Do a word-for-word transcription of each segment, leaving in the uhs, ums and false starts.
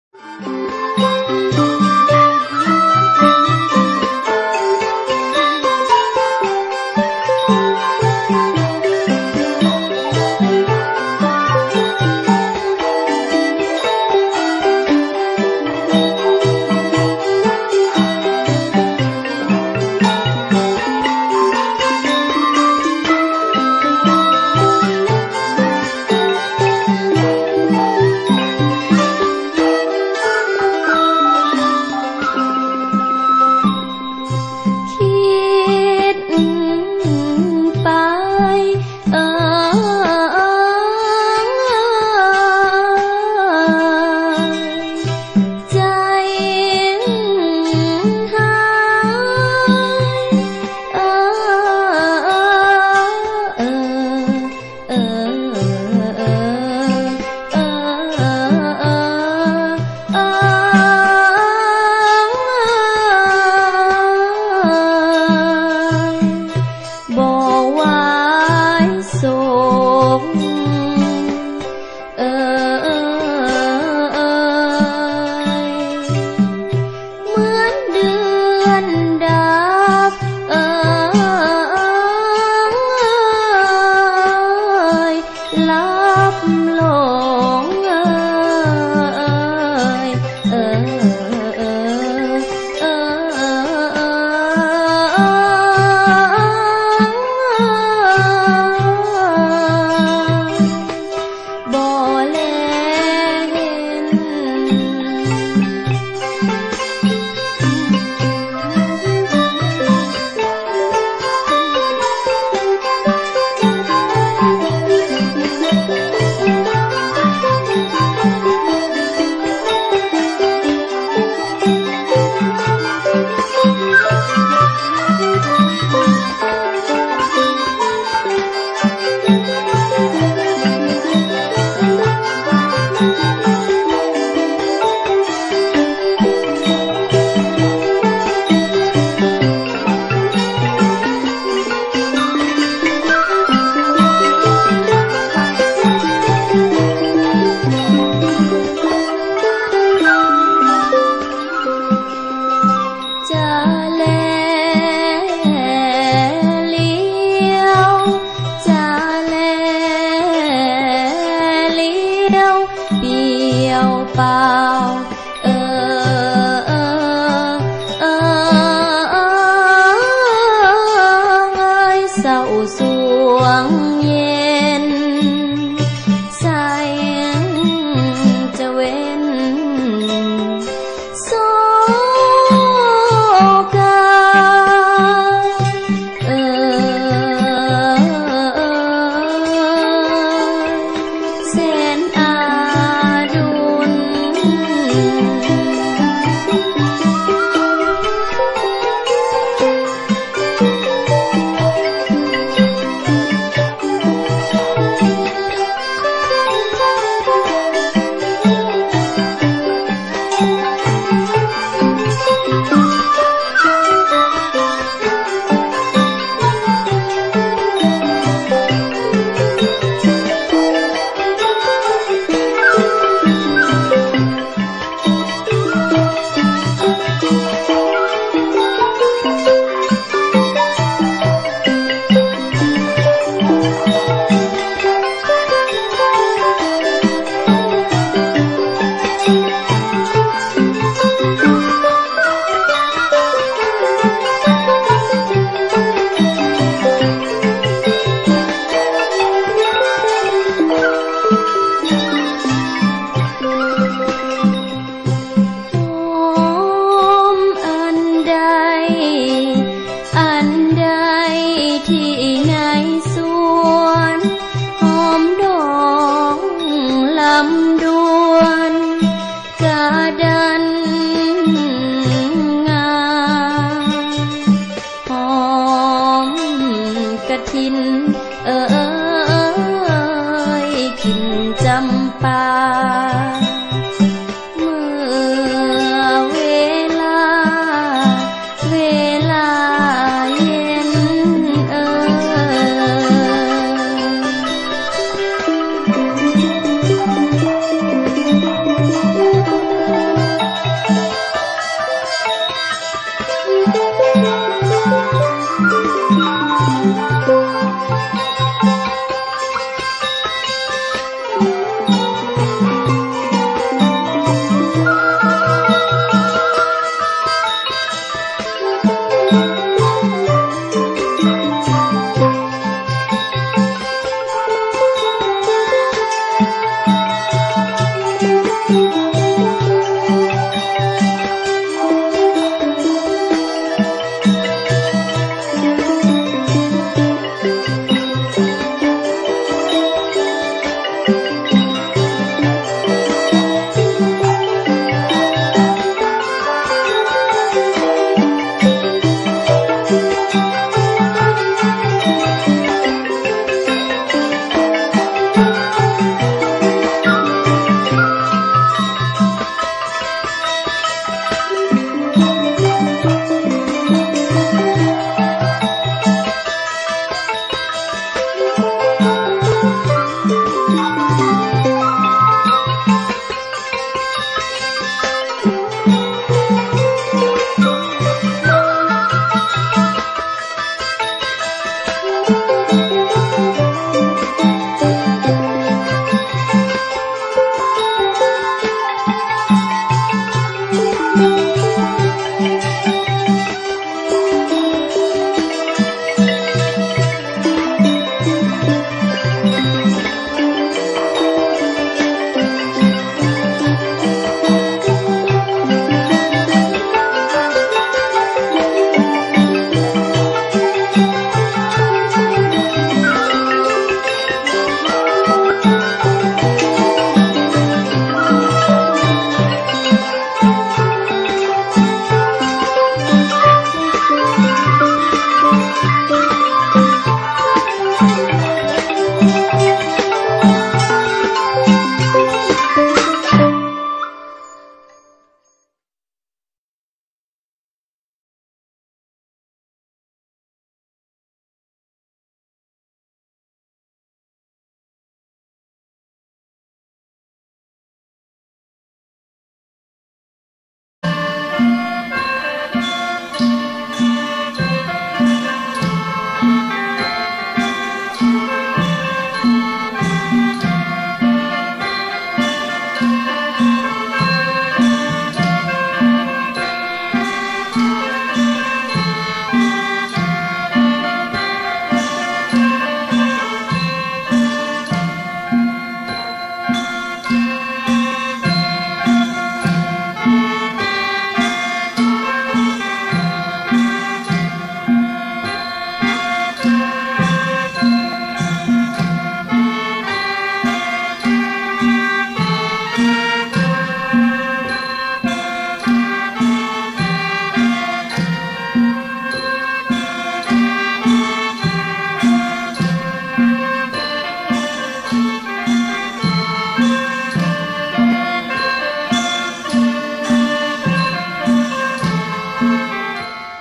เ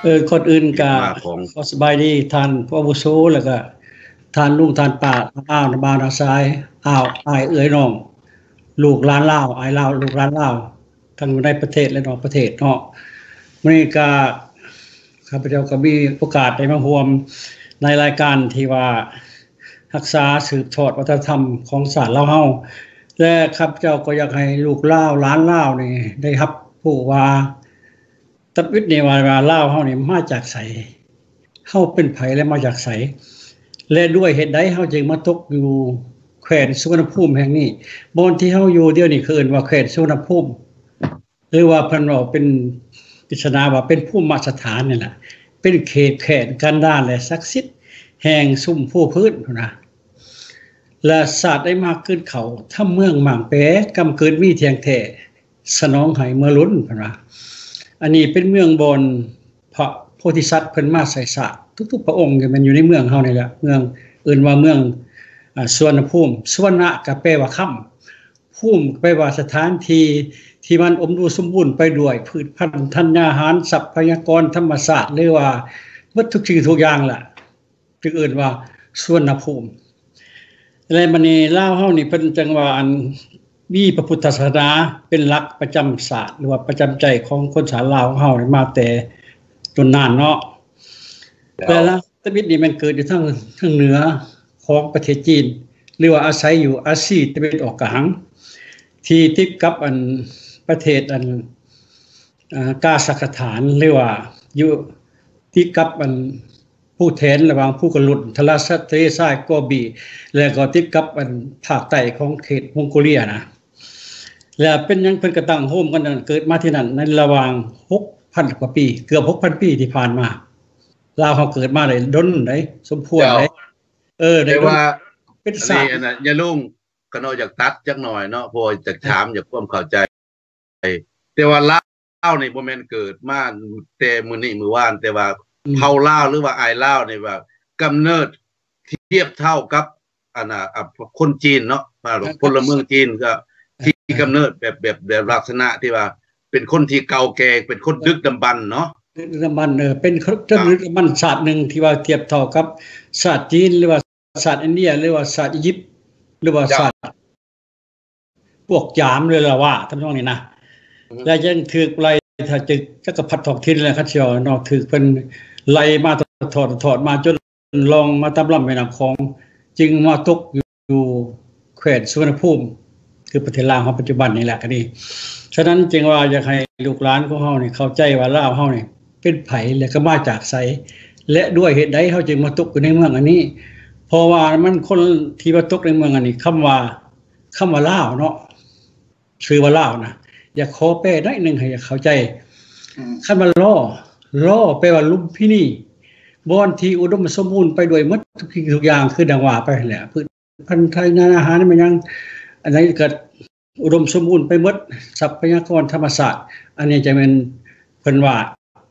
อคนอื่นก็ขอสบายดีท่านผู้อาวุโสแล้วก็ท่านลุงท่านป้าอ้าวบ้านนาซ้ายอ้าวอ้ายเอื้อยน้องลูกหลานลาวอ้ายลาวลูกหลานลาวทั้งในประเทศและนอกประเทศเนาะมื้อนี้ก็ข้าพเจ้าก็มีโอกาสได้มาร่วมในรายการที่ว่ารักษาสืบทอดวัฒนธรรมของชาติลาวเฮาและข้าพเจ้าก็อยากให้ลูกลาวหลานลาวนี่ได้รับรู้ว่าตับวิทย์นี่ว่าลาวเฮานี่มาจากไสเฮาเป็นไผและมาจากไสและด้วยเหตุใดเฮาจึงมาตกอยู่แขวนสุวรรณภูมิแห่งนี้บ่อนที่เฮาอยู่เดี๋ยวนี้คือเอิ้นว่าแขวนสุวรรณภูมิหรือว่าเพิ่นว่าเป็นปริศนาว่าเป็นภูมิสถานนี่แหละเป็นเขตแขวนกันดารและศักดิ์สิทธิ์แห่งซุ่มผู้พื้นพุ่นน่ะและศาสตร์ได้มากขึ้นเขาถ้าเมืองหม่างแปกำเกิดมีเทียงแท้สนองให้เมื่อล้นพุ่นว่าอันนี้เป็นเมืองบอนพระโพธิสัตว์เพิ่นมาใส่ศาสตร์ทุกๆพระองค์ที่มันอยู่ในเมืองเฮานี่แหละเมืองเอิ้นว่าเมืองอ่าสุวรรณภูมิสุวรรณะก็แปลว่าค่ำภูมิแปลว่าสถานที่ที่มันอมฤสมบูรณ์ไปด้วยพืชพันธุ์ธัญญาหารทรัพยากรธรรมชาติหรือว่าวัตถุสิ่งทุกอย่างล่ะจึงเอิ้นว่าสุวรรณภูมิและบัดนี้ลาวเฮานี่เพิ่นจังว่าอันมีพระพุทธศาสนาเป็นหลักประจำศาสตร์หรือว่าประจำใจของคนชาวลาวของเฮามาแต่จนนานเนาะแต่ละตะบิดนี่มันเกิดอยู่ทางทางเหนือของประเทศจีนหรือว่าอาศัยอยู่อาซีตะวันออกกลางที่ติดกับอันประเทศอันอ่ากาซัคสถานหรือว่าอยู่ติดกับอันผู้แทนระหว่างผู้กลุ่นทะเลทะเลทรายกอบีแล้วก็ติดกับอันภาคใต้ของเขตมองโกเลียนะแล้วเป็นหยังเพิ่นก็ตั้งโฮมกันเกิดมาที่นั่นในระหว่าง หกพัน กว่าปีเกือบ หกพัน ปีที่ผ่านมาลาวเฮาเกิดมาได้ดนได้สมควรได้เออได้ว่าเป็นศาสตร์อันน่ะอย่าลุงก็น้อยอยากตัดจักหน่อยเนาะเพราะจะถามอยากความเข้าใจแต่ว่าลาวนี่บ่แม่นเกิดมาแต่มื้อนี้มื้อวานแต่ว่าเผ่าลาวหรือว่าอายลาวนี่ว่ากำเนิดเทียบเท่ากับอันน่ะคนจีนเนาะว่าพลเมืองจีนก็ที่กำเนิดแบบแบบแบบลักษณะที่ว่าเป็นคนที่เก่าแก่เป็นคนดึกดำบรรพ์เนาะดึกดำบรรพ์เออเป็นดึกดำบรรพ์ศาสตร์นึงที่ว่าเทียบเท่ากับศาสตร์จีนหรือว่าศาสตร์อินเดียหรือว่าศาสตร์อียิปต์หรือว่าศาสตร์พวกยามเลยล่ะว่าทำนองนี้นะแล้วยังถูกไล่ถ้าจะจักรพรรดิท้องถิ่นแล้วคัดเชียวนอกถูกเพิ่นไล่มาถอดถอดมาจนลองมาตำลําแม่น้ำของจึงมาตกอยู่แขวนสุวรรณภูมิคือประเทศลาวของปัจจุบันนี่แหละก็ดีฉะนั้นจึงว่าอยากให้ลูกหลานของเฮานี่เข้าใจว่าลาวเฮานี่เป็นไผและก็มาจากไสและด้วยเหตุใดเฮาจึงมาตกอยู่ในเมืองอันนี้เพราะว่ามันคนที่มาตกในเมืองอันนี้คำว่าคำว่าลาวเนาะชื่อว่าลาวนะอยากขอแปลได้นึงให้เข้าใจคำว่าล้อล้อแปลว่าลุมพินีบ่อนที่อุดมสมบูรณ์ไปด้วยหมดทุกสิ่งทุกอย่างคือดังว่าไปแหละพืชพันธุ์ธัญญาอาหารนี่มันยังอันไหนเกิดอุดมสมบูรณ์ไปหมดทรัพยากรธรรมชาติอันนี้จะเป็นเพิ่นว่า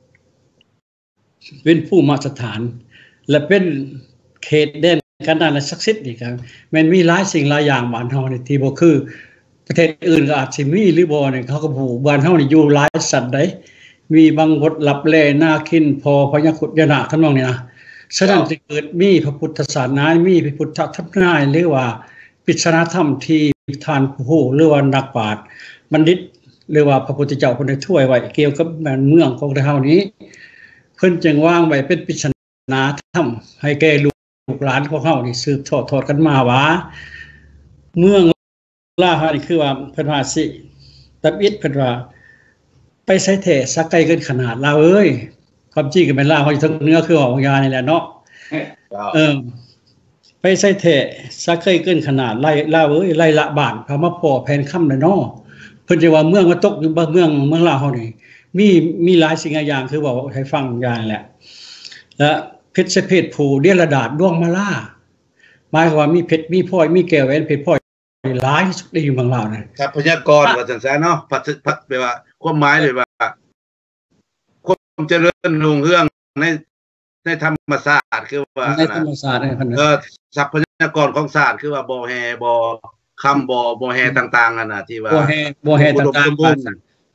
เป็นภูมิสถานและเป็นเขตแดนกันดารและศักดิ์สิทธิ์นี่ครับมันมีหลายสิ่งหลายอย่างบ้านเฮานี่ที่บ่คือประเทศอื่นก็อาจสิมีหรือบ่นี่เขาก็ผู้บ้านเฮานี่อยู่หลายสัตว์ได้มีบางบทลับแลนาคินพอพญาครุฑยนะทำนองนี้นะฉะนั้นสิเกิดมีพระพุทธศาสนามีพระพุทธธรรมนายหรือว่าปริศนาธรรมที่ท่านผู้หรือว่านักปราชญ์บัณฑิตหรือว่าพระพุทธเจ้าเพิ่นได้ถ้วยไว้เกี่ยวกับบ้านเมืองของเฮานี้เพิ่นจึงวางไว้เป็นปริศนาธรรมให้แก่ลูกหลานของเฮานี่สืบทอดทอดกันมาว่าเมืองลาวนี่คือว่าเพิ่นว่าสิตับอิดเพิ่นว่าไปใส่แท้สักไกลเกินขนาดลาวเอ้ยความจริงก็เป็นลาวเฮาอยู่ทางเหนือคือของยานี่แหละเนาะเออไปใส่แท้สักไกลเกินขนาดไล่ลาวเอ้ยไล่ละบ้านพามาพ่อแผ่นค่ำเลยเนาะเพิ่นจะว่าเมืองมาตกอยู่เมืองเมืองลาวเฮานี่มีมีหลายสิ่งหลายอย่างคือว่าให้ฟังอย่างแหละและเพชรเพชรผู้เดียรดาษดวงมาลาหมายความว่ามีเพชรมีพลอยมีแก้วแหวนเพชรพลอยหลายสุดได้อยู่เมืองลาวนะทรัพยากรว่าจังซั่นเนาะพัฒพัฒแปลว่าความหมายเลยว่าความเจริญรุ่งเรืองในในธรรมศาสตร์คือว่าในธรรมศาสตร์เออทรัพยากรของศาสตร์คือว่าบ่แฮบ่คำบ่บ่แฮต่างๆนั่นน่ะที่ว่าบ่แฮบ่แฮต่าง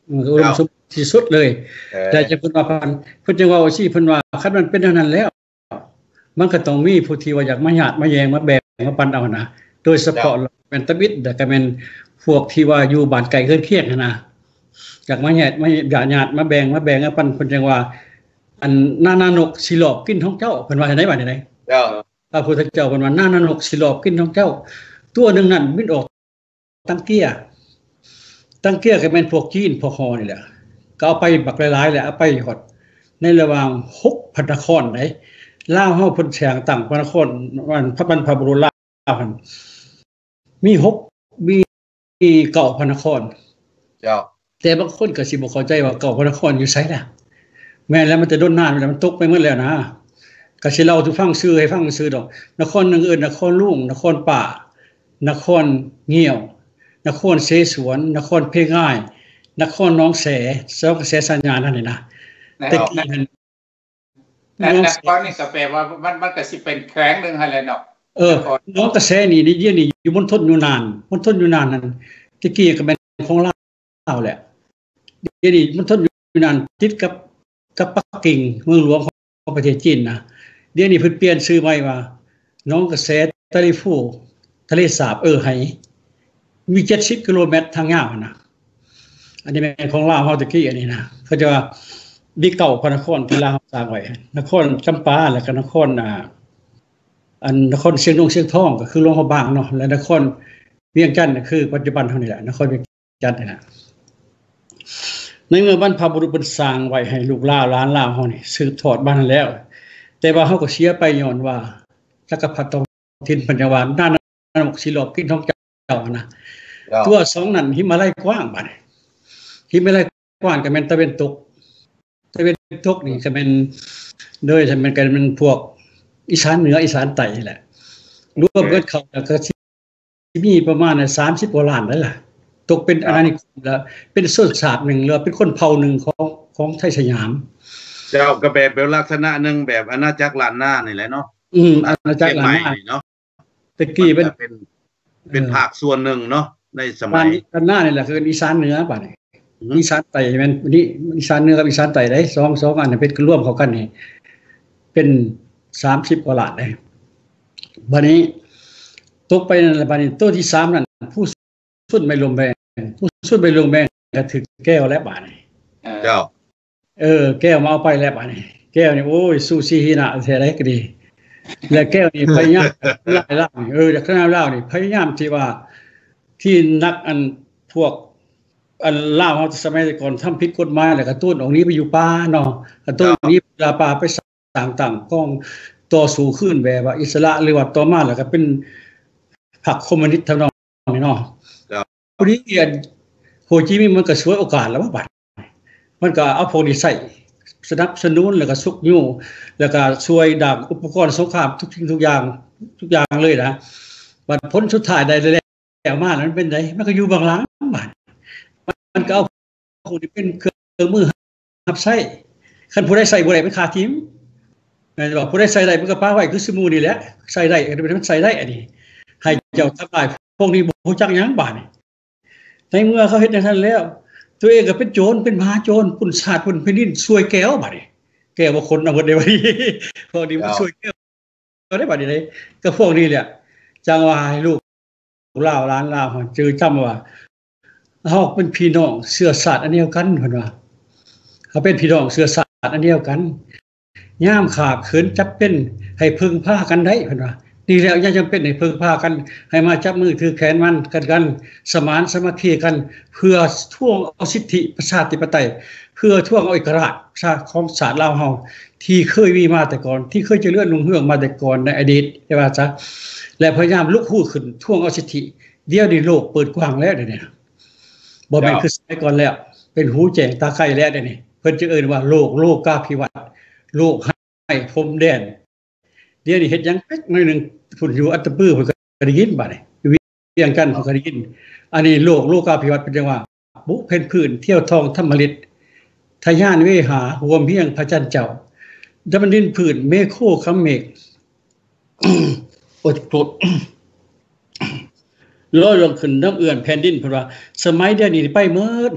อุดมสมบูรณ์ที่สุดเลยแต่จะเพิ่นว่าพันเพิ่นจึงว่าว่าซี่เพิ่นว่าคันมันเป็นเท่านั้นแล้วมันก็ต้องมีผู้ที่ว่าอยากมาญาติมาแยงมาแบ่งมาปันเอานะโดยเฉพาะแม่นตะบิดแต่ก็แม่นพวกที่ว่าอยู่บ้านไกลเคินเคียงนะอยากมาญาติมาญาติญาติมาแบ่งมาแบ่งมาปันเพิ่นจึงว่าอันนานานกสิหลอบกินของเจ้าเพิ่นว่าจังได๋บัดนี้เจ้าพระพุทธเจ้าเพิ่นว่านานานกสิหลอบกินของเจ้าตัวนึงนั้นบินออกตั้งเกี้ยตั้งเกี้ยก็แม่นพวกจีนพวกฮอนี่แหละก็เอาไปบักหลายๆแหละเอาไปฮอดในระหว่างหกพระนครได้ลาวเฮาเพิ่นแสงตั้งพระนครวันพระบรรพบุรุษลาวหั่นมีหกมีเก้าพระนครเจ้าแต่บางคนก็สิบ่เข้าใจว่าเก้าพระนครอยู่ไสล่ะแม่นแล้วมันจะโดนนานแล้วมันตกไปหมดแล้วนะก็สิเล่าทุกฟังชื่อให้ฟังซื่อดอกนครนึงอื่นนครลุงนครป่านครเงี่ยวนครเสฉวนนครเพง่ายนครน้องแสสองแสสัญญานั่นนี่นะแต่กี้นั่นแต่นครนี่ก็แปลว่ามันมันก็สิเป็นแขวงนึงหั่นแหละเนาะเออน้องกระแสนี่นี่เดี๋ยวนี้อยู่มณฑลอยู่นานมณฑลอยู่นานนั่นตะกี้ก็เป็นของลาวแหละเดี๋ยวนี้มณฑลอยู่นานติดกับกับปักกิ่งเมืองหลวงของประเทศจีนนะเดี๋ยวนี้เพิ่นเปลี่ยนชื่อใหม่ว่าน้องกระแสตะลิฟูทะเลสาบเออไหมีเจ็ดสิบกิโลเมตรทางยาวนะอันนี้เป็นของลาวเฮาตะกี้อันนี้นะเขาจะว่ามีเก่าพระนครที่ลาวสร้างไว้นครจำปาแล้วก็นครอ่าอันนครเชียงดงเชียงทองก็คือหลวงพระบางเนาะและนครเวียงจันทน์คือปัจจุบันเท่านี้แหละนครเวียงจันทน์นี่นะในเมื่อบรรพบุรุษเพิ่นสร้างไว้ให้ลูกหลานหลานลาวเฮานี่สืบทอดมานั้นแล้วแต่ว่าเฮาก็เสียไปย้อนว่าจักรพรรดิท้องถิ่นเพิ่นจังว่าด้านนรกสิหลอบกินท้องเจ้านะตัวสองนั้นหิมาลัยกว้างบัดหิมาลัยกว้างก็แม่นตะเวนตกตะเวนตกนี่ก็แม่นโดยจะแม่นก็เป็นพวกอีสานเหนืออีสานใต้นี่แหละรวมกันเข้าแล้วก็สิมีประมาณสามสิบกว่าล้านนั่นล่ะตกเป็นอาณานิคมแล้วเป็นชนชาติหนึ่งหรือเป็นคนเผ่าหนึ่งของของไทยสยามเจ้าก็แบบเป็นลักษณะนึงแบบอาณาจักรล้านนานี่แหละเนาะอืมอาณาจักรล้านนาเนาะตะกี้เป็นเป็นเป็นภาคส่วนหนึ่งเนาะในสมัยล้านนานี่แหละคืออีสานเหนือบัดนี้อีสานใต้แม่นนี่อีสานเหนือกับอีสานใต้ได้สอง สองอันนี้เป็นร่วมเข้ากันนี่เป็นสามสิบกว่าล้านได้บัดนี้ตกไปนั่นบัดนี้ตัวที่สามนั่นผู้สุดไม่ลงแบงผู้สุดไม่ลงแบงก็ถึงแก้วแล้วบัดนี้เจ้าเออแก้วมาเอาไปแล้วบัดนี้แก้วนี่โอ้ยซูชิหินะแท้ได้ก็ดีแล้วแก้วนี่พยายามไล่ล่าเออจากคณะลาวนี่พยายามที่ว่าที่นักอันพวกอันลาวเฮาสมัยก่อนทำผิดกฎหมายแล้วก็ต้นออกนี้ไปอยู่ป่าเนาะก็ต้นนี้ลาป่าไปต่างๆกองต่อสู้ขึ้นแบบว่าอิสระหรือว่าต่อมาแล้วก็เป็นพรรคคอมมิวนิสต์ทำนองนี้เนาะครับผู้นี้เรียนโฮจิมินห์มันก็ช่วยโอกาสแล้วบัดมันก็เอาพวกนี้ใส่สนับสนุนแล้วก็ซุกยู่แล้วก็ช่วยดักอุปกรณ์สงครามทุกสิ่งทุกอย่างทุกอย่างเลยนะบัดผลสุดท้ายได้แล้วมาแล้วมันเป็นไดมันก็อยู่บางหลังบัดมันก็เอาพวกนี้เป็นเครื่องมือรับใช้คันผู้ใดใส่บ่ได้เป็นขาทิ่มแม่นบ่ผู้ใดใส่ได้มันก็ปาไว้คือสมูนี่แหละใส่ได้มันใส่ได้อันนี้ให้เจ้าทำลายพวกนี้บ่รู้จักหยังบาดนี่ในเมื่อเขาเฮ็ดจังซั่นแล้วตัวเองก็เป็นโจรเป็นมหาโจรปุ่นชาติปุ่นแผ่นดินช่วยแก้วบัดนี้แก้วบ่คนเอาหมดได้บัดนี้พวกนี้มันช่วยแก้วก็ได้บัดนี้ก็พวกนี้แหละจังว่าให้ลูกลาวหลานลาวจือจำว่าเฮาเป็นพี่น้องเชื้อชาติอันเดียวกันเพิ่นว่าเขาเป็นพี่น้องเชื้อชาติอันเดียวกันยามขาดเขินจับเป็นให้พึ่งพากันได้เพิ่นว่าดีแล้วอย่าจำเป็นให้พึ่งพากันให้มาจับมือถือแขนมันกันกันสมานสามัคคีกันเพื่อท่วงเอาสิทธิประชาธิปไตยเพื่อท่วงเอาเอกราชชาติของชาติลาวเฮาที่เคยมีมาแต่ก่อนที่เคยเจริญรุ่งเรืองมาแต่ก่อนในอดีตใช่ป่ะจ๊ะและพยายามลุกฮือขึ้นท่วงเอาสิทธิเดี๋ยวนี้โลกเปิดกว้างแล้วเดี๋ยวนี้บ่แม่นคือสมัยก่อนแล้วเป็นหูแจ้งตาไกลแล้วเดี๋ยวนี้เพิ่นจึงเอิ้นว่าโลกโลกาภิวัตน์โลกให้พรมแดนเดี๋ยวนี้เฮ็ดหยังแป๊กหน่อยนึงพุ่นอยู่อัตตปื้อเพิ่นก็ได้ยินบัดนี้เวียงกันเพิ่นก็ได้ยินอันนี้โลกโลกาภิวัตน์เป็นจังว่าบุเพ็ญพื้นเที่ยวทองธรรมฤทธิ์ทะยานเวหาห่วมเพียงพระจันทร์เจ้าดำดินพื้นเมฆโคคำเมฆอดกดลอยลงขึ้นน้ำเอื่อนแผ่นดินเพิ่นว่าสมัยเดี๋ยวนี้ไปเมิดฮอด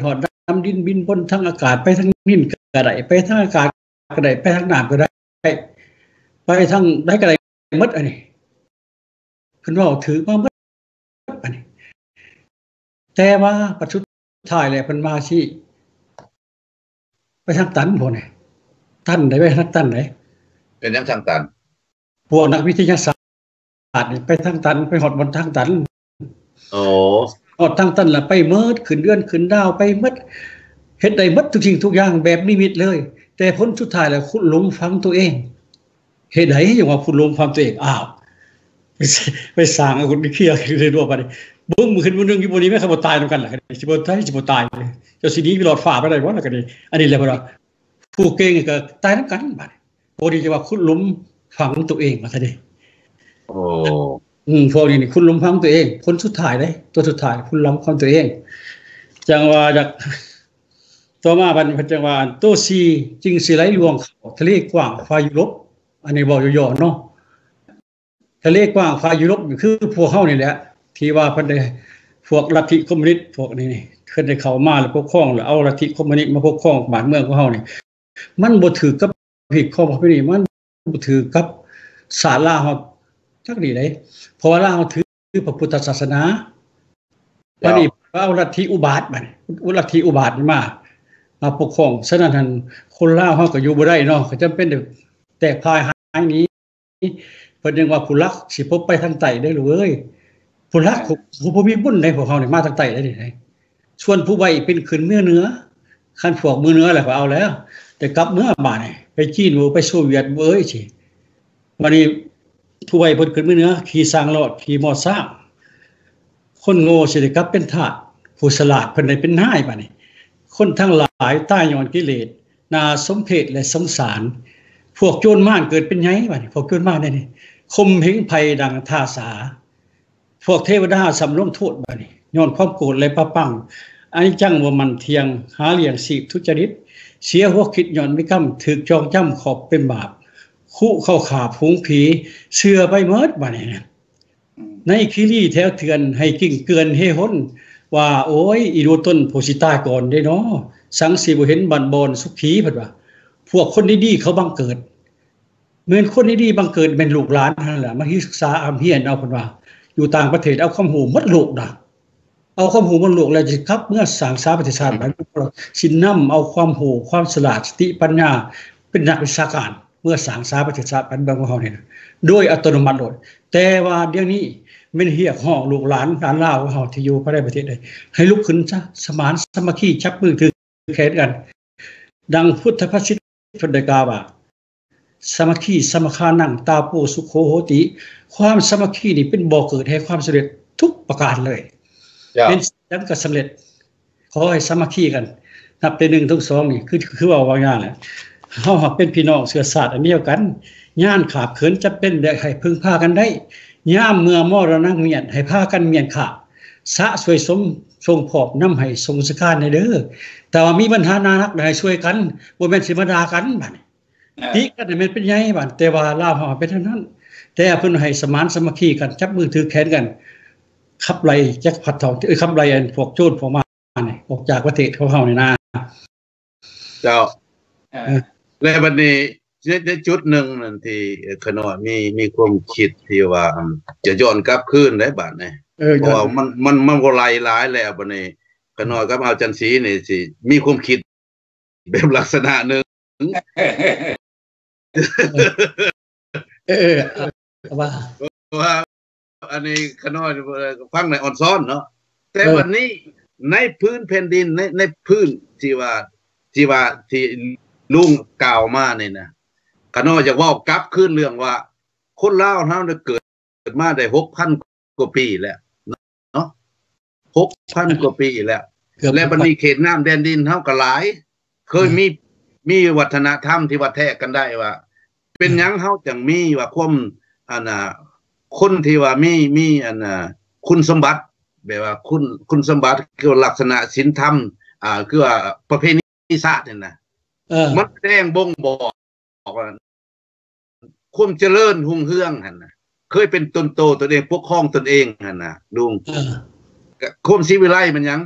ำดินบินบนทั้งอากาศไปทั้งดินก็ได้ไปทั้งอากาศก็ได้ไปทั้งน้ำก็ได้ไปทั้งได้ก็ได้หมดอันนี้เพิ่นว่าถือมาหมดอันนี้แต่ว่าปัจจุบันท้ายแล้วเพิ่นมาสิไปทางตันพุ่นนี่ตันได้ไปทางตันได้เป็นยังทางตันพวกนักวิทยาศาสตร์นี่ไปทางตันไปฮอดบนทางตันโอ้ฮอดทางตันล่ะไปเมิดขึ้นเดือนขึ้นดาวไปหมดเฮ็ดได้หมดทุกสิ่งทุกอย่างแบบนิมิตเลยแต่ผลสุดท้ายแล้วคุณหลงฟังตัวเองเฮ็ดได้อย่างว่าคุณหลงฟังตัวเองอ้าวไปสร้างเอาคนเคลียร์เลยด้วยบัดนี้เบิ่งมื้อขึ้นมื้อนึงอยู่บ่นี้แม่นบ่ตายนำกันล่ะสิบ่ตายสิบ่ตายเจ้าสิหนีไปรอดฟ้าไปได้บ่ล่ะก็นี่อันนี้แหละบ่ล่ะผู้เก่งก็ตายนำกันบัดนี้บ่ดีจะว่าคุณหลงฟังตัวเองว่าซะดิโอ้อืมพวกนี้นี่คุณหลงฟังตัวเองผลสุดท้ายเด้ตัวสุดท้ายคุณหลงฟังตัวเองจังว่าจากต่อมาบัดนี้จังว่าตัวสี่จึงสิไหลลวงเข้าทะเลกว้างฝ่ายยุโรปอันนี้เว้าย่อๆเนาะทะเลกว้างฝ่ายยุโรปคือพวกเฮานี่แหละที่ว่าเพิ่นได้พวกลัทธิคอมมิวนิสต์พวกนี้นี่เพิ่นได้เข้ามาแล้วปกครองแล้วเอาลัทธิคอมมิวนิสต์มาปกครองบ้านเมืองของเฮานี่มันบ่ถือกับผิดข้อบ่นี่มันบ่ถือกับศาสนาเฮาจักนี่ได้เพราะว่าลาวถือพระพุทธศาสนาบัดนี้เอาลัทธิอุบาทบัดนี้อุลัทธิอุบาทนี่มามาปกครองฉะนั้นท่านคนลาวเฮาก็อยู่บ่ได้เนาะก็จำเป็นได้แตกพายหายหนีเพิ่นยังว่าผู้ลักสิพบไปทางใต้ได้ลูกเอ้ยผู้ลักผู้บ่มีบุญในพวกเฮานี่มาทางใต้ได้นี่ส่วนผู้ไว้เป็นขึ้นเมืองเหนือคันพวกเมืองเหนือแล้วก็เอาแล้วแต่กลับเมืองบ้านนี่ไปจีนบ่ไปโซเวียตเอ้ยสิบัดนี้ผู้ไว้เพิ่นขึ้นเมืองเหนือขี่สร้างรถขี่มอสร้างคนโง่สิได้กลับเป็นทาสผู้ฉลาดเพิ่นได้เป็นนายบัดนี้คนทั้งหลายตายย้อนกิเลสน่าสมเพชและสงสารพวกโจรม่านเกิดเป็นไงบัดนี้พวกโจรม่านได้นี่คมเหงไผดังทาสาพวกเทวดาสำลงโทษบัดนี้ย้อนความโกรธและปะปังอันนี้จังว่ามันเที่ยงหาเลี้ยงชีพทุจริตเสียหัวคิดย้อนมิกำถูกจองจำขอบเป็นบาปคู่เข้าขาฝูงผีเชื่อไปหมดบัดนี้ในคิรีแถวเถือนให้กิ่งเกินเฮหนว่าโอ้ยอีโดต้นโพสิตายก่อนได้เนาะสังสิบ่เห็นบันบอนสุขีเพิ่นว่าพวกคนดีๆเขาบังเกิดเหมือนคนดีๆบังเกิดเป็นลูกหลานนั่นแหละมาศึกษาอำเฮียนเอาเพิ่นว่าอยู่ต่างประเทศเอาความรู้หมดโลกน่ะเอาความรู้หมดโลกแล้วสิครับเมื่อสร้างสาประเทศชาติมันสินำเอาความรู้ความฉลาดสติปัญญาเป็นนักวิชาการเมื่อสร้างสาประเทศชาติบ้านเมืองของเฮานี่โดยอัตโนมัติโดยแต่ว่าเดี๋ยวนี้แม่นเรียกฮ้องลูกหลานหลานลาวของเฮาที่อยู่ภายในประเทศใดให้ลุกขึ้นซะสมานสามัคคีจับมือถือแขนกันดังพุทธภาษิตเพิ่นได้กล่าวว่าสามัคคีสมัคคานังตาโปสุโขโหติความสามัคคีนี่เป็นบ่อเกิดแห่งความสำเร็จทุกประการเลยเป็นจังก็สำเร็จขอให้สามัคคีกันนับแต่หนึ่งถึงสองนี่คือคือว่าว่าอย่างนั้นเฮาเป็นพี่น้องเชื้อชาติอันเดียวกันย่านขาบเขินจะเป็นได้ให้พึ่งพากันได้ยามเมื่อมรณะเมียนให้พากันเมียนขาสะสวยสมทรงพอบนำให้ทรงสการในเด้อแต่ว่ามีปัญหานานักได้ช่วยกันบ่แม่นสิมาด่ากันบัดนี้ติกันแม่นเป็นใหญ่บัดแต่ว่าลาวเฮาเป็นเท่านั้นแต่เพิ่นให้สมานสามัคคีกันจับมือถือแขนกันขับไล่จักผัดเฒ่าเอ้ยขับไล่อันพวกโจรพวกมานี่ออกจากประเทศของเฮานี่นะเจ้าแล้วบัดนี้ในจุดหนึ่งนั่นที่ขน้อยมีมีความคิดที่ว่าจะย้อนกลับคืนได้บัดนี้เพราะว่ามันมันมันบ่ไหลหลายแล้วบัดนี้ขน้อยกับเอาจันสีนี่สิมีความคิดแบบลักษณะนึงเออว่าว่าอันนี้ขน้อยฟังในอ่อนซ้อนเนาะแต่วันนี้ในพื้นแผ่นดินในในพื้นที่ว่าที่ว่าที่ลุงกล่าวมานี่นะขน้อยอยากเว้ากลับคืนเรื่องว่าคนลาวเฮาได้เกิดมาได้ หกพัน กว่าปีแล้วเนาะ หกพัน กว่าปีแล้วและบัดนี้เขตน้ำแดนดินเฮาก็หลายเคยมีมีวัฒนธรรมที่ว่าแท้กันได้ว่าเป็นหยังเฮาจังมีว่าความอันน่ะคนที่ว่ามีมีอันน่ะคุณสมบัติแบบว่าคุณคุณสมบัติคือลักษณะศีลธรรมอ่าคือว่าประเพณีศาสตร์นี่นะเออมันแสดงบ่งบอกว่าความเจริญรุ่งเรืองหั่นน่ะเคยเป็นตนโตตนเองปกครองตนเองหั่นน่ะลุงเออความศิวิไลมันหยัง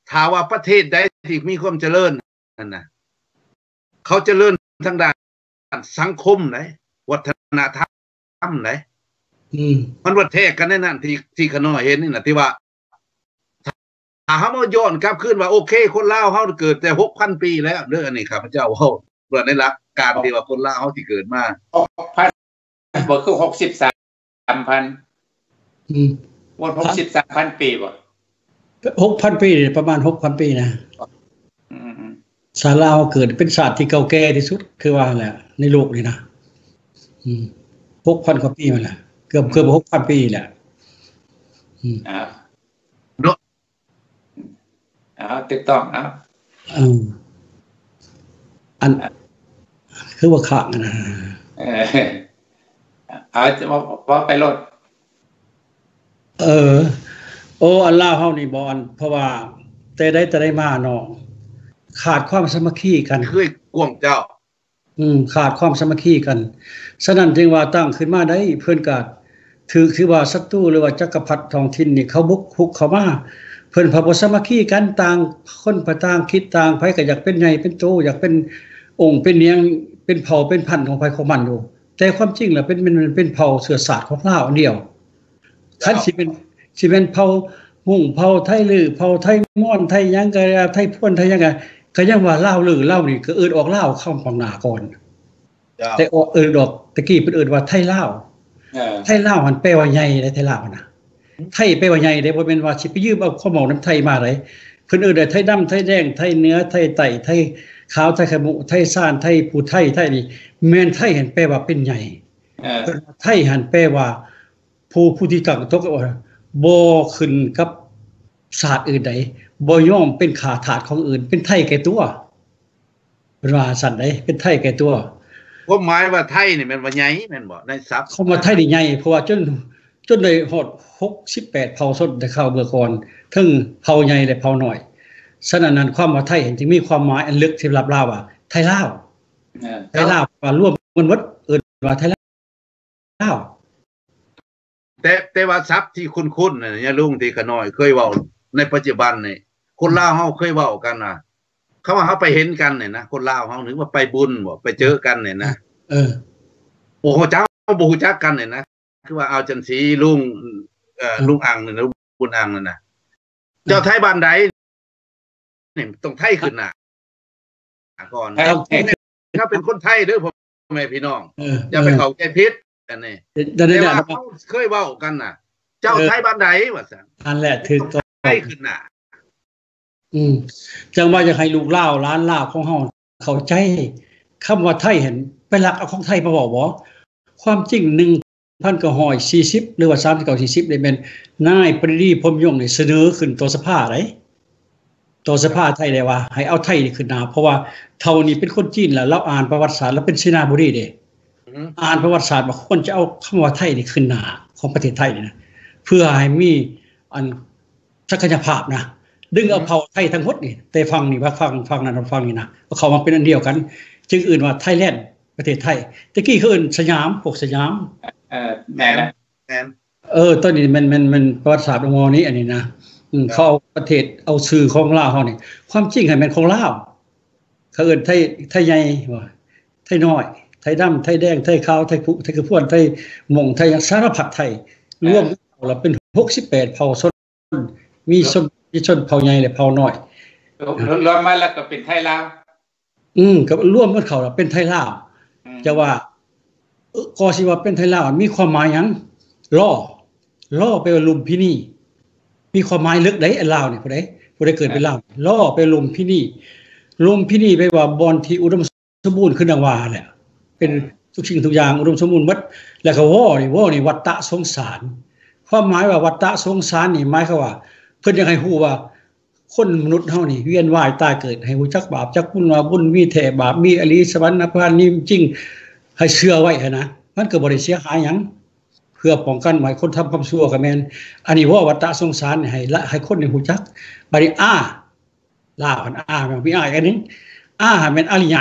ถ้าว่าประเทศใดที่มีความเจริญนั่นน่ะเขาเจริญทางด้านสังคมไหนวัฒนธรรมไหนอืมมันว่าแท้กันแน่นั่นที่ที่ขน้อยเห็นนี่น่ะที่ว่าถ้าเฮามาย้อนกลับคืนว่าโอเคคนลาวเฮาเกิดแต่ หกพัน ปีแล้วเด้ออันนี้ข้าพเจ้าเว้าเพื่อในหลักการที่ว่าคนลาวเฮาที่เกิดมาหกพัน บ่คือหกสิบสามพันอืมวนหกสิบสามพันปีบ่หกพัน ปีประมาณ หกพัน ปีนะอืมๆศาสตร์ลาวเกิดเป็นศาสตร์ที่เก่าแก่ที่สุดคือว่าแหละในโลกนี่นะอืม หกพัน กว่าปีมาแล้วเกือบเกือบ หกพัน ปีแหละอืมอ้าวเนาะอ้าวถูกต้องอ้าวอืมอันคือว่าข้างนะเออเอาจะว่าไปรถเออโอ้อันลาวเฮานี่บ่อันเพราะว่าแต่ได้แต่ได้มาเนาะขาดความสามัคคีกันคือกวงเจ้าอืมขาดความสามัคคีกันฉะนั้นจึงว่าตั้งขึ้นมาได้เพิ่นก็ถือคือว่าศัตรูหรือว่าจักรพรรดิท้องถิ่นนี่เขาบุกรุกเข้ามาเพิ่นพระบ่สามัคคีกันต่างคนพระต่างคิดต่างไผก็อยากเป็นใหญ่เป็นโตอยากเป็นองค์เป็นเนียงเป็นเผ่าเป็นพันธุ์ของไผของมันอยู่แต่ความจริงแล้วเป็นเป็นเป็นเผ่าเชื้อสายของลาวอันเดียวคันสิเป็นสิเป็นเผ่ามุ่งเผ่าไทยลือเผ่าไทยม่อนไทยหยังก็ไทยพวนไทยหยังก็ก็ยังว่าลาวลือลาวนี่ก็เอิ้นออกลาวเข้าฝั่งหน้าก่อนแต่ออกเอิ้นดอกตะกี้เพิ่นเอิ้นว่าไทยลาวเออไทยลาวมันแปลว่าใหญ่ได้ไทยลาวน่ะไทยแปลว่าใหญ่ได้บ่แม่นว่าสิไปยืมเอาข้อมูลนำไทยมาได้เพิ่นเอิ้นได้ไทยดำไทยแดงไทยเหนือไทยใต้ไทยขาวไทยขมุไทยซ่านไทยผู้ไทยไทยนี่แม่นไทยหันแปลว่าเป็นใหญ่เออไทยหันแปลว่าผู้ผู้ที่ตั้งตกบ่ขึ้นกับศาสตร์อื่นใดบ่ยอมเป็นขาถาดของอื่นเป็นไทยแก่ตัวเป็นว่าซั่นได้เป็นไทยแก่ตัวความหมายว่าไทยนี่แม่นว่าใหญ่แม่นบ่ในศัพท์คำว่าไทยนี่ใหญ่เพราะว่าจนจนได้ฮอดหกสิบแปดเผ่าชนได้เข้าเมื่อก่อนทั้งเผ่าใหญ่และเผ่าน้อยฉะนั้นนั้นความว่าไทยจึงมีความหมายอันลึกสำหรับลาวว่าไทยลาวเออไทยลาวว่ารวมกันหมดเอิ้นว่าไทยลาวแต่แต่ว่าศัพท์ที่คุ้นๆน่ะเนี่ยลุงที่ขน้อยเคยเว้าในปัจจุบันนี่คนลาวเฮาเคยเว้ากันน่ะเขาว่าเฮาไปเห็นกันนี่นะคนลาวเฮานึกว่าไปบุญบ่ไปเจอกันนี่นะเออโอ้โหเจ้าบ่ฮู้จักกันนี่นะคือว่าเอาจังซี่ลุงเอ่อลุงอังนี่ลุงบุญอังนั่นน่ะเจ้าไทยบ้านใดนี่ต้องไทยขึ้นน่ะก่อนถ้าเป็นคนไทยเด้อพ่อแม่พี่น้องอย่าไปเข้าใจผิดอันนี้แต่ว่าเฮาเคยเว้ากันน่ะเจ้าไทยบ้านใดว่าซั่นอันแหละถึกไทยขึ้นน่ะอืมจังว่าจะให้ลูกลาวล้านลาวของเฮาเข้าใจคำว่าไทยเห็นไปหลักเอาของไทยมาเว้าบ่ความจริงหนึ่งพันเก้าร้อยสี่สิบหรือว่าสามพันเก้าร้อยสี่สิบได้แม่นนายปรีดีพรหมยงค์นี่เสนอขึ้นต่อสภาได้ต่อสภาไทยได้ว่าให้เอาไทยนี่ขึ้นหน้าเพราะว่าเท่านี้เป็นคนจีนแล้วเราอ่านประวัติศาสตร์แล้วเป็นเสนาบดีเด้อ่านประวัติศาสตร์ว่าควรจะเอาคำว่าไทยนี่ขึ้นหน้าของประเทศไทยนี่นะเพื่อให้มีอันศักยภาพนะดึงเอาเผ่าไทยทั้งหมดนี่แต่ฟังนี่ว่าฟังฟังนั้นฟังนี่นะเอาเข้ามาเป็นอันเดียวกันจึงอื่นว่าไทยแลนด์ประเทศไทยตะกี้เขาเอิ้นสยามพวกสยามเออแม่นะแม่นเออตอนนี้มันมันมันประวัติศาสตร์งอนี้อันนี้นะอืมเขาเอาประเทศเอาชื่อของลาวเฮานี่ความจริงให้มันของลาวเขาเอิ้นไทยไทยใหญ่บ่ไทยน้อยไทยดำไทยแดงไทยขาวไทยผู้ไทยกระพวนไทยหม่งไทยสารพัดไทยรวมแล้วเป็นหกสิบแปดเผ่าชนมีชนมีชนเผ่าใหญ่และเผ่าน้อยรวมมาแล้วก็เป็นไทยลาวอืมก็รวมกันเข้าแล้วเป็นไทยลาวจะว่าก็สิว่าเป็นไทยลาวมีความหมายหยังล่อล่อไปว่าลุมพินีมีความหมายลึกได้อันลาวนี่ผู้ใดผู้ใดเกิดเป็นลาวล่อไปลุมพินีลุมพินีไปว่าบ่อนที่อุดมสมบูรณ์คือดังว่าแหละเป็นทุกสิ่งทุกอย่างอุดมสมบูรณ์หมดแล้วก็ว่อนี่ว่อนี่วัฏฏะสงสารความหมายว่าวัฏฏะสงสารนี่หมายความว่าเพิ่นอยากให้ฮู้ว่าคนมนุษย์เฮานี่เวียนว่ายตายเกิดให้รู้จักบาปจักบุญว่าบุญมีแท้บาปมีอริสวรรค์นิพพานนี่จริงให้เชื่อไว้หั่นนะมันก็บ่ได้เสียหายหยังเพื่อป้องกันไม่คนทำความชั่วก็แม่นอันนี้ว่าวัฏฏะสงสารให้ละให้คนได้รู้จักบัดนี้อาลาวอันอามีอาอันนึงอาแม่นอริยะ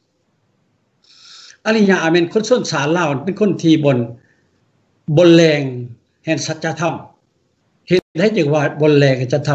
อริยะแม่นคนสงสารลาวเป็นคนที่บนบนแรงแห่งสัจธรรมเฮ็ดให้จังว่าบนแรงสัจธรรม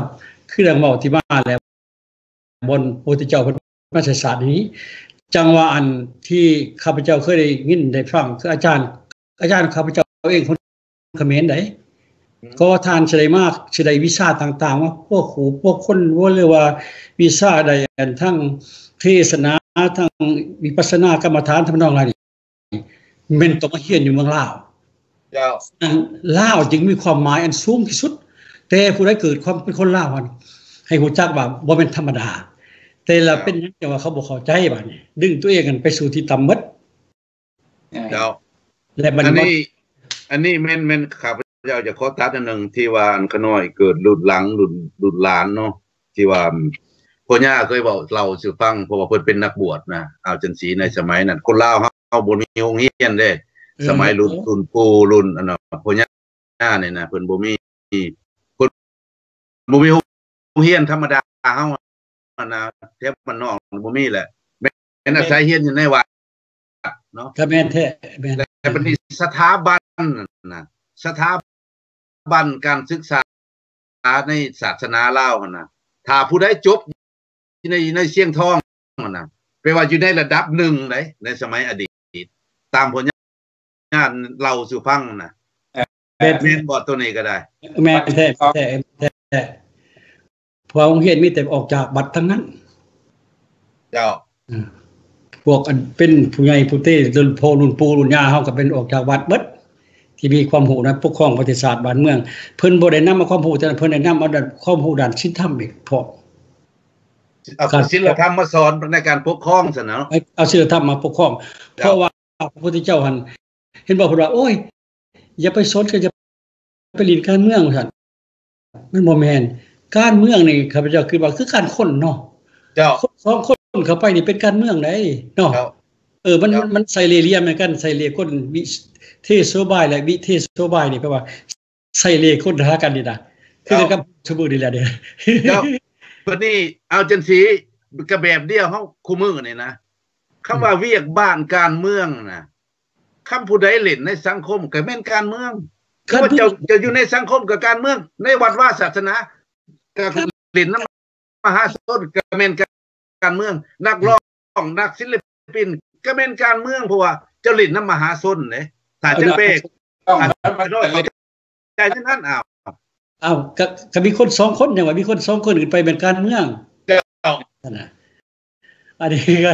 คือเรื่องเว้าที่มาแล้วบนพระพุทธเจ้าเพิ่นมาใช้ศาสตร์นี้จังว่าอันที่ข้าพเจ้าเคยได้ยินได้ฟังคืออาจารย์อาจารย์ข้าพเจ้าเองคนเขมรได้ก็ทานสิได้มากสิได้วิชาต่างๆว่าพวกครูพวกคนว่าเรียกว่าวิชาใดทั้งเทศนาทั้งวิปัสสนากรรมฐานทำนองอะไรนี่แม่นต้องมาเรียนอยู่เมืองลาวเจ้าลาวจึงมีความหมายอันสูงที่สุดแต่ผู้ใดเกิดความเป็นคนลาวให้รู้จักว่าบ่แม่นธรรมดาแต่ละเป็นหยังแต่ว่าเขาบ่เข้าใจบัดนี้ดึงตัวเองกันไปสู่ที่ต่ำหมดเจ้าและมันอันนี้อันนี้แม่นแม่นข้าพเจ้าจะขอตัดอันนึงที่ว่าอันขน้อยเกิดรุ่นหลังรุ่นรุ่นหลานเนาะที่ว่าพ่อย่าเคยเว้าเล่าสู่ฟังเพราะว่าเพิ่นเป็นนักบวชนะเอาจังซี่ในสมัยนั้นคนลาวเฮาบ่มีโรงเรียนเด้สมัยรุ่นรุ่นปู่รุ่นอันน่ะพ่อย่านี่นะเพิ่นบ่มีเพิ่นบ่มีโรงเรียนธรรมดาเฮานะแถวบ้านนอกบ่มีแหละแม่นอาศัยเรียนอยู่ในวัดเนาะก็แม่นแท้แม่นแต่เป็นสถาบันน่ะสถาบันการศึกษาในศาสนาลาวน่ะถ้าผู้ใดจบในในเชียงทองน่ะแปลว่าอยู่ในระดับหนึ่งได้ในสมัยอดีตตามผลงานเราสู่ฟังน่ะแม่นบ่ตัวนี้ก็ได้แม่นแท้แท้แท้พวกโรงเรียนมีแต่ออกจากบัดทั้งนั้นเจ้าพวกอันเป็นผู้ใหญ่ผู้เต้รุ่นพ่อรุ่นปู่รุ่นย่าเฮาก็เป็นออกจากวัดเบิดที่มีความรู้นะปกครองประเทศชาติบ้านเมืองเพิ่นบ่ได้นำมาความรู้แต่เพิ่นได้นำเอาด้านความรู้ด้านศีลธรรมอีกพร้อมเอาศีลธรรมมาสอนในการปกครองซั่นเนาะเอาศีลธรรมมาปกครองเพราะว่าพระพุทธเจ้าหั่นเห็นบ่เพิ่นว่าโอ้ยอย่าไปสนก็จะไปเล่นการเมืองซั่นมันบ่แม่นการเมืองนี่ข้าพเจ้าคิดว่าคือการคนเนาะเจ้าสองคนเข้าไปนี่เป็นการเมืองได้เนาะเออมันมันใส่เลียมเหมือนกันใส่เลียคนวิเทโซบายและวิเทโซบายนี่แปลว่าใส่เลียคนหากันนี่นะคือกับชั่วโมงนี่แหละเด้อเจ้าบัดนี้เอาจังซี่ก็แบบเดียวเฮาคู่มือนี่นะคำว่าเวียกบ้านการเมืองน่ะคำผู้ใดเล่นในสังคมก็แม่นการเมืองคือว่าเจ้าจะอยู่ในสังคมกับการเมืองในวัดว่าศาสนาก็เล่นนำมหาชนก็แม่นการเมืองนักร้องนักศิลปินก็เป็นการเมืองเพราะว่าเจ้าลิ้นน้ำมหาชนเนี่ยถ้าจะเบกต้องมาด้วยใจฉะนั้นอ้าวอ้าวก็ก็มีคนสองคนอย่างว่ามีคนสองคนอื่นไปเป็นการเมืองเจ้านะอันนี้ก็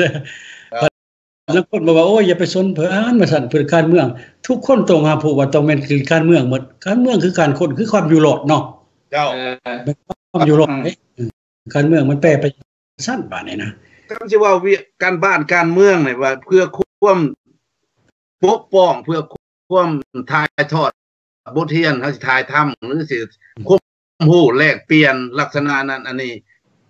แล้วคนบอกว่าโอ้ยอย่าไปสนเพิ่นมาสั่นเพิ่นการเมืองทุกคนต้องหาผู้ว่าต้องเป็นคือการเมืองหมดการเมืองคือการคนคือความอยู่รอดเนาะเจ้าความอยู่รอดการเมืองมันแปลไปสั้นบาดนี้นะก็สิว่าการบ้านการเมืองนี่ว่าเพื่อความปกป้องเพื่อความถ่ายทอดบทเรียนเฮาสิถ่ายทำหรือสิความรู้แลกเปลี่ยนลักษณะนั้นอันนี้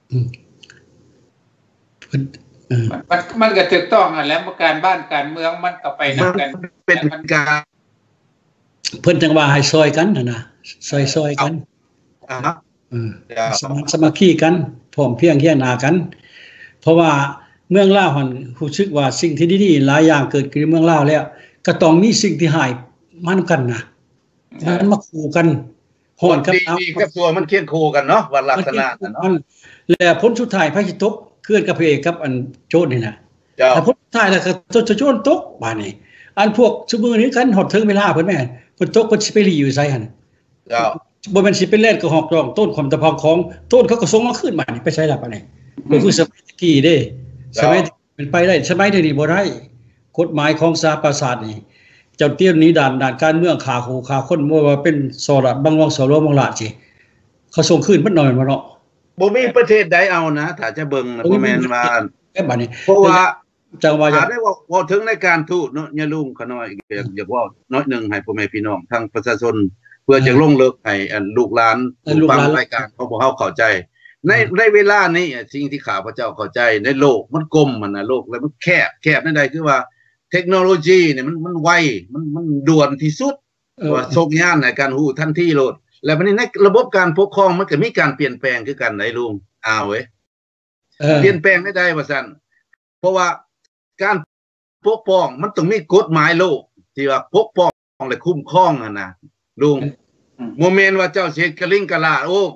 มันมันก็ถูกต้องอ่ะแล้วการบ้านการเมืองมันก็ไปนำกันเป็นการเพิ่นจังว่าให้ซอยกันน่ะนะซอยๆกันอ่าเออสมัครคีกันพร้อมเพียงเคียงหน้ากันเพราะว่าเมืองลาวหั่นรู้สึกว่าสิ่งที่ดีๆหลายอย่างเกิดขึ้นในเมืองลาวแล้วก็ต้องมีสิ่งที่หายมานำกันนะมันมาคู่กันฮ้อนกับดีๆกับตัวมันเคียงคู่กันเนาะว่าลักษณะนั้นเนาะแล้วผลสุดท้ายไผสิตกเคลื่อนกับพระเอกกับอันโจรนี่น่ะถ้าผลสุดท้ายแล้วก็โจรตกบาดนี้อันพวกซุมื้อนี้กันฮอดถึงเวลาเพิ่นแม่เพิ่นตกเพิ่นสิไปหลีอยู่ไสหั่นเจ้าบ่แม่นสิไปเล่นกับหอกดองต้นความตะพองของต้นเขาก็ส่งมาคืนมานี่ไปใช้ล่ะปานนี้ก็คือสมัยกี้เด้สมัยเป็นไปได้สมัยนี้บ่ได้กฎหมายของสหประชาชาตินี่เจ้าเตี้ยนนี้ด่านด่านการเมืองขาหูขาคนบ่ว่าเป็นสรัฐบางวงสรวงราชสิเขาส่งคืนมันน้อยบ่เนาะบ่มีประเทศใดเอานะถ้าจะเบิ่งบ่แม่นว่าแค่บัดนี้เพราะว่าจังว่าได้ว่าเว้าถึงในการทูตเนาะอย่าลุงขน้อยอยากเว้าน้อยนึงให้พ่อแม่พี่น้องทั้งประชาชนเพื่อจะลงเลิกให้อันลูกหลานฟังรายการของพวกเฮาเข้าใจในในเวลานี้สิ่งที่ข้าพเจ้าเข้าใจในโลกมันกลมมันน่ะโลกแล้วมันแคบแคบนั่นใดคือว่าเทคโนโลยีเนี่ยมันมันไวมันมันด่วนที่สุดว่าส่งญาณในการฮู้ทันทีโลดแล้วบัดนี้ในระบบการปกครองมันก็มีการเปลี่ยนแปลงคือกันได้ลุงอ้าวเว้ยเปลี่ยนแปลงได้ได้ว่าซั่นเพราะว่าการปกป้องมันต้องมีกฎหมายโลกที่ว่าปกป้องและคุ้มครองอ่ะนะลุงโมเมนต์ว่าเจ้าสิกะลิงกะลาโอ้ประเทศ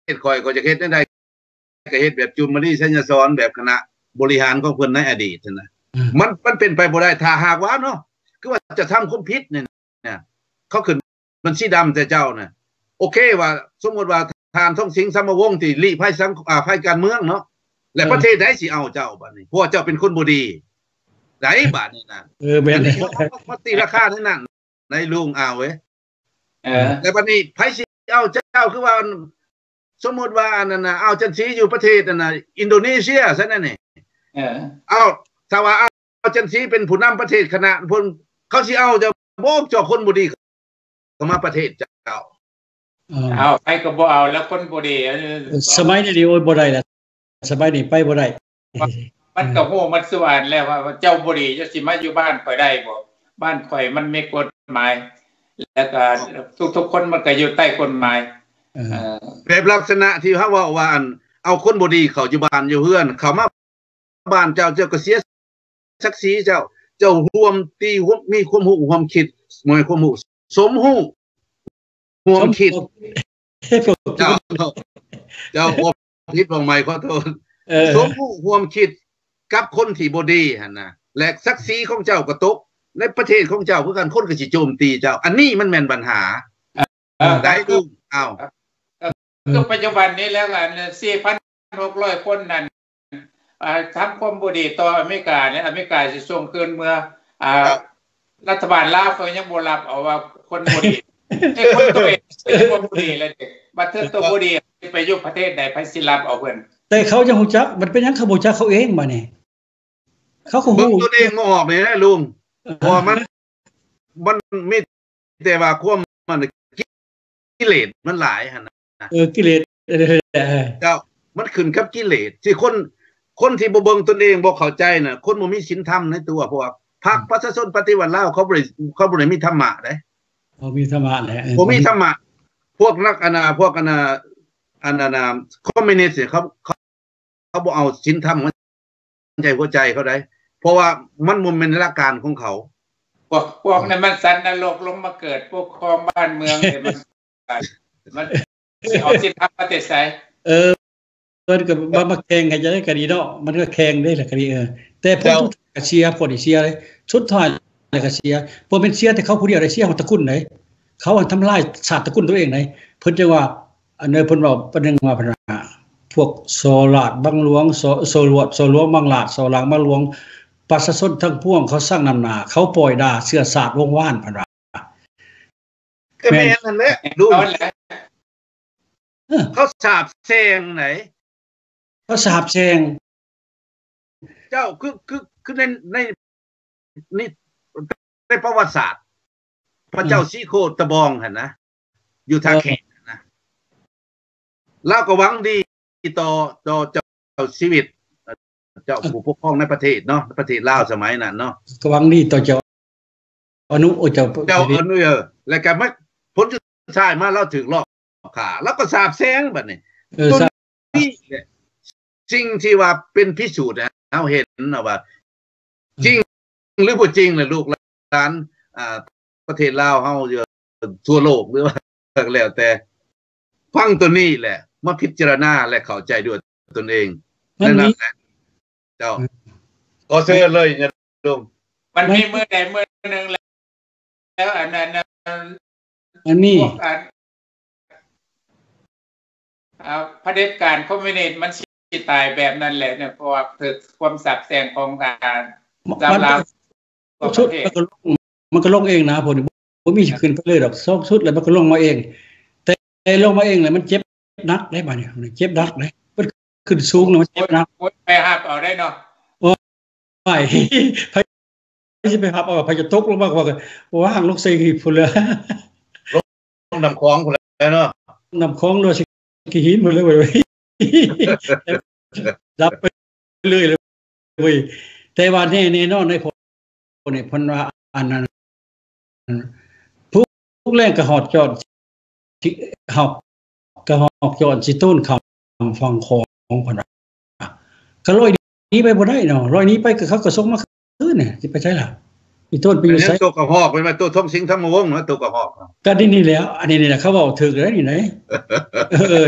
ศข่อยก็จะเฮ็ดได้ได้ก็เฮ็ดแบบจุลมณีสัญญาสอนแบบคณะบริหารของเพิ่นในอดีตนั่นน่ะมันมันเป็นไปบ่ได้ถ้าหากว่าเนาะคือว่าจะทำความผิดเนี่ยเนี่ยเขาขึ้นบัญชีดำแต่เจ้าน่ะโอเคว่าสมมุติว่าทานท่องสิงสมวงศ์ที่ลี้ภัยสังอ่าภัยการเมืองเนาะและประเทศใดสิเอาเจ้าบัดนี้เพราะเจ้าเป็นคนบ่ดีไดบัดนี้น่ะเออแม่นมาตีราคาเท่านั้นในลุงเอาเว้ยเออแต่บัดนี้ไผสิเอาเจ้าคือว่าสมมุติว่าอันนั้นน่ะเอาจังซี่อยู่ประเทศนั่นน่ะอินโดนีเซียซะนั่นนี่เออเอาถ้าว่าเอาจังซี่เป็นผู้นำประเทศคณะเพิ่นเขาสิเอาจะบ่เจ้าคนบ่ดีเข้ามาประเทศเจ้าเอาไปก็บ่เอาแล้วคนบ่ดีสมัยนี้โอ้ยบ่ได้ล่ะสมัยนี้ไปบ่ได้มันก็โหมันสว่านแล้วว่าเจ้าบ่ดีจะสิมาอยู่บ้านข่อยได้บ่บ้านข่อยมันมีกฎหมายแล้วก็ทุกๆคนมันก็อยู่ใต้กฎหมายเออแบบลักษณะที่เฮาว่าว่าอันเอาคนบ่ดีเข้าอยู่บ้านอยู่เฮือนเข้ามาบ้านเจ้าเจ้าก็เสียศักดิ์ศรีเจ้าเจ้าร่วมตีมีความรู้ความคิดหมายความรู้สมรู้ความคิดเจ้าเจ้าความคิดบ่ใหม่ขอโทษสมรู้ความคิดกับคนที่บ่ดีหั่นน่ะและศักดิ์ศรีของเจ้าก็ตกในประเทศของเจ้าคือกันคนก็สิโจมตีเจ้าอันนี้มันแม่นปัญหาได้ลูกอ้าวก็ปัจจุบันนี้แล้วกัน สี่พันหกร้อย คนนั่นอ่าทำความบ่ดีต่ออเมริกาเนี่ยอเมริกาสิส่งคืนเมื่ออ่ารัฐบาลลาวเขายังบ่รับเอาว่าคนบ่ดีไอ้คนตัวเองเป็นคนบ่ดีแล้วเด้บัดเทิดตัวบ่ดีไปอยู่ประเทศใดไผสิรับเอาเพิ่นแต่เขายังฮู้จักมันเป็นหยังเขาบ่จักเขาเองบัดนี้เขาก็ฮู้เบิ่งตัวเองบ่ออกนี่นะลุงเพราะมันมันมีแต่ว่าความมันกิเลสมันหลายหั่นน่ะเออกิเลสเจ้ามันขึ้นกับกิเลสที่คนคนที่บ่เบิ่งตนเองบ่เข้าใจน่ะคนบ่มีศีลธรรมในตัวพวกพรรคประชาชนปฏิวัติลาวเขาบ่ได้เขาบ่ได้มีธรรมะเด้บ่มีธรรมะแหละบ่มีธรรมะพวกนักอนาพวกอนาอันนาคอมมิวนิสต์เขาเขาบ่เอาศีลธรรมใจหัวใจเขาได้เพราะว่ามันบ่แม่นหลักการของเขาพวกพวกนั้นมันสันนรกลงมาเกิดปกครองบ้านเมืองเนี่ยมันมันเอาศีลธรรมมาแต่ไสเออเพิ่นก็บ่มาแข่งกันจะได้ก็ดีเนาะมันก็แข่งได้แหละก็ดีเออแต่พวกก็เชียร์พวกนี่เชียร์เลยสุดท้ายแล้วก็เชียร์บ่เป็นเชียร์แต่เขาผู้เดียวได้เชียร์ของตระกูลไหนเขาทำลายชาติตระกูลตัวเองไหนเพิ่นจังว่าอันนี้เพิ่นว่าประเด็นว่าเพิ่นว่าพวกโซลาดบังหลวงโซโซลวดโซหลวงบังลาดโซหลังบังหลวงประชาชนทั้งพวงเขาสร้างนำหน้าเขาปล่อยด่าเสื้อสาดวงว่านเพิ่นว่าก็แม่นนั่นแหละดูเขาสาบแช่งไหนเขาสาบแช่งเจ้าคือคือคือในในนี่ในประวัติศาสตร์พระเจ้าสีโคตะบองหั่นนะอยู่ทางแขกนะแล้วก็หวังดีต่อต่อเจ้าชีวิตเจ้าผู้ปกครองในประเทศเนาะประเทศลาวสมัยนั้นเนาะก็หวังดีต่อเจ้าอนุเจ้าเจ้าอนุเออแล้วก็มาผลสุดท้ายมาเราถึงรอบขาแล้วก็สาบแช่งบัดนี้เออนี่สิ่งที่ว่าเป็นพิสูจน์นะเฮาเห็นนะว่าจริงหรือบ่จริงล่ะลูกหลานอ่าประเทศลาวเฮาอยู่ทั่วโลกหรือว่าแล้วแต่ฟังตัวนี้แหละมาพิจารณาและเข้าใจด้วยตนเองนั่นแหละเจ้าขอเชิญเลยเนี่ยลุงมันมีมื้อใดมื้อนึงแล้วอันนั้นอันนี้อ่าเผด็จการคอมมิวนิสต์มันสิตายแบบนั้นแหละเนี่ยเพราะว่าถึกความสับแสงของการสำหรับชุดมันก็ลงมันก็ลงเองนะพุ่นบ่มีขึ้นไปเลยดอกสองชุดแล้วมันก็ลงมาเองแต่ลงมาเองเลยมันเจ็บนักได้บ่เนี่ยเจ็บนักเลยมันขึ้นสูงแล้วมันเจ็บนักไปหับเอาได้เนาะโอ้ยไผสิไปหับเอาไผจะตกลงมากกว่าว่างลงใส่พุ่นเลยลงน้ำคลองพุ่นแล้วเนาะน้ำคลองโดยสิขี้หินพุ่นเลยเว้ยรับไปเลยเลยเว้ยแต่ว่าแน่ๆนอนในคนนี่เพิ่นว่าอันนั้นทุกแรงก็หอดจอดที่หอบก็หอกจอดสิต้นคำฟังของเพิ่นก็ลอยนี้ไปบ่ได้เนาะลอยนี้ไปก็เขาก็ส่งมาคืนนี่สิไปใช่ล่ะอีต้นไปอยู่ไสตัวกระหอกเป็นมาตัวท่องสิงธรรมวงศ์เนาะตัวกระหอกก็นี่นี่แล้วอันนี้นี่แหละเขาเว้าถึกแล้วนี่ไหนเออ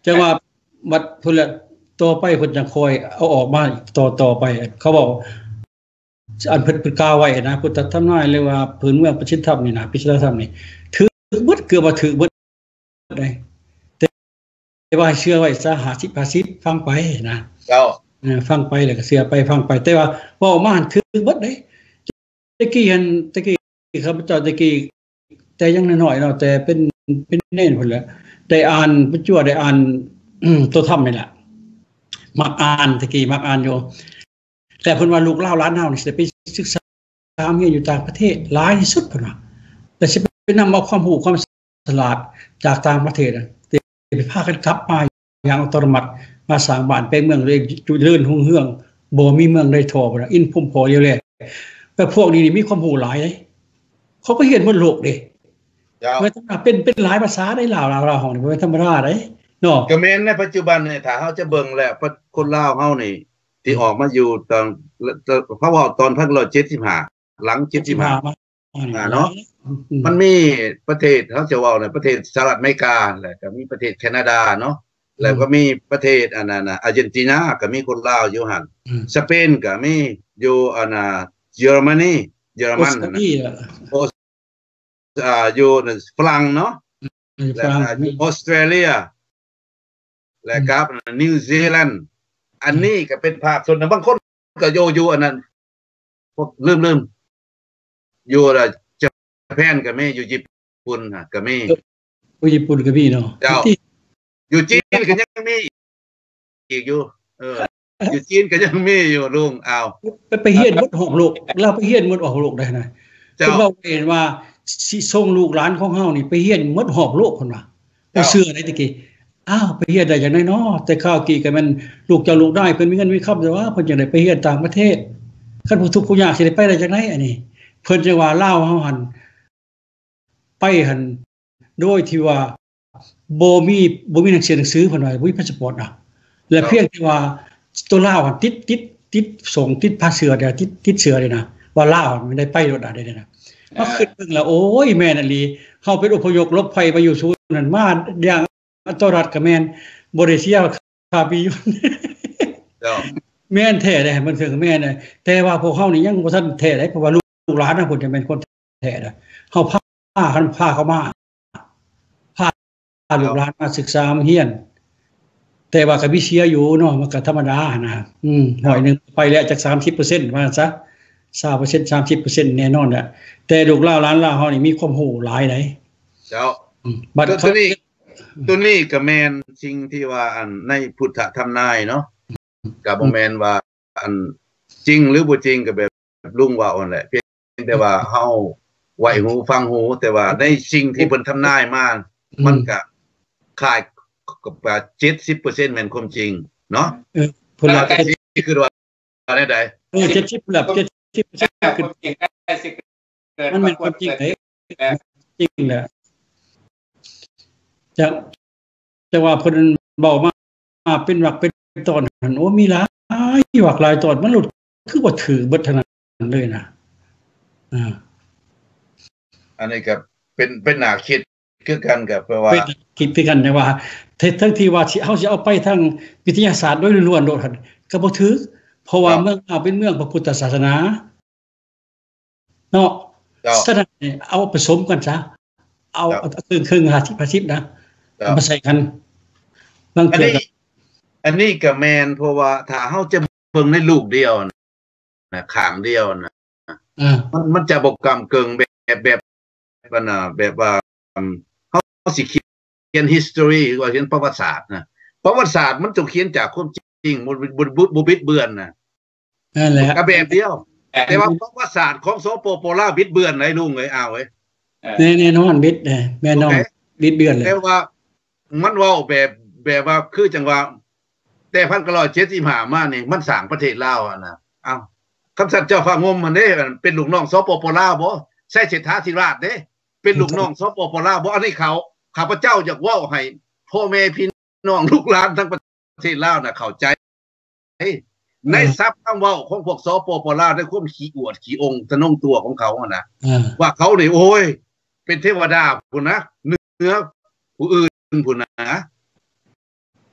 จังว่าบัดพุ่นละต่อไปเพิ่นจังคอยเอาออกมาต่อต่อไปเขาบอกอันเพิ่นเพิ่นกล่าวไว้นะพุทธธรรมนายเลยว่าพื้นเมืองประชิดธรรมนี่นะพิชิตธรรมนี่ถือเบิดเกือบว่าถือเบิดได้แต่ว่าเชื่อไว้ซะห้าสิบ ห้าสิบฟังไปนะเจ้าเออฟังไปแล้วก็เชื่อไปฟังไปแต่ว่าเว้ามาถือเบิดได้ตะกี้หันตะกี้ข้าพเจ้าตะกี้แต่ยังน้อยๆเนาะแต่เป็นเป็นเน้นพุ่นแหละได้อ่านพระจั่วได้อ่านตัวธรรมนี่แหละมักอ่านตะกี้มักอ่านอยู่แต่เพิ่นว่าลูกเล่าล้านเฮานี่สิไปศึกษาเมียอยู่ต่างประเทศหลายที่สุดเพิ่นว่าแต่สิไปนำเอาความรู้ความฉลาดจากต่างประเทศน่ะไปพากันกลับมาอย่างอัตโนมัติมาสร้างบ้านเป็นเมืองเลยจุเลื่อนหุ่งเฮืองบ่มีเมืองใดทอบ่ล่ะอินพุ่มพอเดียวแลแต่พวกนี้นี่มีความรู้หลายเด้เขาก็เห็นบนโลกเด้เว้ยถ้าเป็นเป็นหลายภาษาได้ลาวลาวๆของนี่บ่ธรรมดาเด้เนาะก็แม่นในปัจจุบันนี่ถ้าเฮาจะเบิ่งแล้วคนลาวเฮานี่ที่ออกมาอยู่ตอนเขาว่าตอนพันเก้าร้อยเจ็ดสิบห้าหลังเจ็ดสิบห้าอ่าเนาะมันมีประเทศเขาจะว่าเนี่ยประเทศสหรัฐอเมริกาแหละก็มีประเทศแคนาดาเนาะแล้วก็มีประเทศอันนั้นน่ะอาร์เจนตินาก็มีคนลาวอยู่หั่นสเปนก็มีอยู่อันน่ะเยอรมนีเยอรมันน่ะโออ่าอยู่ฝรั่งเนาะแล้วก็ออสเตรเลียและครับนิวซีแลนด์อันนี้ก็เป็นภาคส่วนบางคนก็โยอยู่อันนั้นพวกลืมๆอยู่ละญี่ปุ่นก็มีอยู่ญี่ปุ่นฮะก็มีอยู่ญี่ปุ่นก็มีเนาะอยู่จีนก็ยังมีอีกอยู่เอออยู่จีนก็ยังมีอยู่ลุงอ้าวไปไปเฮียนหมดหกโลกเราไปเฮียนหมดออกโลกได้นะเจ้าว่าเห็นว่าสิส่งลูกหลานของเฮานี่ไปเฮียนหมดหกโลกพุ่นว่าไปเชื่อได้ตะกี้อ้าวไปเฮียนได้จังได๋เนาะแต่ข้าวกี่ก็มันลูกเจ้าลูกได้เพิ่นมีเงินมีคำแต่ว่าเพิ่นจังได้ไปเฮียนต่างประเทศคันผู้ทุกข์ผู้ยากสิได้ไปได้จังได๋อันนี้เพิ่นจังว่าลาวเฮาหั่นไปหั่นโดยที่ว่าบ่มีบ่มีหนังสือหนังสือเพิ่นว่าบ่มีพาสปอร์ตอ่ะและเพียงแต่ว่าตัวลาวหั่นติดติดติดส่งติดพาเสือเด้ติดติดเสือเด้นะว่าลาวมันได้ไปรถอ่ะได้นะมาคิดเบิ่งแล้วโอ้ยแม่นอีหลีเฮาเป็นอพยพหลบภัยมาอยู่ศูนย์นั่นมาอย่างอัตรัสก็แม่นบ่ได้เสียค่าปีอยู่เจ้าแม่นแท้ได้มันถึงแม่นน่ะแต่ว่าพวกเฮานี่ยังบ่ทันแท้ได้เพราะว่าลูกหลานน่ะเพิ่นจะเป็นคนแท้น่ะเฮาพาคันพาเขามาพาลูกหลานมาศึกษามาเรียนแต่ว่าก็มีเสียอยู่เนาะมันก็ธรรมดานะอืมหน่อยนึงไปแล้วจัก สามสิบเปอร์เซ็นต์ ว่าซะ สามเปอร์เซ็นต์ สามสิบเปอร์เซ็นต์ แน่นอนน่ะแต่ลูกหลานหลานเราเฮานี่มีความรู้หลายไดเจ้าบัดตัวนี้ตัวนี้ก็แม่นสิ่งที่ว่าอันในพุทธธรรมนายเนาะก็บ่แม่นว่าอันจริงหรือบ่จริงก็แบบลุงว่าอ่อนแหละเพียงแต่ว่าเฮาไหวหูฟังหูแต่ว่าในสิ่งที่เพิ่นทำนายมามันก็คล้ายกับว่า เจ็ดสิบเปอร์เซ็นต์ แม่นความจริงเนาะเออพุ่นล่ะคือว่าได้ใดเออเจ็ดสิบพุ่นล่ะ เจ็ดสิบเปอร์เซ็นต์ คือจริงได้สิเกิดมันเป็นความจริงเด้จริงแหละจะแต่ว่าเพิ่นเว้ามาเป็นหลักเป็นตอนโอ้มีหลายหลักหลายตอนมันหลุดคือบ่ถือเบิดเท่านั้นเลยนะอ่าอันนี้ก็เป็นเป็นหน้าคิดคือกันกับเพราะว่าเป็นคิดคือกันแต่ว่าทั้งที่ว่าสิเฮาสิเอาไปทางวิทยาศาสตร์โดยล้วนๆโดดหั่นก็บ่ถือเพราะว่าเมืองเอาเป็นเมืองพระพุทธศาสนาเนาะฉะนั้นเอาผสมกันซะเอาครึ่งๆห้าสิบ ห้าสิบนะมาใส่กันบางเทื่ออันนี้ก็แม่นเพราะว่าถ้าเฮาจะเบิ่งในลูกเดียวนะข้างเดียวนะมันมันจะบ่กำเกิงแบบแบบว่าน่ะแบบว่าเฮาสิเขียน history ว่าเขียนประวัติศาสตร์นะประวัติศาสตร์มันต้องเขียนจากความจริงบ่บ่บิดเบือนน่ะนั่นแหละก็แบบเดียวแต่ว่าประวัติศาสตร์ของสปป.ลาวบิดเบือนได้ลุงเอ้ยอ้าวเอ้ยแน่ๆนอนบิดแน่นอนบิดเบือนเลยแต่ว่ามันเว้าแบบแบบว่าคือจังว่าแต่หนึ่งพันเก้าร้อยเจ็ดสิบห้ามานี่มันสร้างประเทศลาวอ่ะนะอ้าวคำสัตย์เจ้าฟ้างมมันเด้เป็นลูกน้องสปป.ลาวบ่ใช่เศรษฐาธิราชเด้เป็นลูกน้องสปป.ลาวบ่อันนี้เขาข้าพเจ้าอยากเว้าให้พ่อแม่พี่น้องลูกหลานทั้งประเทศลาวน่ะเข้าใจในทรัพย์คำเว้าของพวกสปป.ลาวได้ความขี้อวดขี้องค์ทะนงตัวของเขาอ่ะนะว่าเขานี่โอ้ยเป็นเทวดาพุ่นนะเหนือผู้อื่นพุ่นนะ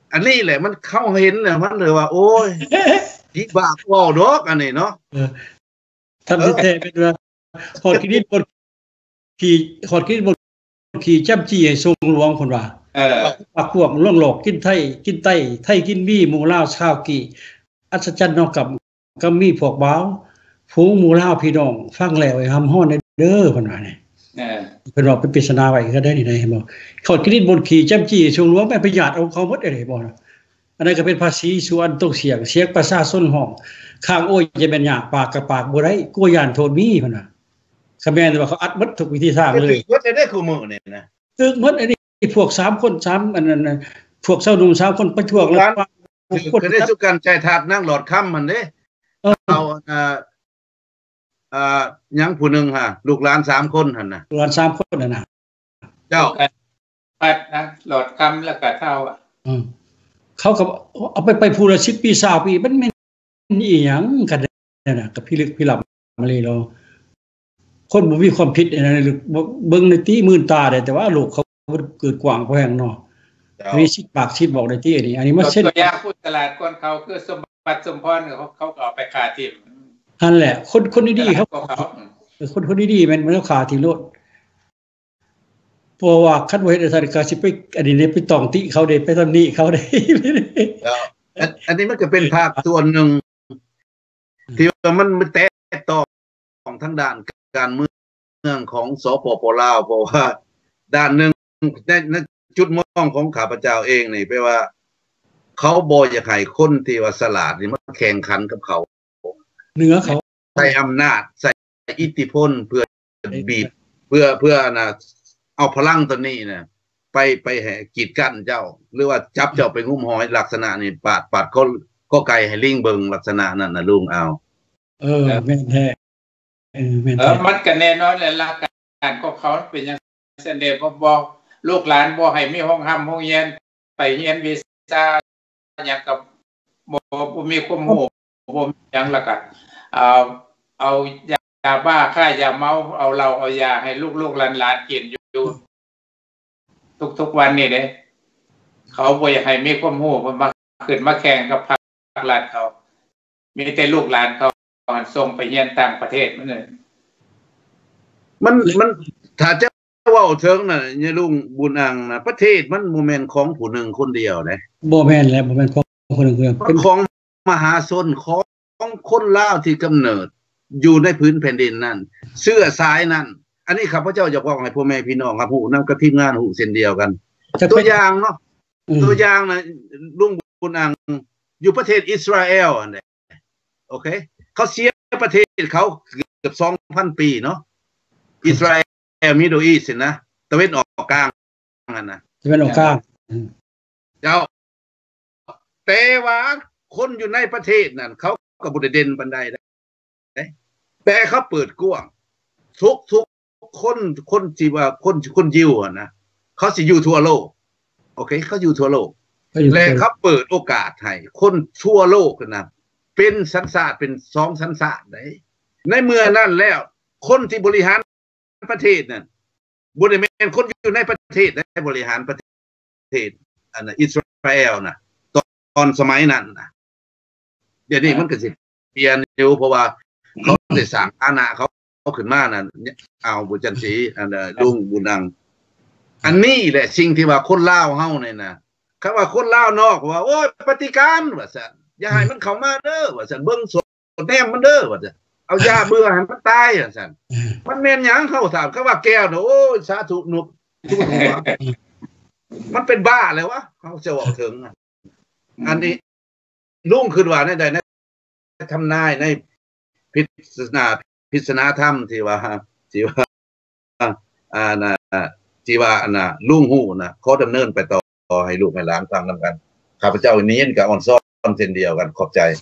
อันนี้แหละมันเข้าเห็นน่ะมันเลยว่าโอ้ยอีบากเว้าดอกอันนี้เนาะเออทำสิแท้เป็นว่าฮอดคิดบ่ขี่ฮอดคิดบ่ขี่จ้ำจี้ให้ทรงหลวงพุ่นว่าเออปากพวกล่วงหลอกกินไทยกินไต้ไทยกินมีหมู่ลาวชาวกี่อัศจรรย์เนาะกับก็มีพวกบ้าวฝูงหมู่ลาวพี่น้องฟังแล้วให้หำฮ้อนเด้อเพิ่นว่านี่เออเพิ่นว่าเป็นปริศนาไว้ก็ได้นี่ได้บ่เขาคิดบ่ขี่จ้ำจี้ทรงหลวงแม่ประหยัดเอาเขาหมดได้บ่อันนั้นก็เป็นภาษีส่วนต้องเสียงเสียงประชาชนห้องข้างโอ้ยจะเป็นยากปากกับปากบ่ได้กลัวย่านโทษมีเพิ่นน่ะคำแม่นว่าเขาอัดหมดทุกวิธีทางเลยว่าจะได้คู่มื้อนี่นะตึกหมดอันนี้พวกสามคนสามอันนั้นพวกเช้าหนุ่มสามคนประท้วงแล้วคือได้สุกันใจทาดนั่งหลอดค่ำมันเด้เอาอ่าอ่ายังผู้นึงฮะลูกหลานสามคนหั่นน่ะลูกหลานสามคนน่ะนะเจ้าปัดนะหลอดค่ำแล้วก็เท่าอ่ะอือเขาก็เอาไปไปพูละสิบปียี่สิบปีมันแม่นอีหยังกันนั่นน่ะกับพี่ลึกพี่หลับมาเลยเราคนบ่มีความผิดอันนั้นเบิ่งในติมื่นตาได้แต่ว่าลูกเขาเกิดกว้างกว่าแห่งเนาะมีสิปากสิบอกได้ติอันนี้อันนี้มันเส้นตัวอย่างพูดตลาดคนเขาคือสมบัติสมพรเขาเขาก็เอาไปขาทิ่มนั่นแหละคนคนดีๆครับคนคนดีๆมันมันขาทิ่มโลดเพราะว่าคันบ่เฮ็ดให้ท่านก็สิไปอันนี้ไปต้องติเขาได้ไปตำหนิเขาได้อันนี้มันก็เป็นภาคส่วนนึงที่ว่ามันมันแตะต้องของทางด้านการเมืองของสปป.ลาวเพราะว่าด้านนึงในจุดมองของข้าพเจ้าเองนี่แปลว่าเขาบ่อยากให้คนที่ว่าฉลาดนี่มาแข่งขันกับเขาเหนือเขาใช้อำนาจใช้อิทธิพลเพื่อบีบเพื่อเพื่อน่ะเอาพลังตัวนี้น่ะไปไปให้กีดกั้นเจ้าหรือว่าจับเจ้าไปงุ้มหอยลักษณะนี้ปาดปาดก็ก็ไก่ให้ลิงเบิ่งลักษณะนั้นน่ะลุงเอาเออแม่นแท้เออแม่นแท้มันก็แน่นอนแหละหลักการของเขาเป็นจังซั่นเด้บ่บอกลูกหลานบ่ให้มีห้องห้ำห้องเรียนไปเรียนวิชาหยังก็บ่บ่มีความรู้บ่มีหยังแล้วก็เอาเอายาบ้าค่ายาเมาเอาเหล้าเอายาให้ลูกๆหลานๆกินอยู่ทุกๆวันนี่เด้เขาบ่อยากให้มีความรู้เพิ่นมาขึ้นมาแข่งกับภาครัฐเขามีแต่ลูกหลานเขาส่งไปเรียนต่างประเทศมันเลยมันมันถ้าจะเว้าถึงน่ะยายลุงบุญอังน่ะประเทศมันบ่แม่นของผู้หนึ่งคนเดียวเด้บ่แม่นแล้วบ่แม่นของคนหนึ่งเป็นของมหาชนของคนลาวที่กำเนิดอยู่ในพื้นแผ่นดินนั้นเสื้อสายนั้นอันนี้ข้าพเจ้าอยากบอกให้พ่อแม่พี่น้องครับฮู้นำกับทีมงานฮู้เช่นเดียวกันตัวอย่างเนาะตัวอย่างน่ะลุงบุญอังอยู่ประเทศอิสราเอลอันนี้โอเคเขาเสียประเทศเขาเกือบ สองพัน ปีเนาะอิสราเอลมิดเดิลอีสต์นะตะวันออกกลางนั่นน่ะตะวันออกกลางเจ้าแต่ว่าคนอยู่ในประเทศนั่นเขาก็บ่ได้เด่นปานใดเด้แต่เขาเปิดกว้างทุกๆคนคนที่ว่าคนคนยิวอ่ะนะเขาสิอยู่ทั่วโลกโอเคเขาอยู่ทั่วโลกและเขาเปิดโอกาสให้คนทั่วโลกนะเป็นสัญชาติเป็นสองสัญชาติได้ในเมื่อนั้นแล้วคนที่บริหารประเทศนั่นบ่ได้แม่นคนอยู่ในประเทศได้บริหารประเทศอันน่ะอิสราเอลน่ะตอนสมัยนั้นน่ะเดี๋ยวนี้มันก็สิเปลี่ยนอยู่เพราะว่าเขาได้สร้างฐานะเขาเขาขึ้นมานั่นเอาบุญจันทร์ศรีอันน่ะลุงบุญอังอันนี้แหละสิ่งที่ว่าคนลาวเฮานี่นะคำว่าคนลาวนอกว่าโอ้ยปฏิการว่าซั่นอย่าให้มันเข้ามาเด้อว่าซั่นเบิ่งสดแนมมันเด้อว่าซั่นเอายาเบื่อให้มันตายว่าซั่นมันแม่นหยังเขาถามเขาว่าแก้วเนาะโอ้ยสาธุหนุกทุกหัวมันเป็นบ้าเลยวะเขาจะบอกถึงอันนี้ลุงคิดว่าในใดในทำนายในพิศนาพิศนาธรรมที่ว่าที่ว่าอ่าน่ะที่ว่าอันน่ะลุงฮู้น่ะขอดำเนินไปต่อให้ลูกให้หลานฟังนำกันข้าพเจ้านี้กับอ่อนซ้อนเช่นเดียวกันขอบใจ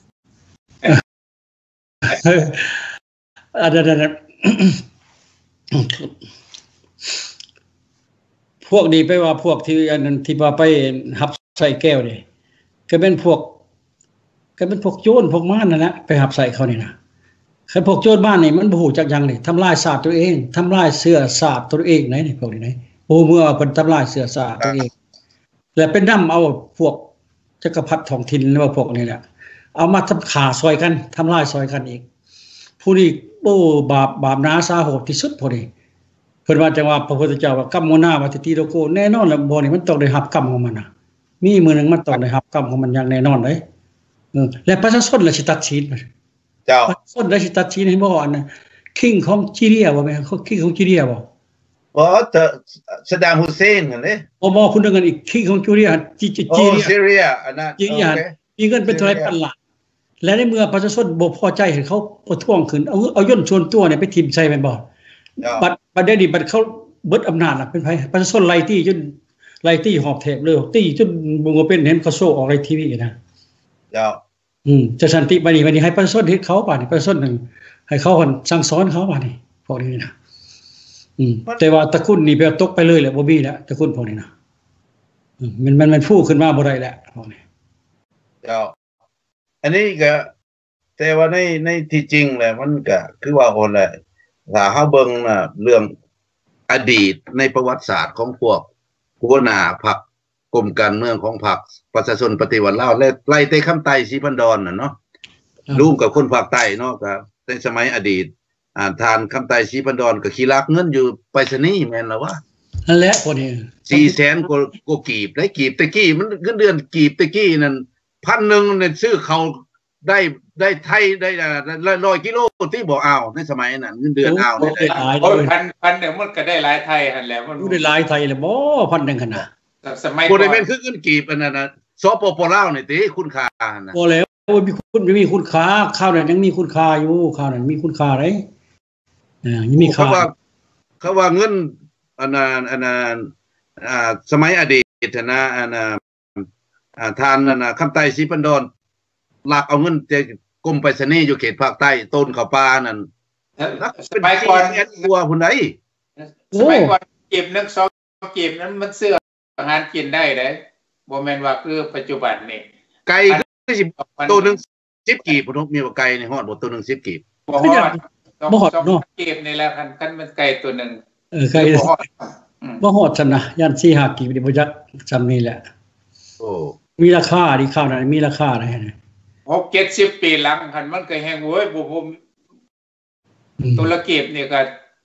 อันนั้นพวกนี้ไปว่าพวกที่อันนั้นที่ว่าไปหับใส่แก้วนี่ก็เป็นพวกก็เป็นพวกโจรพวกม่านนั่นแหละไปหับใส่เขานี่นะใครพวกโจรบ้านนี่มันบ่ฮู้จักหยังนี่ทำลายศาสตร์ตัวเองทำลายเสื้อศาสตร์ตัวเองไหนนี่พวกนี้ไหนโอ้เมื่อเพิ่นทำลายเสื้อศาสตร์ตัวเองแล้วเป็นนำเอาพวกจักรพรรดิท้องถิ่นหรือว่าพวกนี้แหละเอามาทำขาซอยกันทำลายซอยกันอีกผู้นี้โอ้บาปบาปหนาสาโหดที่สุดพอดีเพิ่นว่าจังว่าพระพุทธเจ้าว่ากรรมโมนาวัตติโลโกแน่นอนแล้วบ่นี่มันต้องได้รับกรรมของมันน่ะมีมื้อนึงมันต้องได้รับกรรมของมันอย่างแน่นอนเด้เออและประชาชนล่ะสิตัดสินเจ้าประชาชนล่ะสิตัดสินให้บ่อันน่ะคิงของซีเรียบ่แม่นเขาคิงของซีเรียบ่บ่แต่ซาดามฮุเซนนั่นเด้บ่บ่คุณนึงกันอีกคิงของซีเรียจีจีโอ้ซีเรียอันนั้นโอเคมีเงินเป็นเท่าไหร่พันล้านและในเมื่อประชาชนบ่พอใจเห็นเขาประท้วงขึ้นเอาเอาย่นส่วนตัวเนี่ยไปทิ่มใส่แม่นบ่บัดบัดได้นี่บัดเขาเบิดอำนาจล่ะเป็นไผประชาชนไล่ตี้จนไล่ตี้หอบแถบเลยตี้จนบ่ว่าเป็นเห็นเขาโซออกในทีวีนะเจ้าอืมจะสันติบัดนี้บัดนี้ให้ประชาชนเฮ็ดเขาบาดนี้ประชาชนนึงให้เขาหั่นสั่งสอนเขาบาดนี้พวกนี้นะอืมแต่ว่าตะคุณนี่แบบตกไปเลยแหละบ่มีแล้วตะคุณพวกนี้นะอืมมันมันมันฟูขึ้นมาบ่ได้แล้วพวกนี้เจ้าอันนี้ก็แต่ว่าในในที่จริงแหละมันก็คือว่าคนแหละถ้าเฮาเบิ่งน่ะเรื่องอดีตในประวัติศาสตร์ของพวกหัวหน้าพรรคกรมการเมืองของพรรคประชาชนปฏิวัติลาวและไล่เตคำไต้ศรีพันดรน่ะเนาะร่วมกับคนภาคใต้เนาะก็ในสมัยอดีตอ่าทานคำไต้ศรีพันดรก็ขี้ลักเงินอยู่ไปรษณีย์แม่นล่ะวะนั่นแหละพวกนี้สี่แสน กว่ากว่ากีบได้กีบตะกี้มันเงินเดือนกีบตะกี้นั่นพันหนึ่งเนี่ยซื้อเขาได้ได้ไทยได้ร้อยกิโลที่บ่เอาในสมัยนั้นเงินเดือนเอาได้หลายโอ้พันพันเนี่ยมันก็ได้หลายไทยหั่นแหละมันได้หลายไทยแหละบ่พันนึงคั่นน่ะสมัยบ่ได้แม่นคือเงินกีบอันนั้นน่ะสปปลาวนี่ติคุณค่าน่ะบ่แล้วมีคุณมีคุณค่าข้าวนั้นยังมีคุณค่าอยู่ข้าวนั้นมีคุณค่าเด้อ่ายังมีค่าเขาว่าเขาว่าเงินอันนั้นอันนั้นอ่าสมัยอดีตนะอันน่ะอ่าทานนั่นน่ะคำไต้ศรีพันดรลักเอาเงินจากกรมไปรษณีย์อยู่เขตภาคใต้ต้นข้าวปลานั่นสมัยก่อนตัวพุ่นใดสมัยก่อนกีบหนึ่ง สองกีบนั้นมันซื้ออาหารกินได้เด้บ่แม่นว่าคือปัจจุบันนี่ไก่คือสิตัวนึงสิบกีบพุ่นมีบ่ไก่นี่ฮอดบ่ตัวนึงสิบกีบบ่ฮอดบ่ฮอดเนาะกีบนี่แหละคันคันมันไก่ตัวนึงเออไก่บ่ฮอดบ่ฮอดซั่นน่ะย่าน สี่ห้า กีบนี่บ่จักจำนี่แหละโอ้มีราคาดิข้าวนั้นมีราคาได้หก เจ็ดสิบปีหลังคันมันก็แฮงโว้ยบ่ผมตัวละกีบนี่ก็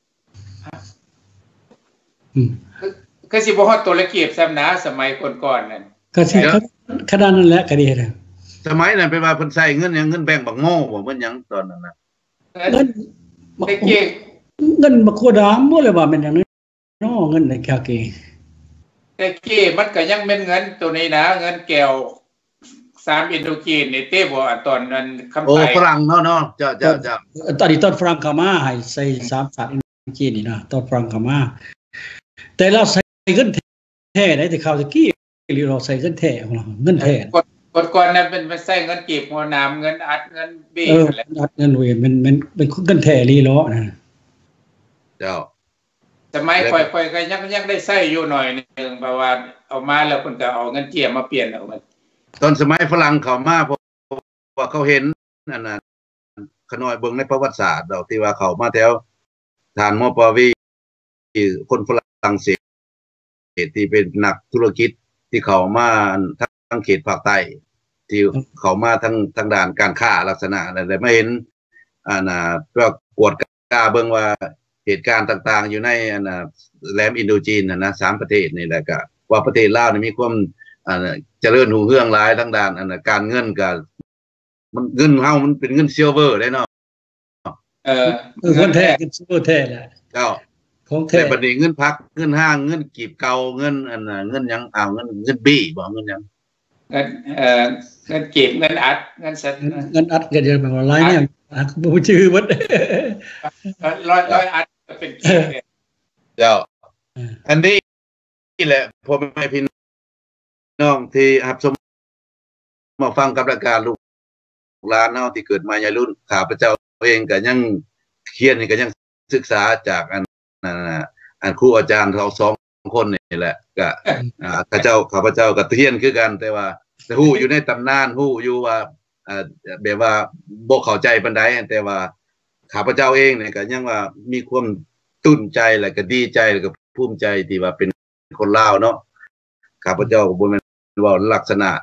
อืมก็สิบ่ฮอดตัวละกีบซ้ำนะสมัยก่อนๆนั่นก็สิขนาดนั้นแหละก็ดีนะสมัยนั้นไปว่าเพิ่นใช้เงินหยังเงินแบงก์บักโง่บ่เพิ่นหยังตอนนั้นน่ะเงินตะกี้เงินบักโคดามบ่เลยว่าแม่นหยังเนาะเงินในคาเกตะกี้มันก็ยังเป็นเงินตัวนี้นะเงินแก้วสามอินโดจีนนี่เต้บ่ตอนนั้นคำไต้โอ้ฝรั่งเนาะเนาะเจ้าๆๆตอนนี้ตอนฝรั่งเข้ามาให้ใส่สามสัตว์อินโดจีนนี่นะตอนฝรั่งเข้ามาแต่เราใส่เงินแท้ได้แต่ข้าวตะกี้เราใส่เงินแท้ของเราเงินแท้ก่อนๆนั้นเป็นใส่เงินกีบหัวน้ำเงินอัดเงินเบี้ยนั่นแหละอัดเงินเวยมันมันเป็นเงินแท้ลีล้อนะเจ้าสมัยค่อยๆก็ยังยังได้ใช้อยู่หน่อยนึงเพราะว่าเอามาแล้วเพิ่นก็เอาเงินเจียมาเปลี่ยนเอามันตอนสมัยฝรั่งเข้ามาเพราะว่าเขาเห็นนั่นน่ะขน้อยเบิ่งในประวัติศาสตร์ดอกที่ว่าเข้ามาแถวทานมอปวีคนฝรั่งเศสที่เป็นนักธุรกิจที่เข้ามาทั้งเขตภาคใต้ที่เข้ามาทั้งทางด้านการค้าลักษณะนั้นได้มาเห็นอ่าน่ะก็กวดกาเบิ่งว่าเหตุการณ์ต่างๆอยู่ในอันน่ะแหลมอินโดจีนน่ะนะสามประเทศนี่แหละก็ว่าประเทศลาวนี่มีความอ่าเจริญรุ่งเรืองหลายทางด้านอันน่ะการเงินก็มันเงินเฮามันเป็นเงินซิลเวอร์ได้เนาะเออเงินแท้เงินซิลเวอร์แท้แหละเจ้าของแท้แต่บัดนี้เงินพักเงินห้างเงินกีบเก่าเงินอันน่ะเงินหยังอ้าวเงินเงินบี้บ่เงินหยังเงินเอ่อเงินกีบเงินอัดเงินสดเงินอัดก็จะแบบว่าหลายแนวบ่ชื่อหมดร้อยๆอัดเป็นกีบเจ้าอันนี้แหละพ่อแม่พี่น้องที่รับชมมาฟังกับรายการลูกหลานเฮาที่เกิดมาในรุ่นข้าพเจ้าเองก็ยังเรียนนี่ก็ยังศึกษาจากอันอันครูอาจารย์เขาสองคนนี่แหละก็อ่าข้าเจ้าข้าพเจ้าก็เรียนคือกันแต่ว่าฮู้อยู่ในตำนานฮู้อยู่ว่าอ่าแบบว่าบ่เข้าใจปานใดแต่ว่าข้าพเจ้าเองนี่ก็ยังว่ามีความตื่นใจแล้วก็ดีใจแล้วก็ภูมิใจที่ว่าเป็นคนลาวเนาะข้าพเจ้าก็บ่แม่นว่าลักษณะ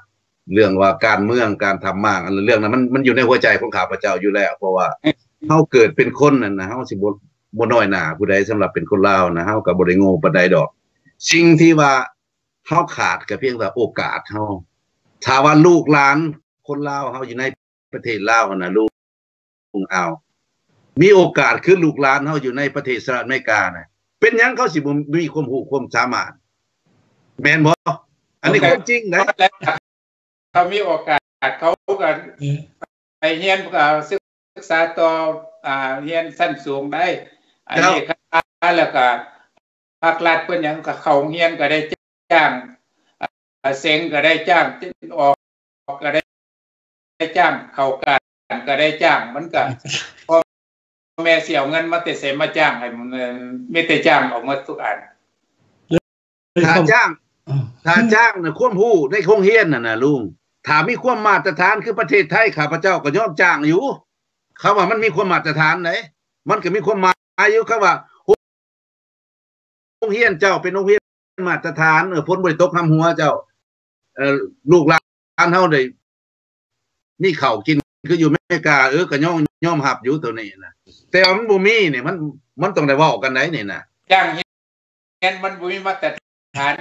เรื่องว่าการเมืองการทำมากอันเรื่องนั้นมันมันอยู่ในหัวใจของข้าพเจ้าอยู่แล้วเพราะว่าเฮาเกิดเป็นคนนั่นนะเฮาสิบ่บ่น้อยหน้าผู้ใดสำหรับเป็นคนลาวนะเฮาก็บ่ได้โง่ปานใดดอกสิ่งที่ว่าเฮาขาดก็เพียงแต่โอกาสเฮาถ้าว่าลูกหลานคนลาวเฮาอยู่ในประเทศลาวนะลูกเอามีโอกาสคือลูกหลานเฮาอยู่ในประเทศสหรัฐอเมริกานะเป็นหยังเขาสิบ่มีความรู้ความสามารถแม่นบ่อันนี้ความจริงนะเขามีโอกาสเขาก็ไปเรียนศึกษาต่ออ่าเรียนชั้นสูงได้อันนี้แล้วก็ภาครัฐเพิ่นหยังก็เข้าเรียนก็ได้จ้างเซ็งก็ได้จ้างออกก็ได้จ้างเข้าการก็ได้จ้างมันก็พ่อแม่เสียเงินมาแต่เสมาจ้างให้มันมีแต่จ้างออกหมดทุกอันถ้าจ้างถ้าจ้างน่ะความรู้ในโรงเรียนน่ะนะลุงถ้ามีความมาตรฐานคือประเทศไทยข้าพเจ้าก็ยอมจ้างอยู่เขาว่ามันมีความมาตรฐานไหนมันก็มีความหมายอยู่เขาว่าโรงเรียนเจ้าเป็นโรงเรียนมาตรฐานเออพ้นบ่ได้ตกน้ำหัวเจ้าเอ่อลูกหลานเฮาได้นี่ข้าวกินคืออยู่อเมริกาเออก็ยอมยอมรับอยู่ตัวนี้นะแต่ว่ามันบ่มีนี่มันมันต้องได้เว้ากันได้นี่นะจ้างเรียนมันบ่มีมาตรฐาน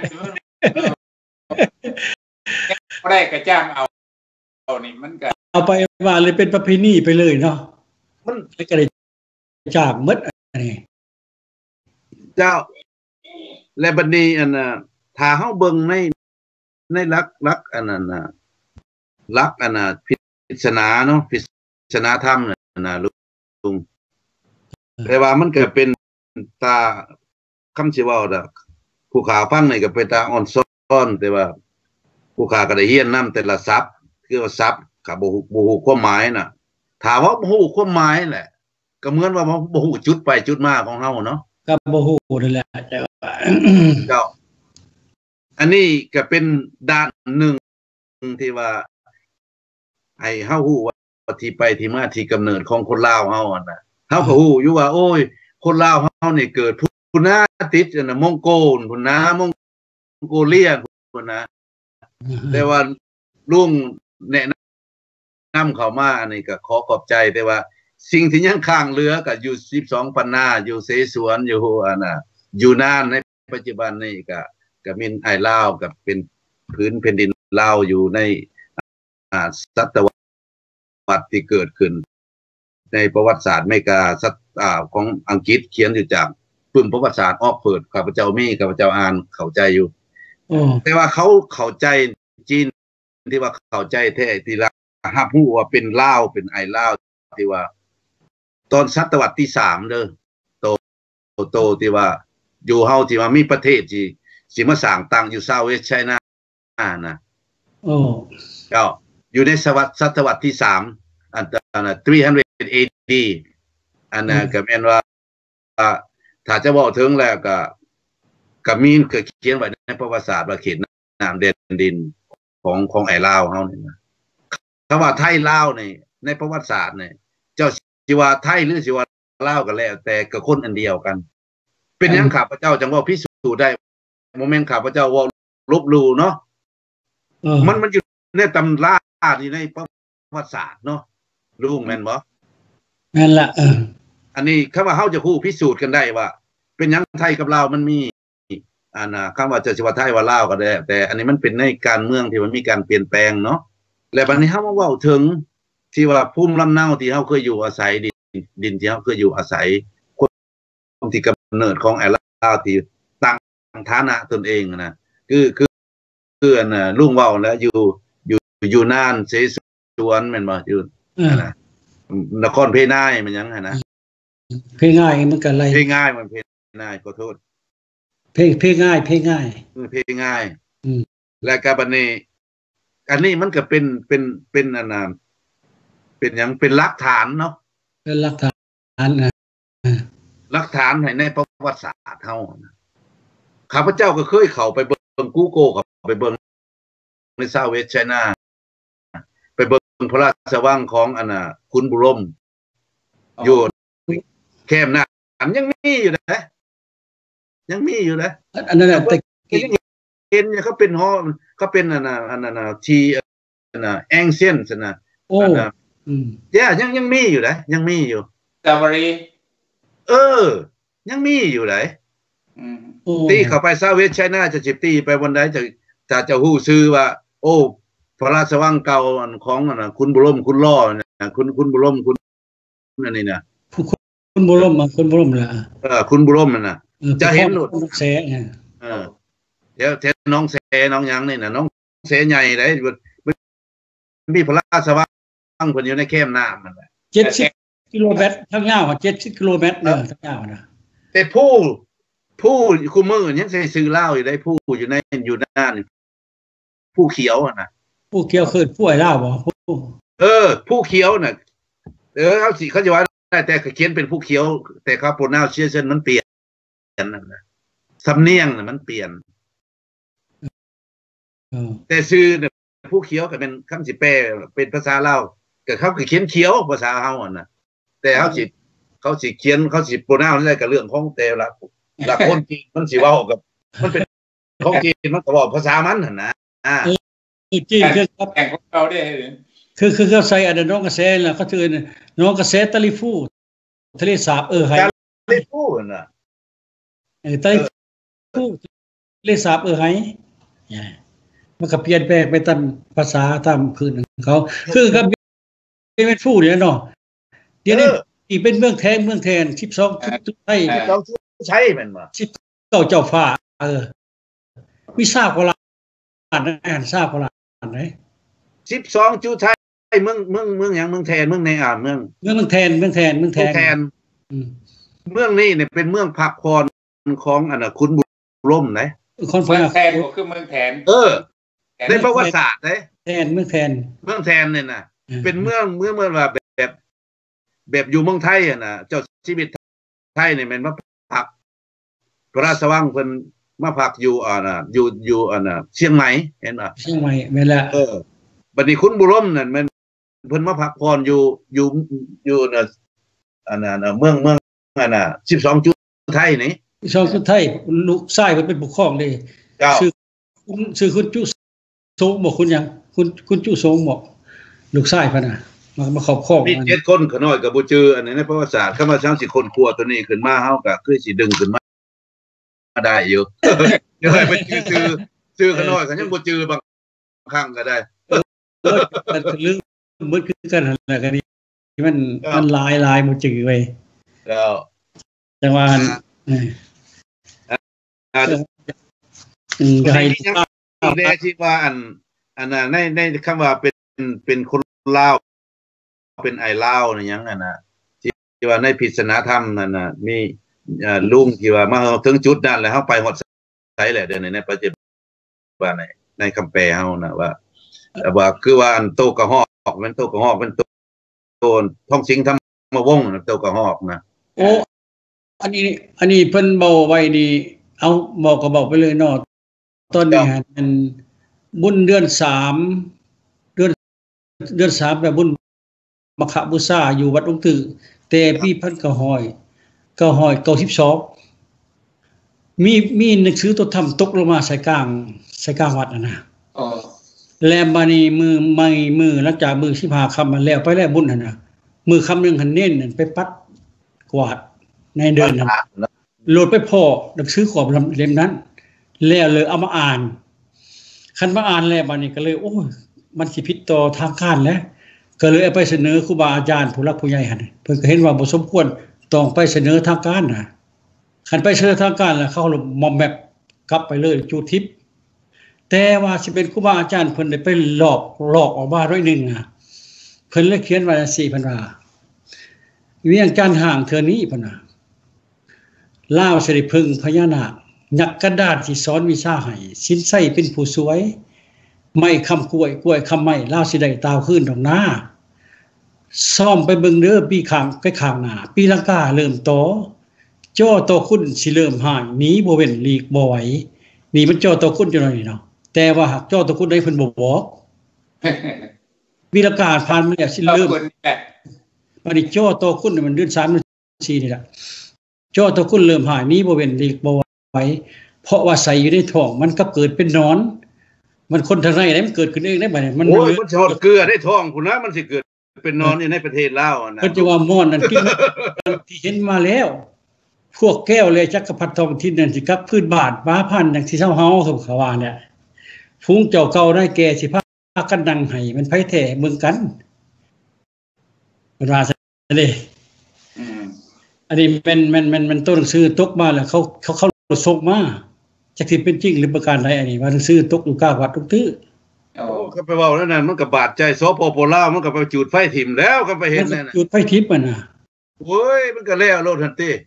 บ่ได้ก็จ้างเอาเอานี่มันก็เอาไปว่าเลยเป็นประเพณีไปเลยเนาะมันก็ได้จ้างหมดอันนี้เจ้าและบัดนี้อันน่ะถ้าเฮาเบิ่งในในหลักหลักอันนั้นน่ะหลักอันน่ะพิศนาเนาะพิศนาธรรมน่ะลุงแต่ว่ามันก็เป็นตาคำสิเว้าดอกผู้ข่าวฟังนี่ก็เป็นตาอ่อนซ้อนแต่ว่าผู้ข่าวก็ได้เรียนนำแต่ละศัพท์คือว่าศัพท์ก็บ่ฮู้บ่ฮู้ความหมายน่ะถ้าว่าบ่ฮู้ความหมายแหละก็เหมือนว่าบ่ฮู้จุดไปจุดมาของเฮาเนาะก็บ่ฮู้นั่นแหละแต่ว่าเจ้าอันนี้ก็เป็นด้านหนึ่งที่ว่าให้เฮาฮู้ว่าที่ไปที่มาที่กำเนิดของคนลาวเฮาอ่ะนะเฮาก็ฮู้อยู่ว่าโอ้ยคนลาวเฮานี่เกิดพุ่นนะติดอันน่ะมองโกลพุ่นนะมองโกเลียพุ่นนะแต่ว่าลุงแนะนำเข้ามาอันนี้ก็ขอขอบใจแต่ว่าสิ่งที่ยังค้างเหลือก็อยู่สิบสองปันนาอยู่เสฉวนอยู่อันน่ะอยู่นานในปัจจุบันนี้ก็ก็มีไอ้ลาวกับเป็นพื้นแผ่นดินลาวอยู่ในอ่าศตวรรษที่เกิดขึ้นในประวัติศาสตร์อเมริกาอ่าของอังกฤษเขียนอยู่จากปึ้มประวัติศาสตร์ออกเปิดข้าพเจ้ามีข้าพเจ้าอ่านเข้าใจอยู่แต่ว่าเขาเข้าใจจีนที่ว่าเข้าใจแท้ที่ละรับรู้ว่าเป็นลาวเป็นไอ้ลาวที่ว่าตอนศตวรรษที่สามเด้อโตโตที่ว่าอยู่เฮาที่ว่ามีประเทศที่สิมาสร้างตั้งอยู่ South West China นะโอ้เจ้าอยู่ในศตวรรษศตวรรษที่สามอันน่ะสามร้อย เอ ดี อันน่ะก็แม่นว่าถ้าจะบอกถึงแล้วก็ก็มีเคยเขียนไว้ในประวัติศาสตร์ว่าเขตน้ำแดนดินของของไอ้ลาวเฮานี่นะคำว่าไทยลาวนี่ในประวัติศาสตร์นี่เจ้าสิว่าไทยหรือสิว่าลาวก็แล้วแต่ก็คนอันเดียวกันเป็นหยังข้าพเจ้าจังว่าพิสูจน์ได้โมเมนต์ข้าพเจ้าว่าลบลู่เนาะมันมันอยู่ในตำราอยู่ในประวัติศาสตร์เนาะลุงแม่นบ่แม่นละเอออันนี้คำว่าเฮาจะฮู้พิสูจน์กันได้ว่าเป็นหยังไทยกับลาวมันมีอันน่ะคำว่าจะสิว่าไทยว่าลาวก็ได้แต่อันนี้มันเป็นในการเมืองที่มันมีการเปลี่ยนแปลงเนาะและบัดนี้เฮามาเว้าถึงที่ว่าภูมิลำเนาที่เฮาเคยอยู่อาศัยดินดินที่เฮาเคยอยู่อาศัยคนที่กำเนิดของไอ้ลาวที่ตั้งฐานะตนเองนะคือคือคืออันน่ะลุงเว้าแล้วอยู่อยู่อยู่นานเสฉวนแม่นบ่อยู่นะนครเพนายมันหยังหั่นนะเพง่ายมันก็ไรเพง่ายมันเพนายขอโทษเพเพง่ายเพง่ายเออเพง่ายอืมแล้วก็บัดนี้อันนี้มันก็เป็นเป็นเป็นอันน่ะเป็นหยังเป็นหลักฐานเนาะเป็นหลักฐานนะหลักฐานให้ในประวัติศาสตร์เฮาข้าพเจ้าก็เคยเข้าไปเบิ่ง Google เข้าไปเบิ่งใน South West China ไปเบิ่งพระราชวังของอันน่ะคุณบุรมอยู่แคมป์น่ะอันยังมีอยู่นะยังมีอยู่นะอันนั้นน่ะแต่เห็นเขาเป็นฮอเขาเป็นอันน่ะอันนั้นน่ะที่น่ะแองเซียนซั่นน่ะโอ้อืมย่ายังยังมีอยู่เด้ยังมีอยู่ซาวารีเออยังมีอยู่ไหนอืมตีเข้าไปซาเวชไชน่าจะสิตีไปวันใดจะจะจะฮู้ชื่อว่าโอ้พระราชวังเก่าของน่ะคุณบุร่มคุณล่อน่ะคุณคุณบุร่มคุณอันนี้น่ะคุณบุร่มคุณบุร่มล่ะเออคุณบุร่มนั่นน่ะจะเห็นหลุดแสไงเออเดี๋ยวแท้น้องแสน้องหยังนี่น่ะน้องแสใหญ่ได้มีพระราชวังเพิ่นอยู่ในแคมป์น้ำนั่นแหละเจ็ดสิบกิโลเมตรทั้งยาวเจ็ดสิบกิโลเมตรเด้อทั้งยาวนะแต่ผู้ผู้คู่มือยังใส่ซื้อเหล้าอยู่ได้ผู้อยู่ในอยู่ด้านผู้เขียวอ่ะนะผู้เขียวคือผู้ไอ้เหล้าบ่ผู้เออผู้เขียวน่ะเออเขาสิเขาจะว่าแต่เขียนเป็นผู้เขียวแต่เขา pronunciation มันเปลี่ยนนั่นน่ะสำเนียงน่ะมันเปลี่ยนเออแต่ชื่อน่ะผู้เขียวก็เป็นคำสิแปลเป็นภาษาลาวก็เขาก็เขียนเขียวภาษาเฮาอ่ะนะแต่เขาสิเขาสิเขียนเขาสิโปรนาวได้กับเรื่องของแต่ละละคนจีนมันสิเว้ากับมันเป็นของจีนมันก็บอกภาษามันหั่นนะอ่าจีนคือครับแข่งของเราได้คือคือเขาใส่อันน้องกระแสน่ะเขาชื่อน้องกระแสตะลิฟูทะเลสาบเออไห้ตะลิฟูน่ะเออตะลิฟูทะเลสาบเออไห้มันก็เปลี่ยนแปลงไปตามภาษาตามพื้นของเขาคือครับเป็นฟูเนี่ยเนาะเดี๋ยวนี้อีเป็นเมืองแทนเมืองแทนสิบสองจุดไทยสิบสองใช้แม่นบ่สิบเก้าเจ้าฟ้าเออมีทราบกว่าล้านอ่านทราบกว่าล้านไหนสิบสองจุดไทยเมืองเมืองเมืองหยังเมืองแทนเมืองในอ่าเมืองเมืองแทนเมืองแทนเมืองแทนอืมเมืองนี้เนี่ยเป็นเมืองพักผ่อนของอันน่ะคุณบุร่มไหนคนเมืองแทนก็คือเมืองแทนเออในประวัติศาสตร์เด้แทนเมืองแทนเมืองแทนเนี่ยน่ะเป็นเมืองเมืองเมืองว่าแบบแบบอยู่เมืองไทยอ่ะนะเจ้าชีวิตไทยนี่แม่นมาพักพระราชวังเพิ่นมาพักอยู่อ่าน่ะอยู่อยู่อ่าน่ะเชียงใหม่เห็นบ่เชียงใหม่แม่นแล้วเออบัดนี้คุณบุร่มนั่นมันเพิ่นมาพักผ่อนอยู่อยู่อยู่น่ะอันน่ะเมืองเมืองอันน่ะสิบสองจุดไทยนี่สิบสองจุดไทยลูกชายเพิ่นเป็นผู้ครองเด้ชื่อคุณชื่อคุณจุโสมบ่คุณหยังคุณคุณจุโสมบ่ลูกชายเพิ่นน่ะมามาครอบครองมีเจ็ดคนขน้อยก็บ่จืออันนี้ในประวัติศาสตร์คำว่าสามสิบคนครัวตัวนี้ขึ้นมาเฮาก็คือสิดึงขึ้นมาได้อยู่เดี๋ยวให้มันชื่อชื่อขน้อยก็ยังบ่จือบางครั้งก็ได้เออลืมมึดคือกันนั่นแหละกันนี่มันมันลายๆบ่จือไว้แล้วจังว่าเอออ่าอืมก็ให้ได้ที่ว่าอันอันน่ะในในคำว่าเป็นเป็นคนลาวเป็นไอ้ลาวนี่หยังนั่นน่ะที่ว่าในพิศนาธรรมนั่นน่ะมีอ่าลุงที่ว่ามาถึงจุดนั้นแล้วเฮาไปฮอดไสแหละเดี๋ยวนี้ในปัจจุบันในในคำแปลเฮาน่ะว่าว่าคือว่าอันโตกระหอกมันโตกระหอกมันโตท้องสิงธรรมวงศ์โตกระหอกนะโอ้อันนี้อันนี้เพิ่นเว้าไว้ดีเอาบอกก็บอกไปเลยเนาะตอนนี้มันบุญเดือนสามเดือนเดือนสามแบบบุญมขบูชาอยู่วัดองค์ตึแต่ปีหนึ่งพันเก้าร้อยเก้าสิบสองมีมีหนังสือตัวธรรมตกลงมาใส่กลางใส่กลางวัดน่ะนะอ๋อแล้วบัดนี้มือใหม่มือหลังจากมือสิบห้าค่ำมาแล้วไปแล้วบุญน่ะนะมือค่ำนึงหันเน้นนั่นไปปัดกวาดในเดือนนั้นโหลดไปพอหนังสือขอบเล่มนั้นแล้วเลยเอามาอ่านคันมาอ่านแล้วบัดนี้ก็เลยโอ้ยมันสิผิดต่อทางการแล้วก็เลยเอาไปเสนอครูบาอาจารย์ผู้หลักผู้ใหญ่หั่นเพิ่นก็เห็นว่าบ่สมควรต้องไปเสนอทางการน่ะคันไปเสนอทางการแล้วเขามอมแมปกลับไปเลยจูทิพย์แต่ว่าสิเป็นครูบาอาจารย์เพิ่นได้ไปหลอกหลอกออกมาร้อยนึงอ่ะเพิ่นเลยเขียนไว้สี่พันว่าเวียงจันทน์ห่างเทื่อนี้เพิ่นน่ะลาวสิได้พึ่งพญานาคยักกระดาษที่สอนวิชาให้สินไส้เป็นผู้สวยไม่คำกล้วยกล้วยคำไม้ลาวสิได้ตาวขึ้นดอกหน้าซ่อมไปเบิ่งเด้อปีข้างใกล้ข้างหน้าปีลังกาเริ่มโตจ้อโตคุณสิเริ่มหายหนีบ่เว้นหลีกบ่ไหวนี่มันจ้อโตคุณจังได๋เนาะแต่ว่าหากจ้อโตคุณได้เพิ่นบ่บอกปีลังกาผ่านมาแล้วสิเริ่มบัดนี้จ้อโตคุณมันเดือนสามเดือนสี่นี่ล่ะจ้อโตคุณเริ่มหายหนีบ่เว้นหลีกบ่ไหวเพราะว่าใส่อยู่ในท้องมันก็เกิดเป็นนอนมันคนทางไหนได้มันเกิดขึ้นเองได้บัดนี้มันโอ้ยมันสิฮอดเกลือได้ท้องพุ่นนะมันสิเกิดเป็นนอนอยู่ในประเทศลาวนะเพิ่นจะว่าม่อนนั่นที่ที่เห็นมาแล้วพวกแก้วเลยจักรพรรดิทองถิ่นนั่นสิกลับพื้นบ้านฟ้าพันธุ์จังสิเซาเฮาเขาว่าเนี่ยฝูงเจ้าเก่าได้แก่สิพากันดังให้มันไผแท้เบิ่งกันราชเด้อืมอันนี้เป็นมันมันมันตัวหนังสือตกมาแล้วเขาเขาเขาส่งมาจักสิเป็นจริงหรือประการใดอันนี้ว่าหนังสือตกอยู่กลางวัดทุกตื้อโอ้ก็ไปเว้าแล้วนั่นมันก็บาดใจสปปลาวมันก็ไปจุดไฟถิ่มแล้วก็ไปเห็นนั่นน่ะจุดไฟทิพย์มันน่ะโอ้ยมันก็แล้วโลดหั่นติ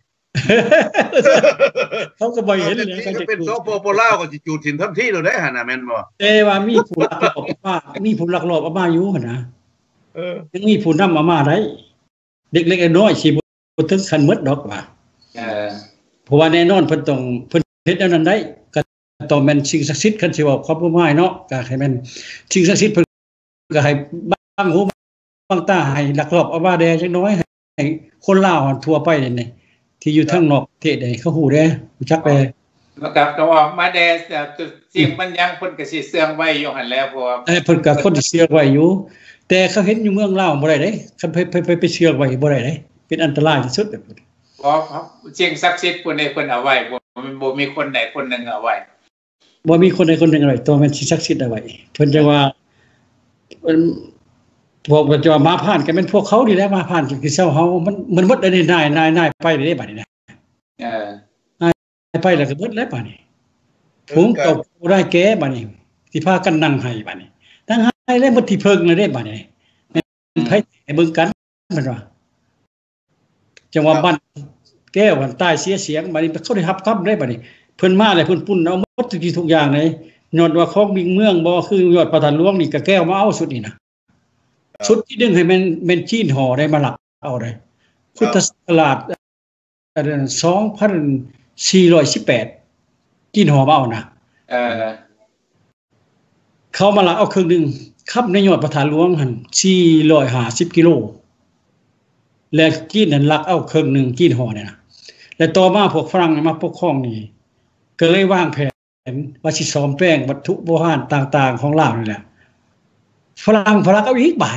เขาก็บ่เห็นเลยเขาจะเป็นสปปลาวก็สิจุดถิ่มทันทีโลดได้หั่นน่ะแม่นบ่แต่ว่ามีผู้ลักลอบมามีผู้ลักลอบมาอยู่หั่นน่ะเออยังมีผู้นำมามาได้เด็กๆน้อยๆสิบ่ถึงขั้นหมดดอกว่าเออเพราะว่าแน่นอนเพิ่นต้องเพิ่นเฮ็ดแนวนั้นได้ก็ต้องแม่นสิ่งศักดิ์สิทธิ์คันสิเว้าความหมายเนาะก็ให้แม่นสิ่งศักดิ์สิทธิ์เพิ่นก็ให้บางหูบางตาให้ลักลอบเอามาแดจักน้อยให้คนลาวทั่วไปนี่ที่อยู่ทางนอกประเทศใดเขาฮู้แด้รู้จักแด้มันก็ก็ออกมาแดสิ่งมันยังเพิ่นก็สิเสื่องไว้อยู่หั่นแล้วเพราะว่าเอ้เพิ่นก็คนสิเสื่องไว้อยู่แต่เขาเห็นอยู่เมืองลาวบ่ได้เด้คันไปไปไปเสื่องไว้บ่ได้เด้เป็นอันตรายที่สุดเพราะสิ่งศักดิ์สิทธิ์เพิ่นให้เพิ่นเอาไว้บ่บ่มีคนใดคนหนึ่งเอาไว้บ่มีคนใดคนหนึ่งเอาไว้ตัวมันสิศักดิ์สิทธิ์เอาไว้เพิ่นจะว่าเพิ่นพวกมันจะว่ามาผ่านก็เป็นพวกเขานี่แหละมาผ่านคือเซาเฮามันมันหมดได้นายนายๆไปได้บัดนี้นะเออนายไปแล้วก็หมดแล้วบัดนี้ถุงตกได้แก่บัดนี้สิพากันนั่งให้บัดนี้ทั้งให้แล้วหมดที่เพิงเลยได้บัดนี้ไผให้เบิ่งกันมันว่าจังว่าบ้านแก้วหันใต้เสียเสียงบัดนี้เขาได้รับคำได้บัดนี้เพิ่นมาแล้วเพิ่นปุ่นเอาหมดทุกทีทุกอย่างเลยยอดว่าของบิ่งเมืองบ่คือยอดประธานหลวงนี่ก็แก้วมาเอาสุดนี่นะชุดที่ดึงให้มันเป็นจีนห่อได้มาหลักเอาได้พุทธศักราชสองพันสี่ร้อยสิบแปดจีนห่อมาเอานะเออเขามาหลักเอาครึ่งนึงคับในยอดประธานหลวงหั่นสี่ร้อยห้าสิบกิโลแล้วจีนนั่นหลักเอาครึ่งนึงจีนห่อเนี่ยนะแล้วต่อมาพวกฝรั่งมาปกครองนี่ก็เลยวางแผนว่าสิซ่อมแปลงวัตถุโบราณต่างๆของลาวนี่แหละฝรั่งฝรั่งเอาอีกบาท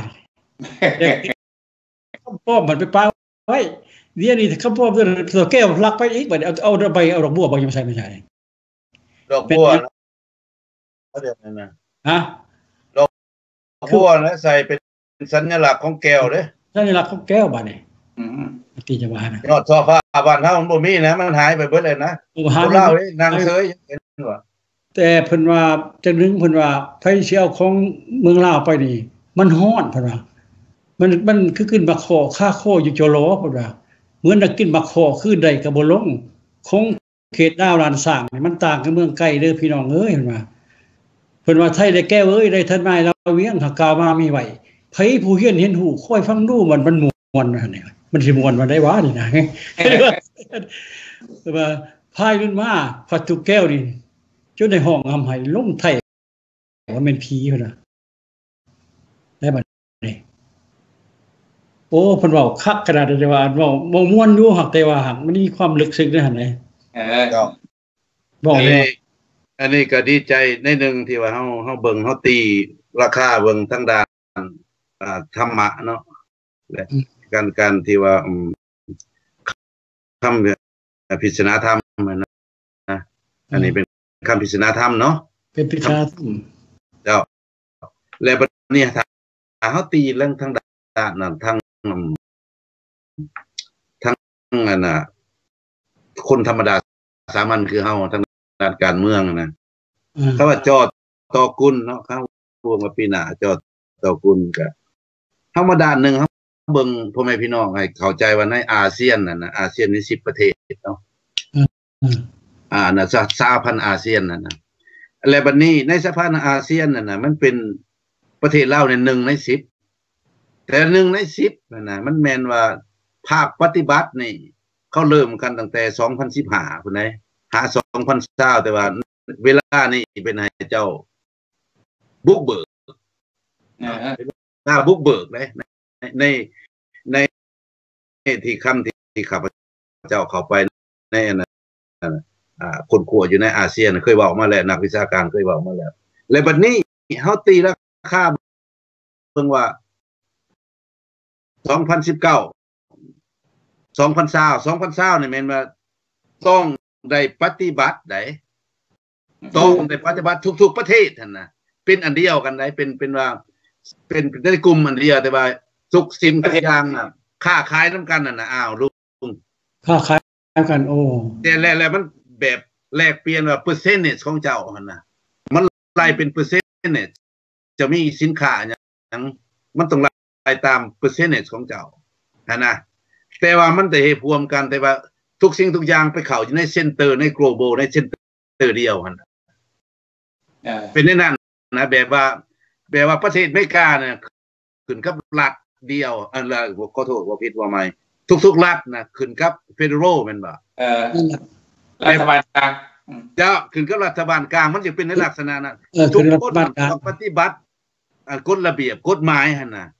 เขาป้อมมันไปปาไว้เดี๋ยวนี้เขาป้อมตัวแก้วลักไปอีกบาทเอาเอาใบเอาดอกบัวบางยังใส่ไม่ใช่ดอกบัวเดี๋ยวนั้นนะฮะดอกบัวนะใส่เป็นสัญลักษณ์ของแก้วเด้สัญลักษณ์ของแก้วบาดนี่อือที่จะว่านะยอดโซฟาบ้านเฮามันบ่มีนะมันหายไปเบิดเลยนะบ่เล่าเด้นางเสยเห็นว่าแต่เพิ่นว่าจังนึงเพิ่นว่าไผสิเอาของเมืองลาวไปนี่มันฮ้อนเพิ่นว่ามันมันคือขึ้นมาขอค่าโคอยู่จโลเพิ่นว่าเหมือนนักกินมาขอคือใดก็บ่ลงคงเขตดาวลานสร้างนี่มันต่างกับเมืองไกลเด้อพี่น้องเอ้ยเพิ่นว่าเพิ่นว่าไทยได้แก้วเอ้ยได้ท่านนายเราเวียงถ้ากล่าวมามีไว้ไผผู้เฮียนเห็นหูค่อยฟังดูมันมันม่วนนั่นนี่มันสิม่วนมาได้วะนี่นะแต่ว่าพายขึ้นมาพัดทุกแก้วนี่จนในห้องอำไห้ลงไทยว่าเป็นผีเพิ่นน่ะได้บัดนี้โอ้เพิ่นเว้าคักขนาดที่ว่าเว้าบ่ม่วนอยู่หักแต่ว่าหักมันมีความลึกซึ้งด้วยหั่นแหละเออก็บอกเลยอันนี้ก็ดีใจในนึงที่ว่าเฮาเฮาเบิ่งเฮาตีราคาเบิ่งทางด้านอ่าธรรมะเนาะและการการที่ว่าอืมคำพิจารณาธรรมนะอันนี้เป็นคำพิจารณาธรรมเนาะเป็นพิจารณาธรรมเจ้าแล้วบัดนี้ถ้าเฮาตีเรื่องทางด้านนั้นทางทางอันน่ะคนธรรมดาสามัญคือเฮาทางด้านการเมืองนะเขาว่าจอต่อกุลเนาะเขาพวกมาปีหน้าจอต่อกุลก็เฮามาด้านนึงเฮาเบิ่งพ่อแม่พี่น้องให้เข้าใจว่าในอาเซียนนั่นน่ะอาเซียนมีสิบประเทศเนาะอ่าน่ะสหพันธ์อาเซียนนั่นน่ะแล้วบัดนี้ในสหพันธ์อาเซียนนั่นน่ะมันเป็นประเทศลาวเนี่ยหนึ่งในสิบแต่หนึ่งในสิบนั่นน่ะมันแม่นว่าภาคปฏิบัตินี่เขาเริ่มกันตั้งแต่สองพันสิบห้าพุ่นใดหาสองพันยี่สิบแต่ว่าเวลานี้เป็นให้เจ้าบุกเบิกนะฮะถ้าบุกเบิกเลยในในที่คำที่ข้าพเจ้าเข้าไปในอ่าคนขัวอยู่ในอาเซียนเคยบอกมาแล้วนักวิชาการเคยบอกมาแล้วและบัดนี้เฮาตีราคาเบิ่งว่าสองพันสิบเก้า สองพันยี่สิบ สองพันยี่สิบนี่แม่นว่าต้องได้ปฏิบัติได้ต้องได้ปฏิบัติทุกๆประเทศนั่นน่ะเป็นอันเดียวกันได้เป็นเป็นว่าเป็นในกลุ่มอันเดียวแต่ว่าทุกสิ่งทุกอย่างน่ะค้าขายนำกันนั่นน่ะอ้าวลุงค้าขายกันโอ้แต่แล้วมันแบบแลกเปลี่ยนว่าเปอร์เซ็นต์ของเจ้าหั่นน่ะมันไล่เป็นเปอร์เซ็นต์จะมีสินค้าหยังมันต้องไล่ตามเปอร์เซ็นต์ของเจ้าหั่นน่ะแต่ว่ามันได้รวมกันแต่ว่าทุกสิ่งทุกอย่างไปเข้าอยู่ในเซ็นเตอร์ใน global ในเซ็นเตอร์เดียวหั่นเออเป็นในนั้นนะแบบว่าแบบว่าประเทศอเมริกาเนี่ยขึ้นกับรัฐเดียวอันละขอโทษว่าผิดว่าไม่ทุกๆรัฐนะขึ้นกับ Federal แม่นบ่เออรัฐบาลกลางจะขึ้นกับรัฐบาลกลางมันจะเป็นในลักษณะนั้นทุกคนต้องปฏิบัติกฎระเบียบกฎหมายหั่นน่ะ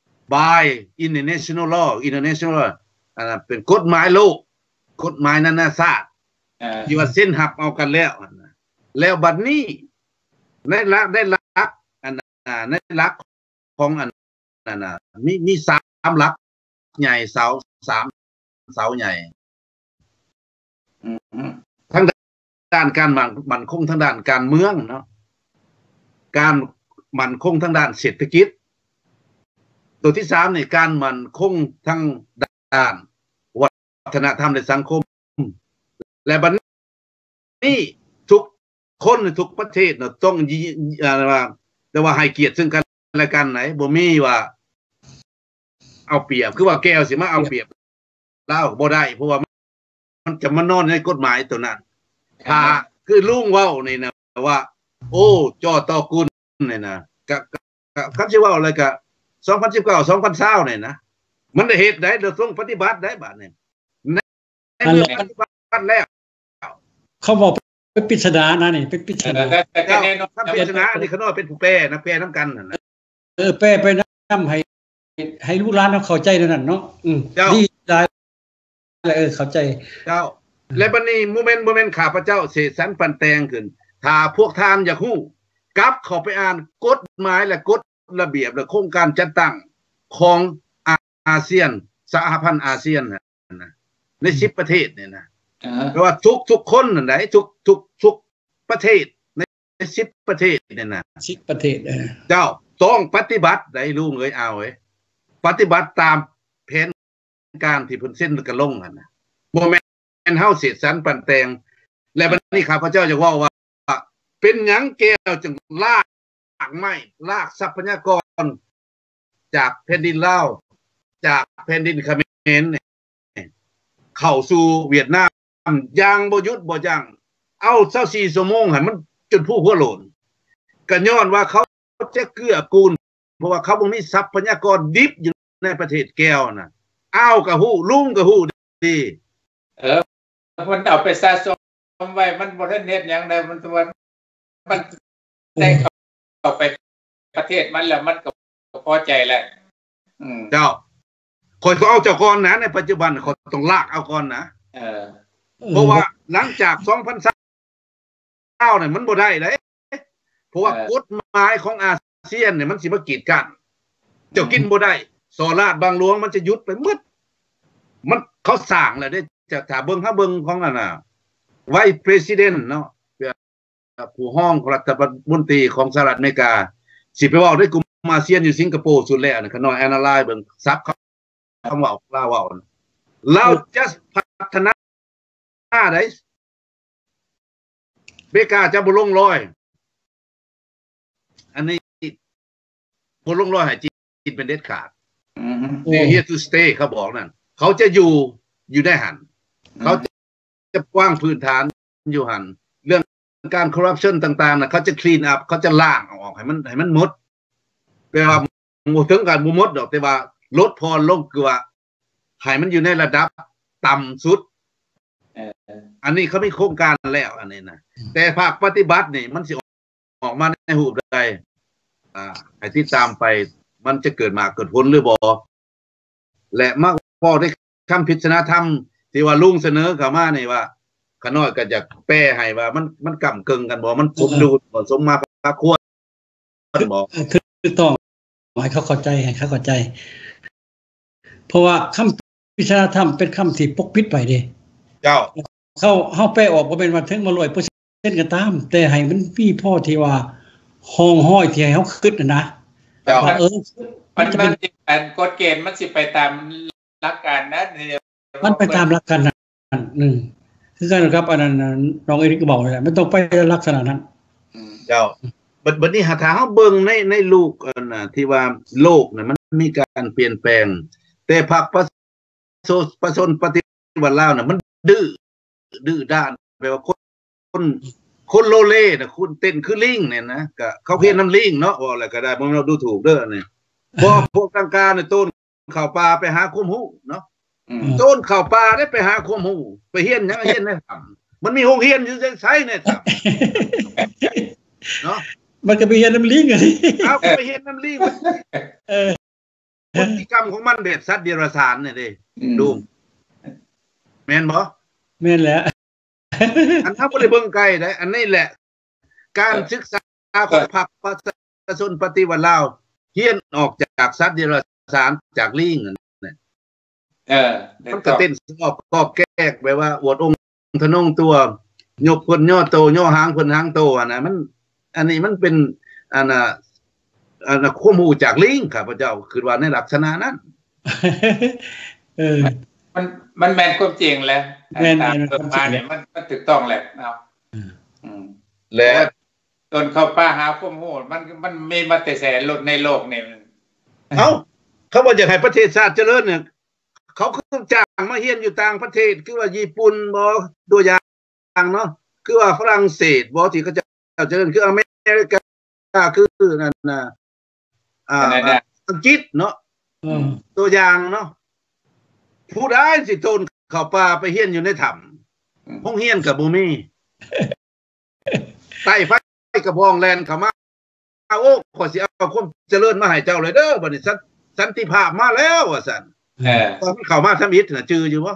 by international law international law อันนั้นเป็นกฎหมายโลกกฎหมายนานาชาติเอ่อที่ว่าเส้นหับเอากันแล้วอันน่ะแล้วบัดนี้ในหลักได้หลักอันน่ะในหลักของอันนั้นน่ะมีมีสามหลักใหญ่เสาสามเสาใหญ่อือทั้งด้านการมั่นคงทางด้านการเมืองเนาะการมั่นคงทางด้านเศรษฐกิจตัวที่สามนี่การมั่นคงทางด้านวัฒนธรรมในสังคมและบัดนี้ทุกคนในทุกประเทศเนาะต้องอะไรว่าแต่ว่าให้เกียรติซึ่งกันและกันไหนบ่มีว่าเอาเปรียบคือว่าแก้วสิมาเอาเปรียบลาวบ่ได้เพราะว่ามันจะมานอนในกฎหมายตัวนั้นถ้าคือลุงเว้านี่นะว่าโอ้จอต่อกุลนี่นะก็ก็สิเว้าอะไรก็สองพันสิบเก้า สองพันยี่สิบนี่นะมันได้เฮ็ดได้โดยต้องปฏิบัติได้บัดนี้ในเมื่อปฏิบัติแล้วเขาบอกเป็นปริศนานะนี่เป็นปริศนาแต่ก็แน่นอนปริศนาอันนี้เขาน้อยเป็นผู้แปลนะแปลนำกันนั่นน่ะเออแปลไปนำให้ให้ลูกหลานเขาเข้าใจนั่นเนาะอืมดีหลายเออเข้าใจเจ้าและบัดนี้โมเมนต์โมเมนต์ข้าพเจ้าเสกสรรปันแตงขึ้นถ้าพวกท่านอยากฮู้กลับเข้าไปอ่านกฎหมายและกฎระเบียบและโครงการจัดตั้งของอาเซียนสหพันธ์อาเซียนน่ะนะในสิบประเทศเนี่ยนะเพราะว่าทุกทุกคนนั่นได้ทุกทุกทุกประเทศในสิบประเทศเนี่ยนะสิบประเทศเออเจ้าต้องปฏิบัติได้ลุงเอ้ยเอาเอ้ยปฏิบัติตามแผนการที่เพิ่นเซ็นกันลงหั่นน่ะบ่แม่นเฮาเสกสรรปันแตงและบัดนี้ข้าพเจ้าจะเว้าว่าเป็นหยังแก้วจึงลากไม้ลากทรัพยากรจากแผ่นดินลาวจากแผ่นดินเขมรเข้าสู่เวียดนามอย่างบ่หยุดบ่ยั้งเอายี่สิบสี่ชั่วโมงให้มันจนผู้หัวโลนก็ย้อนว่าเขาจะเกื้อกูลเพราะว่าเขาบ่มีทรัพยากรดิบอยู่ในประเทศแก้วน่ะอ้าวก็ฮู้ลุงก็ฮู้ดีเออมันเอาไปสะสมไว้มันบ่ทันเฮ็ดหยังได้มันว่ามันได้เข้าไปประเทศมันแล้วมันก็พอใจแล้วอืมเจ้าคนก็เอาเจ้าก่อนนะในปัจจุบันคนต้องลากเอาก่อนนะเออเพราะว่าหลังจากสองพันยี่สิบเนี่ยมันบ่ได้เด้เพราะว่ากฎหมายของอาเซียนเนี่ยมันสิมากีดกันเจ้ากินบ่ได้โซลาดบางหลวงมันจะหยุดไปหมดมันเขาสร้างแล้วได้จะถ้าเบิ่งถ้าเบิ่งของอันน่ะไวซ์เพรสิดเนต์เนาะผู้ห้องรัฐมนตรีของสหรัฐอเมริกาสิไปเว้าด้วยกลุ่มอาเซียนอยู่สิงคโปร์สุดแล้วน่ะขน้อยแอนาไลซ์เบิ่งซับคำว่าลาวเว้าเราจะพัฒนาได้อเมริกาจะบ่ลงรอยอันนี้บ่ลงรอยให้จีนเป็นเด็ดขาดอือ here to stay เขาบอกนั่นเขาจะอยู่อยู่ได้หันเขาจะกว้างพื้นฐานอยู่หันเรื่องการคอร์รัปชันต่างๆน่ะเขาจะคลีนอัพเขาจะล้างออกให้มันให้มันหมดแปลว่าบ่ถึงกับบ่หมดดอกแต่ว่าลดพรลงคือว่าให้มันอยู่ในระดับต่ำสุดเอออันนี้เขามีโครงการแล้วอันนี้นะแต่ภาคปฏิบัตินี่มันสิออกมาในรูปใดอ่าให้ติดตามไปมันจะเกิดมาเกิดผลหรือบ่และมากพอได้คำพิจารณาธรรมที่ว่าลุงเสนอเข้ามานี่ว่าขน้อยก็จะแปลให้ว่ามันมันก้ำกึ่งกันบ่มันสมดุลบ่สมมาพาควรบ่ถูกต้องให้เขาเข้าใจให้เขาเข้าใจเพราะว่าคำวิชาธรรมเป็นคำที่ปกปิดไปเด้เจ้าเขาเฮาแปลออกบ่เป็นว่าถึงมา ร้อยเปอร์เซ็นต์ ก็ตามแต่ให้มันมีพอที่ว่าห้องห้อยที่ให้เฮาคิดน่ะนะว่าเออมันมันสิเป็นกฎเกณฑ์มันสิไปตามหลักการนะมันไปตามหลักการนั้นนึงคือกันครับอันนั้นน้องเอริกก็บอกเลยมันต้องไปลักษณะนั้นเจ้าบัดบัดนี้หาถ้าเฮาเบิ่งในในลูกอันน่ะที่ว่าโลกน่ะมันมีการเปลี่ยนแปลงแต่พรรคประชาประชนปฏิวัติลาวน่ะมันดื้อดื้อด้านแปลว่าคนคนคนโลเลน่ะคุณเต้นคือลิงเนี่ยนะก็เขาเฮ็ดน้ำลิงเนาะว่าแล้วก็ได้บ่เราดูถูกเด้อนี่บ่พวกกลางๆนี่ต้นเข้าป่าไปหาความรู้เนาะต้นเข้าป่าได้ไปหาความรู้ไปเฮียนหยังเฮียนในถ้ำมันมีโรงเรียนอยู่ไสในถ้ำเนาะมันก็ไปเฮียนน้ำลิงอ่ะนี่เอ้าไปเฮียนน้ำลิงเออพฤติกรรมของมันแบบสัตว์เดรัจฉานนี่เด้ดูแม่นบ่แม่นแหละอันถ้าบ่ได้เบิ่งไกลได้อันนี้แหละการศึกษาของพรรคประชาชนปฏิวัติลาวเฮียนออกจากสัตว์เดรัจฉานจากลิงนั่นเออมันก็เต้นสอบกอบแก้กแปลว่าอวดองค์ทะนงตัวยกเพิ่นย่อโตย่อหางเพิ่นหางโตอ่ะนะมันอันนี้มันเป็นอันน่ะอันน่ะความรู้จากลิงข้าพเจ้าคิดว่าในลักษณะนั้นเออมันมันแม่นความจริงแหละแม่นมาเนี่ยมันมันถูกต้องแหละเอาอืมแล้วตนเข้าป่าหาความรู้มันมันมีมาแต่แสนโลกในโลกนี่เอ้าเขาว่าอยากให้ประเทศชาติเจริญเนี่ยเขาคือจ้างมาเฮียนอยู่ต่างประเทศคือว่าญี่ปุ่นบ่ตัวอย่างเนาะคือว่าฝรั่งเศสบ่ที่เขาจะเจริญคืออเมริกาคือนั่นน่ะอ่าอังกฤษเนาะตัวอย่างเนาะผู้ใดสิโทนเข้าป่าไปเฮียนอยู่ในถ้ำห้องเฮียนก็บ่มีใต้ไฟกระบองแลนเข้ามาโอ้ขอสิเอาความเจริญมาให้เจ้าเลยเด้อบัดนี้สันติภาพมาแล้วว่าซั่นเออตอนเข้ามาทำอิฐน่ะจืออยู่บ่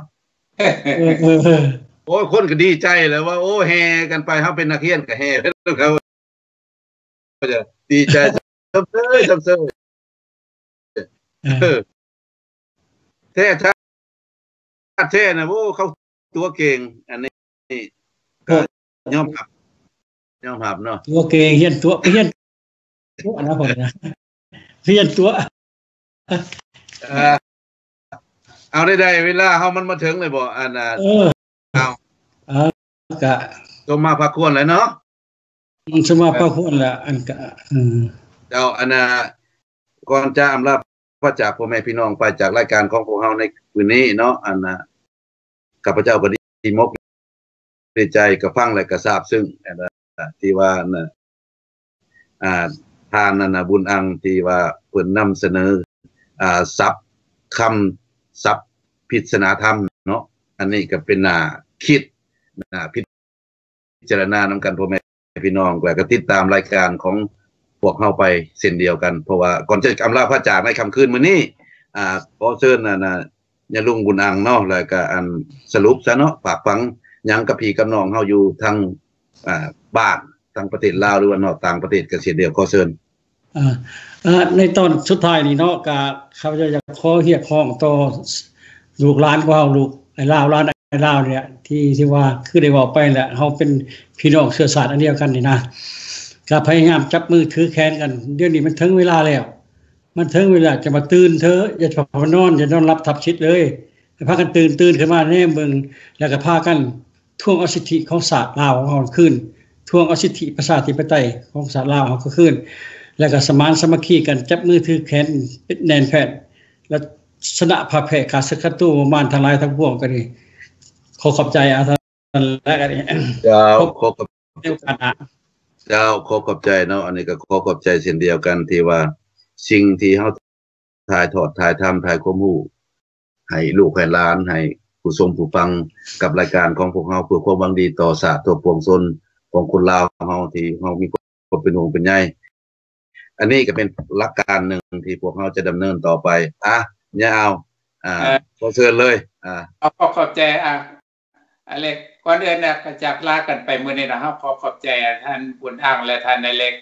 โอ้คนก็ดีใจแล้วว่าโอ้แห่กันไปเฮาเป็นนักเรียนก็แห่เขาก็จะดีใจซับเซ้ยซับเซ้ยเออแท้ถ้าแท้น่ะโอ้เขาตัวเก่งอันนี้ก็ยอมรับยอมรับเนาะตัวเก่งเฮียนตัวเฮียนตัวนะผมนะเฮียนตัวเออเอาได้ๆเวลาเฮามันมาถึงเลยบ่อันน่ะเออเอาเออก็ก็มาพักควรเลยเนาะมันสมาพักควรละอันก็อืมเจ้าอันน่ะก่อนจะอำลาพระจากพ่อแม่พี่น้องไปจากรายการของพวกเฮาในคืนนี้เนาะอันน่ะข้าพเจ้าก็ดีมกดีใจกับฟังและก็ทราบซึ่งอันน่ะที่ว่าน่ะอ่าทานนั่นน่ะบุญอังที่ว่าเพิ่นนำเสนออ่าศัพท์คำศัพท์พิศนาธรรมเนาะอันนี้ก็เป็นน่าคิดน่าพิจารณานำกันพ่อแม่พี่น้องแล้วก็ติดตามรายการของพวกเฮาไปเช่นเดียวกันเพราะว่าก่อนจะอำลาพระจากในค่ำคืนมื้อนี้อ่าขอเชิญน่ะนะญาลุงบุญอังเนาะแล้วก็อันสรุปซะเนาะฝากฟังหยังกับพี่กับน้องเฮาอยู่ทางอ่าบ้านทางประเทศลาวหรือว่านอกต่างประเทศก็เช่นเดียวขอเชิญอ่าอ่าในตอนสุดท้ายนี่เนาะก็ข้าพเจ้าอยากขอเรียกร้องต่อลูกหลานของเฮาลูกไอ้ลาวหลานไอ้ลาวเนี่ยที่ที่ว่าคือได้เว้าไปแหละเฮาเป็นพี่น้องเชื้อสายอันเดียวกันนี่นะก็พยายามจับมือถือแขนกันเดี๋ยวนี้มันถึงเวลาแล้วมันถึงเวลาจะมาตื่นเถอะอย่าพานอนอย่านอนหลับทับชิดเลยให้พากันตื่นตื่นขึ้นมาแน่เบิ่งแล้วก็พากันทวงเอาสิทธิของชาติลาวของเฮาคืนทวงเอาสิทธิประชาธิปไตยของชาติลาวเฮาคืนแล้วก็สมานสามัคคีกันจับมือถือแขนแน่นแฟ้นแล้วชนะพาแพ้ขาศึกศัตรูมารทั้งหลายทั้งปวงก็ดีขอขอบใจอาท่านและกันนี่เจ้าขอขอบเจ้าเจ้าขอขอบใจเนาะอันนี้ก็ขอขอบใจเช่นเดียวกันที่ว่าสิ่งที่เฮาถ่ายทอดถ่ายทำถ่ายความรู้ให้ลูกให้หลานให้ผู้ชมผู้ฟังกับรายการของพวกเฮาเพื่อความหวังดีต่อชาติตัวปวงชนของคนลาวเฮาที่เฮามีความเป็นห่วงเป็นใยอันนี้ก็เป็นหลักการหนึ่งที่พวกเฮาจะดำเนินต่อไปอ่ะอย่าเอาอ่าขอเชิญเลยอ่าขอขอบใจอ่ะอเล็กก่อนอื่นน่ะก็จากลากันไปมื้อนี้นะครับขอขอบใจท่านบุญอังและท่านนายเล็ก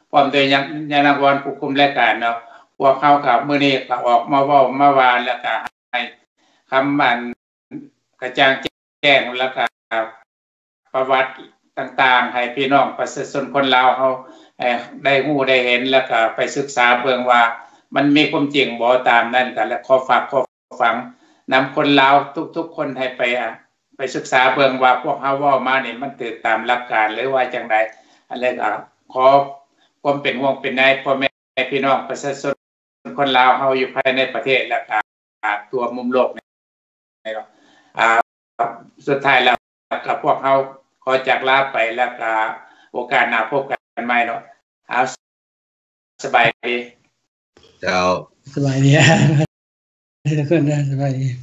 พร้อมด้วยยังยานางวรผู้คุมรายการเนาะพวกเขากับมื้อนี้ก็ออกมาเว้ามาวานแล้วก็ให้คำมันกระจ่างแจ้งแล้วก็ประวัติต่างๆให้พี่น้องประชาชนคนลาวเฮาได้ฮู้ได้เห็นแล้วก็ไปศึกษาเบิ่งว่ามันมีความจริงบ่ตามนั้นกันและขอฝากขอฟังนำคนลาวทุกๆคนให้ไปไปศึกษาเบิ่งว่าพวกเฮาเว้ามานี่มันถูกตามหลักการหรือว่าจังได๋อันนี้ก็ขอความเป็นห่วงเป็นใยพ่อแม่พี่น้องประชาชนคนลาวเฮาอยู่ภายในประเทศและก็ตัวมุมโลกนี่เนาะอ่าสุดท้ายแล้วก็พวกเฮาขอจากลาไปแล้วก็โอกาสหน้าพบกันใหม่เนาะเอาสบายดีเจ้าสบายดีทุกคนนะสบายดี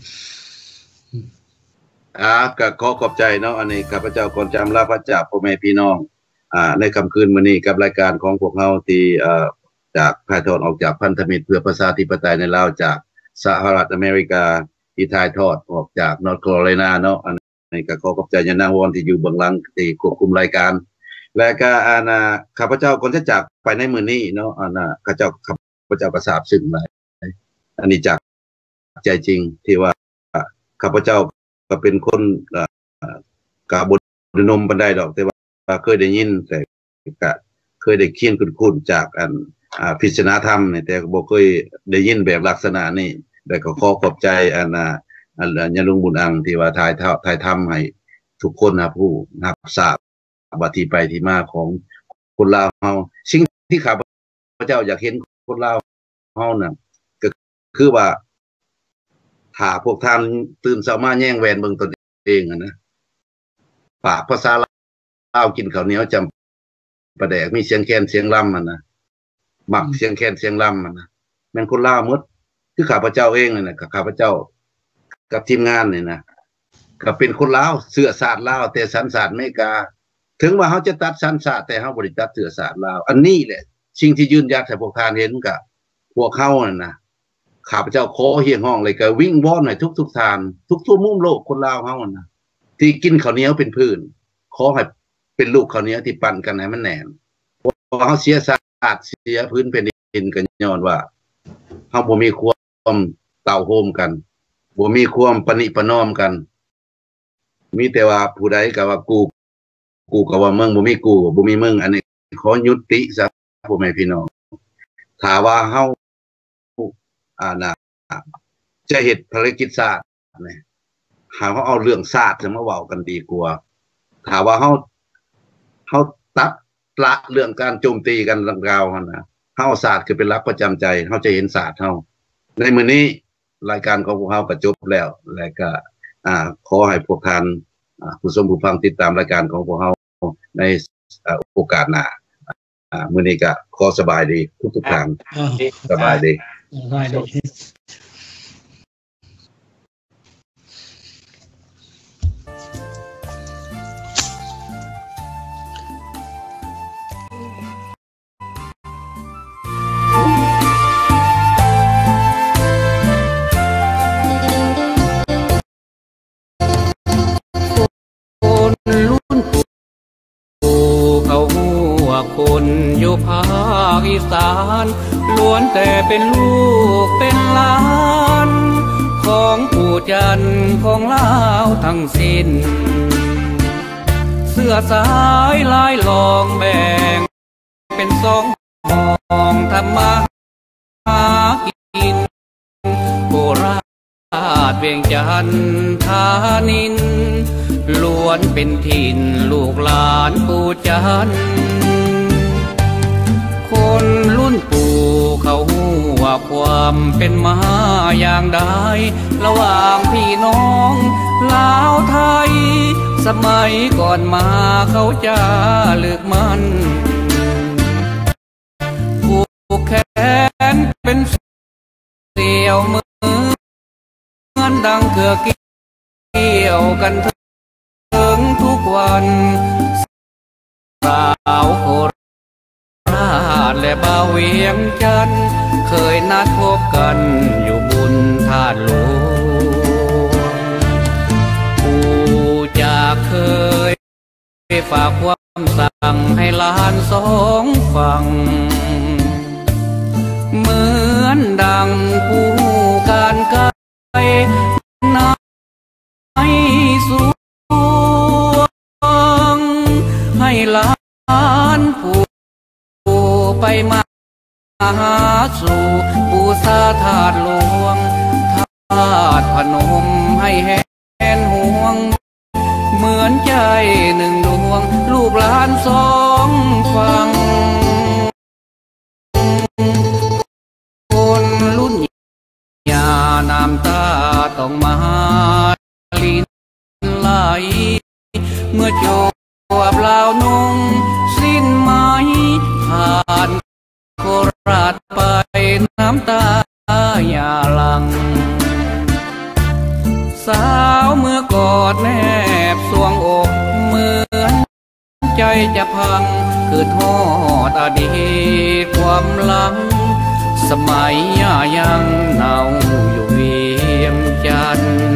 อ่าก็ขอขอบใจเนาะอันนี้ข้าพเจ้าก่อนจะอำลาพระจากพ่อแม่พี่น้องอ่าในค่ำคืนมื้อนี้กับรายการของพวกเฮาที่เอ่อจากถ่ายทอดออกจากพันธมิตรเพื่อประชาธิปไตยในลาวจากสหรัฐอเมริกาที่ถ่ายทอดออกจากนอร์ทแคโรไลนาเนาะอันนี้ก็ขอขอบใจยานางวรที่อยู่เบื้องหลังที่ควบคุมรายการและก็อาน่ะข้าพเจ้าก่อนจะจากไปในมื้อนี้เนาะอันน่ะข้าเจ้าข้าพเจ้าก็ทราบซึ้งหลายอันนี้จากใจจริงที่ว่าข้าพเจ้าก็เป็นคนเอ่อกะบ่ได้นมปานใดดอกแต่ว่าเคยได้ยินแต่ก็เคยได้เขียนคุ้นๆจากอันอ่าพิจารณาธรรมนี่แต่ก็บ่เคยได้ยินแบบลักษณะนี้แล้วก็ขอขอบใจอันน่ะอันยะลุงบุญอังที่ว่าถ่ายถ่ายทำให้ทุกคนนะผู้รับทราบว่าที่ไปที่มาของคนลาวเฮาสิ่งที่ข้าพเจ้าอยากเห็นคนลาวเฮาน่ะก็คือว่าถ้าพวกท่านตื่นเช้ามาแย่งแหวนเบิ่งตนเองอ่ะนะปากภาษาลาวกินข้าวเหนียวจำปลาแดกมีเสียงแคนเสียงล่ำมันนะมักเสียงแคนเสียงล่ำมันนะแม่นคนลาวหมดคือข้าพเจ้าเองนั่นน่ะข้าพเจ้ากับทีมงานนี่นะก็เป็นคนลาวเชื้อชาติลาวแต่สัญชาติอเมริกาถึงว่าเฮาจะตัดสัญชาติแต่เฮาบ่ได้ตัดเชื้อชาติลาวอันนี้แหละสิ่งที่ยืนยันให้พวกท่านเห็นก็พวกเฮานั่นน่ะข้าพเจ้าขอเฮียงห้องเลยก็วิ่งวอนให้ทุกๆท่านทุกๆมุมโลกคนลาวเฮาน่ะที่กินข้าวเหนียวเป็นพื้นขอให้เป็นลูกข้าวเหนียวที่ปั่นกันให้มันแน่นเพราะเฮาเสียชาติเสียพื้นแผ่นดินกันย้อนว่าเฮาบ่มีความเต่าโฮมกันบ่มีความปณิประนอมกันมีแต่ว่าผู้ใดก็ว่ากูกูก็ว่ามึงบ่มีกูบ่มีมึงอันนี้ขอยุติซะพ่อแม่พี่น้องถ้าว่าเฮาอ่าน่ะจะเฮ็ดภารกิจชาตินี่หาเฮาเอาเรื่องชาติมาเว้ากันดีกว่าถ้าว่าเฮาเฮาตัดละเรื่องการโจมตีกันดังกล่าวหั่นน่ะเฮาศาสตร์คือเป็นหลักประจำใจเฮาจะเห็นศาสตร์เฮาในมื้อนี้รายการของพวกเฮาก็จบแล้วและก็อ่าขอให้พวกท่านอ่าผู้ชมผู้ฟังติดตามรายการของพวกเฮาในโอกาสหน้าอ่ามื้อนี้ก็ขอสบายดีทุกๆท่านสบายดีสบายดีคนอยู่ภาคอีสานล้วนแต่เป็นลูกเป็นหลานของปู่จันทร์ของลาวทั้งสิ้นเสื้อสายลายลองแบ่งเป็นสองห้องทำมาหากินโคราชเวียงจันทร์ธานินล้วนเป็นถิ่นลูกหลานปู่จันทร์คนรุ่นปู่เขาหูว่าความเป็นมาอย่างใดระหว่างพี่น้องลาวไทยสมัยก่อนมาเขาจะเลือกมันผูกแขนเป็นเสี่ยวมือเหมือนดังเกือเกี่ยวกันถึงทุกวันสาวโคราชและบ่าวเวียงจันทร์เคยนัดพบกันอยู่บุญธาตุหลวงปู่จะเคยฝากความสางให้ลานสองฝั่งเหมือนดังผู้การไกลในสวงให้ลานผู้ไปมาหาสู่ปูซาธาตุหลวงธาตุพนมให้แหนห่วงเหมือนใจหนึ่งดวงลูกหลานสองฝั่งคนรุ่นยาน้ำตาต้องมาลินไหลเมื่อจบลาวนงสิ้นไม้ผ่านโคราชไปน้ำตาอย่าหลังสาวเมื่อกอดแนบสวงอกเหมือนใจจะพังคือทอดอดีตความหลังสมัยย่ายังเนาอยู่เวียงจันทร์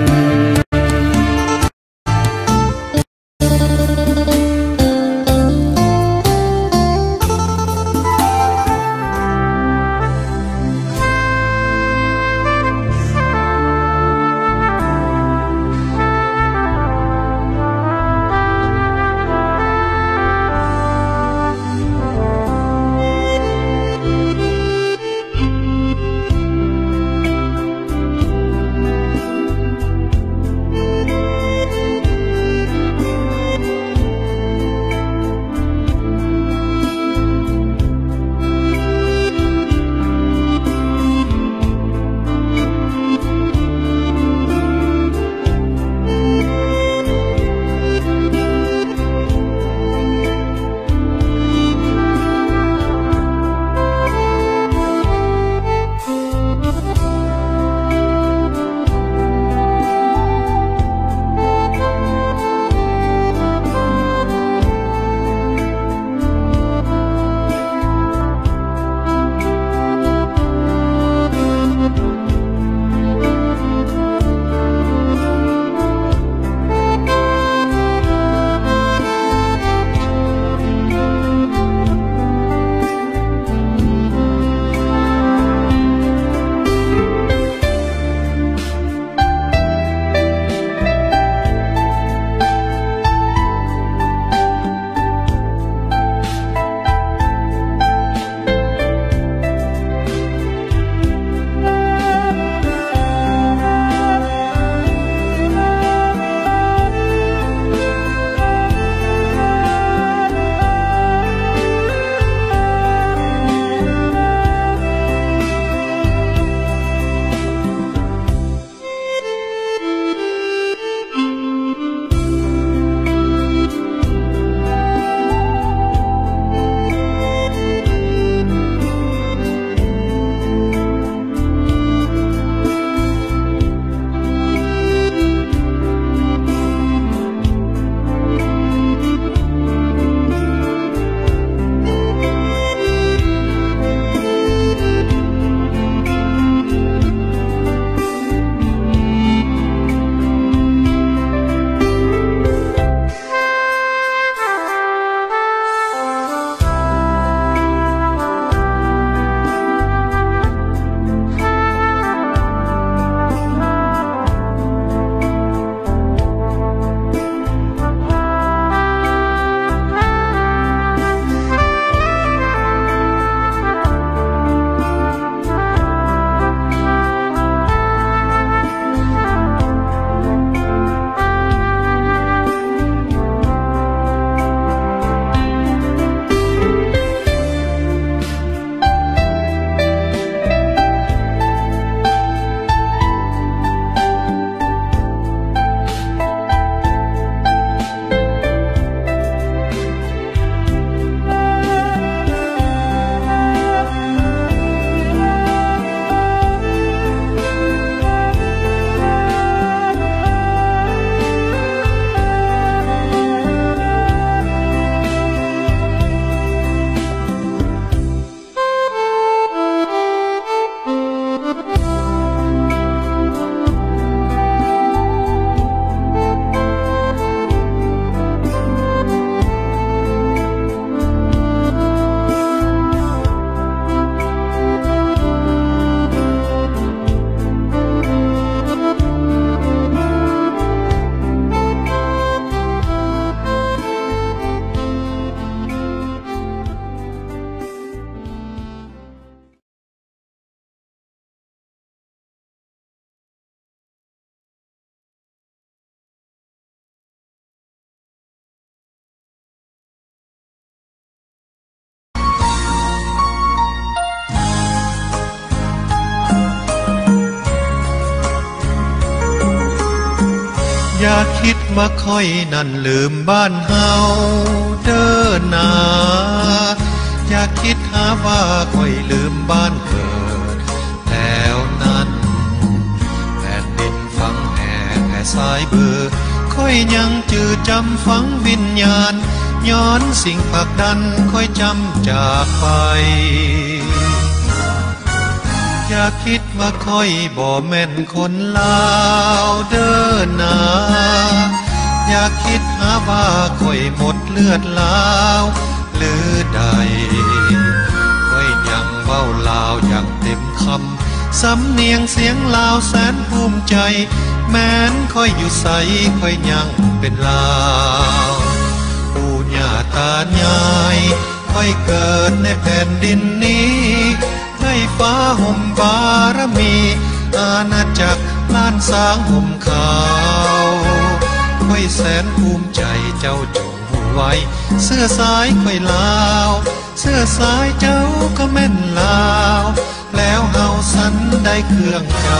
อย่าคิดมาค่อยนั่นลืมบ้านเฮาเด้อนาอย่าคิดหาว่าค่อยลืมบ้านเกิดแล้วนั้นแผ่นดินฝังแห่แผ่สายเบื่อค่อยยังจือจำฝังวิญญาณย้อนสิ่งผลักดันค่อยจำจากไปอย่าคิดว่าค่อยบ่แม่นคนลาวเด้อนาอย่าคิดหาว่าค่อยหมดเลือดลาวหรือใดค่อยยังเว้าลาวอย่างเต็มคำสำเนียงเสียงลาวแสนภูมิใจแม้นค่อยอยู่ใสค่อยยังเป็นลาวปู่ย่าตายายค่อยเกิดในแผ่นดินนี้ให้ฟ้าห่มบารมีอาณาจักรล้านสร้างห่มขาวค่อยแสนภูมิใจเจ้าจงหูไว้เสื้อสายค่อยลาวเสื้อสายเจ้าก็แม่นลาวแล้วเฮาสันได้เครื่องใจ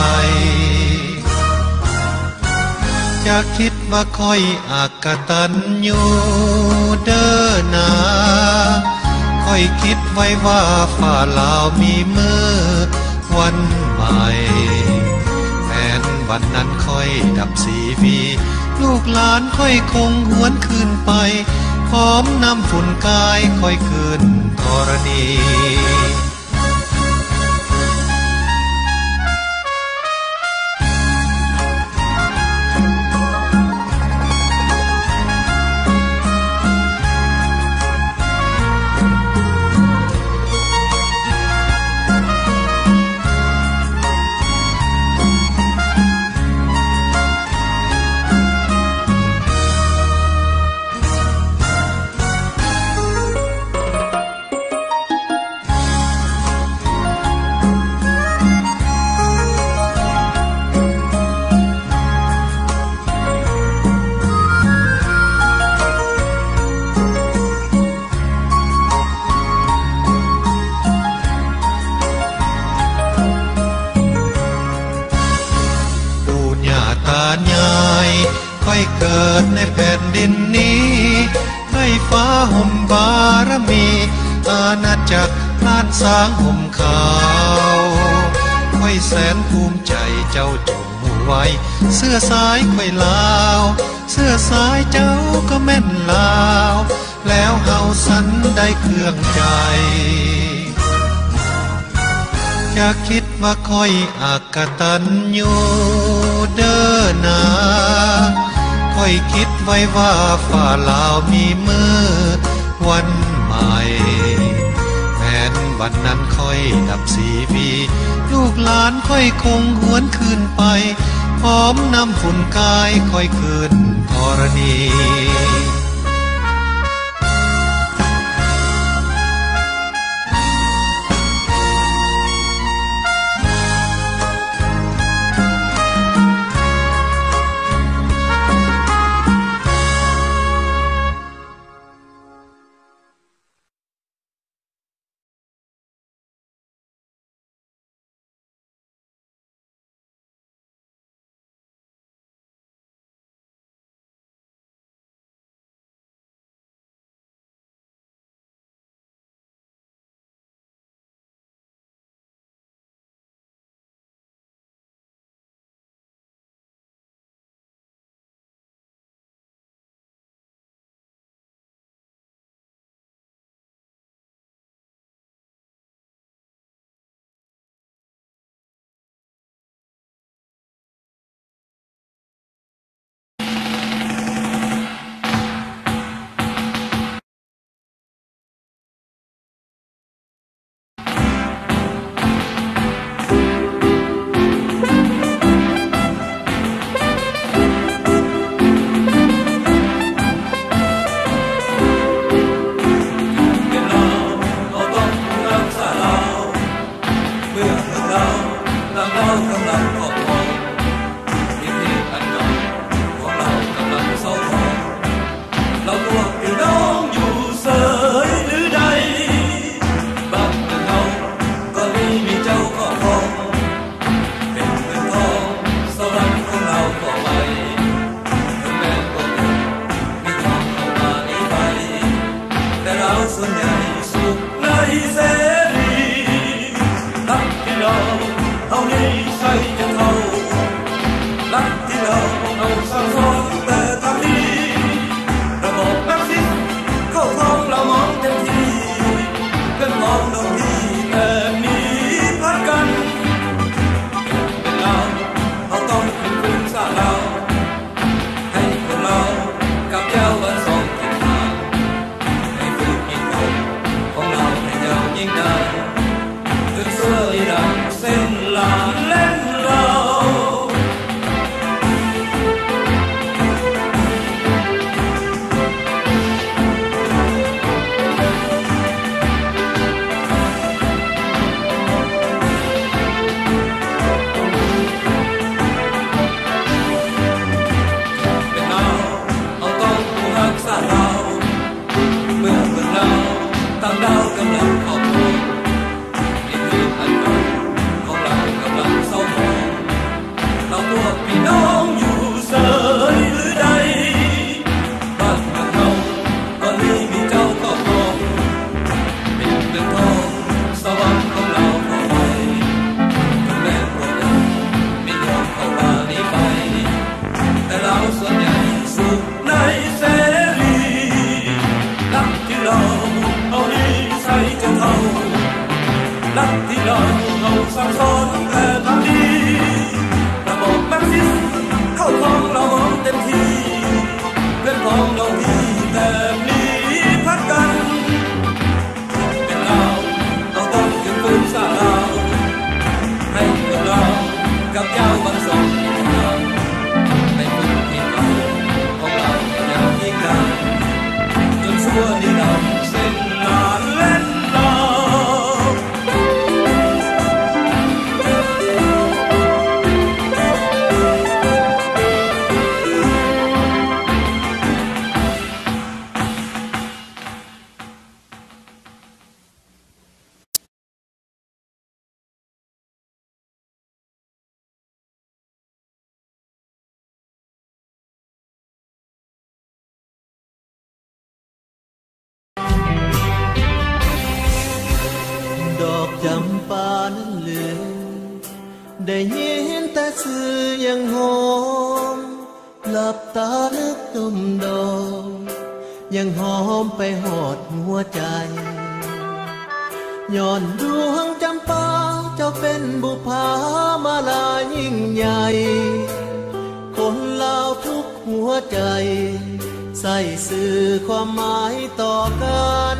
อย่าคิดว่าค่อยอากตันอยู่เด้อนาค่อยคิดไว้ว่าฝ่าลาวมีมือวันใหม่แม้นวันนั้นค่อยดับสีวีลูกหลานค่อยคงหวนคืนไปพร้อมนำฝุ่นกายค่อยคืนธรณีค่อยเกิดในแผ่นดินนี้ให้ฟ้าห่มบารมีอาณาจักรล้านสร้างห่มขาวค่อยแสนภูมิใจเจ้าจงหูไว้เสื้อสายค่อยลาวเสื้อสายเจ้าก็แม่นลาวแล้วเฮาสันได้เครื่องใจอย่าคิดว่าค่อยอากตันอยู่เด้อนาค่อยคิดไว้ว่าฝ่าลาวมีมือวันใหม่แม้นวันนั้นค่อยดับสีวีลูกหลานค่อยคงหวนคืนไปพร้อมนำฝุ่นกายค่อยคืนธรณีำปานั้นลืมได้ยินแต่ชื่อยังหอมหลับตานึกดมดมยังหอมไปหอดหัวใจย้อนดวงจำปาเจ้าเป็นบุพามาลายิ่งใหญ่คนลาวทุกหัวใจใส่สื่อความหมายต่อกัน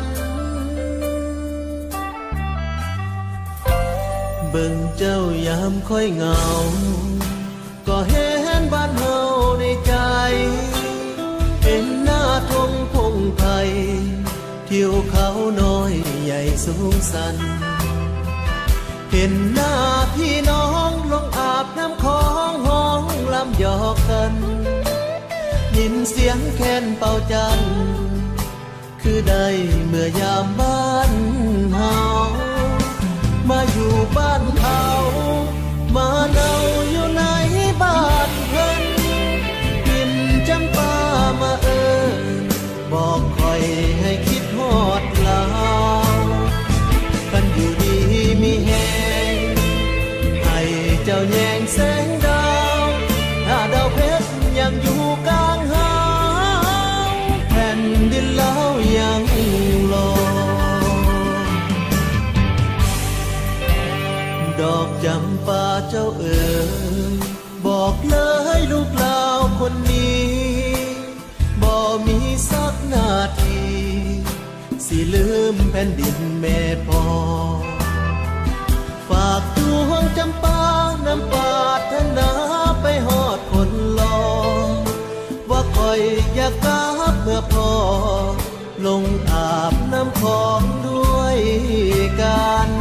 เบิ่งเจ้ายามค่อยเหงาก็เห็นบ้านเฮาในใจเป็นหน้าทงพงไผ่ทิวเขาน้อยใหญ่สูงสันเห็นหน้าพี่น้องลงอาบน้ำคลองห้องลำหยอกกันยินเสียงแค้นเป่าจันคือได้เมื่อยามบ้านเฮามาอยู่บ้านเขามาเนาอยู่ในบ้านเพิ่นกินจำปามาเอิ้นบอกคอยให้คิดฮอดลาวกันอยู่ดีมีแหงให้เจ้าแยงแสงดาวถ้าดาวเพชรยังอยู่กลางหาแผ่นดินลาวยังรอดอกจำปาเจ้าเอ๋ยบอกเลยลูกลาวคนนี้บ่มีสักนาทีสิลืมแผ่นดินแม่พ่อฝากดวงจำปาน้ำปาถนาไปหอดคนรอว่าคอยอยากกลับเมื่อพ่อลงอาบน้ำคลองด้วยกัน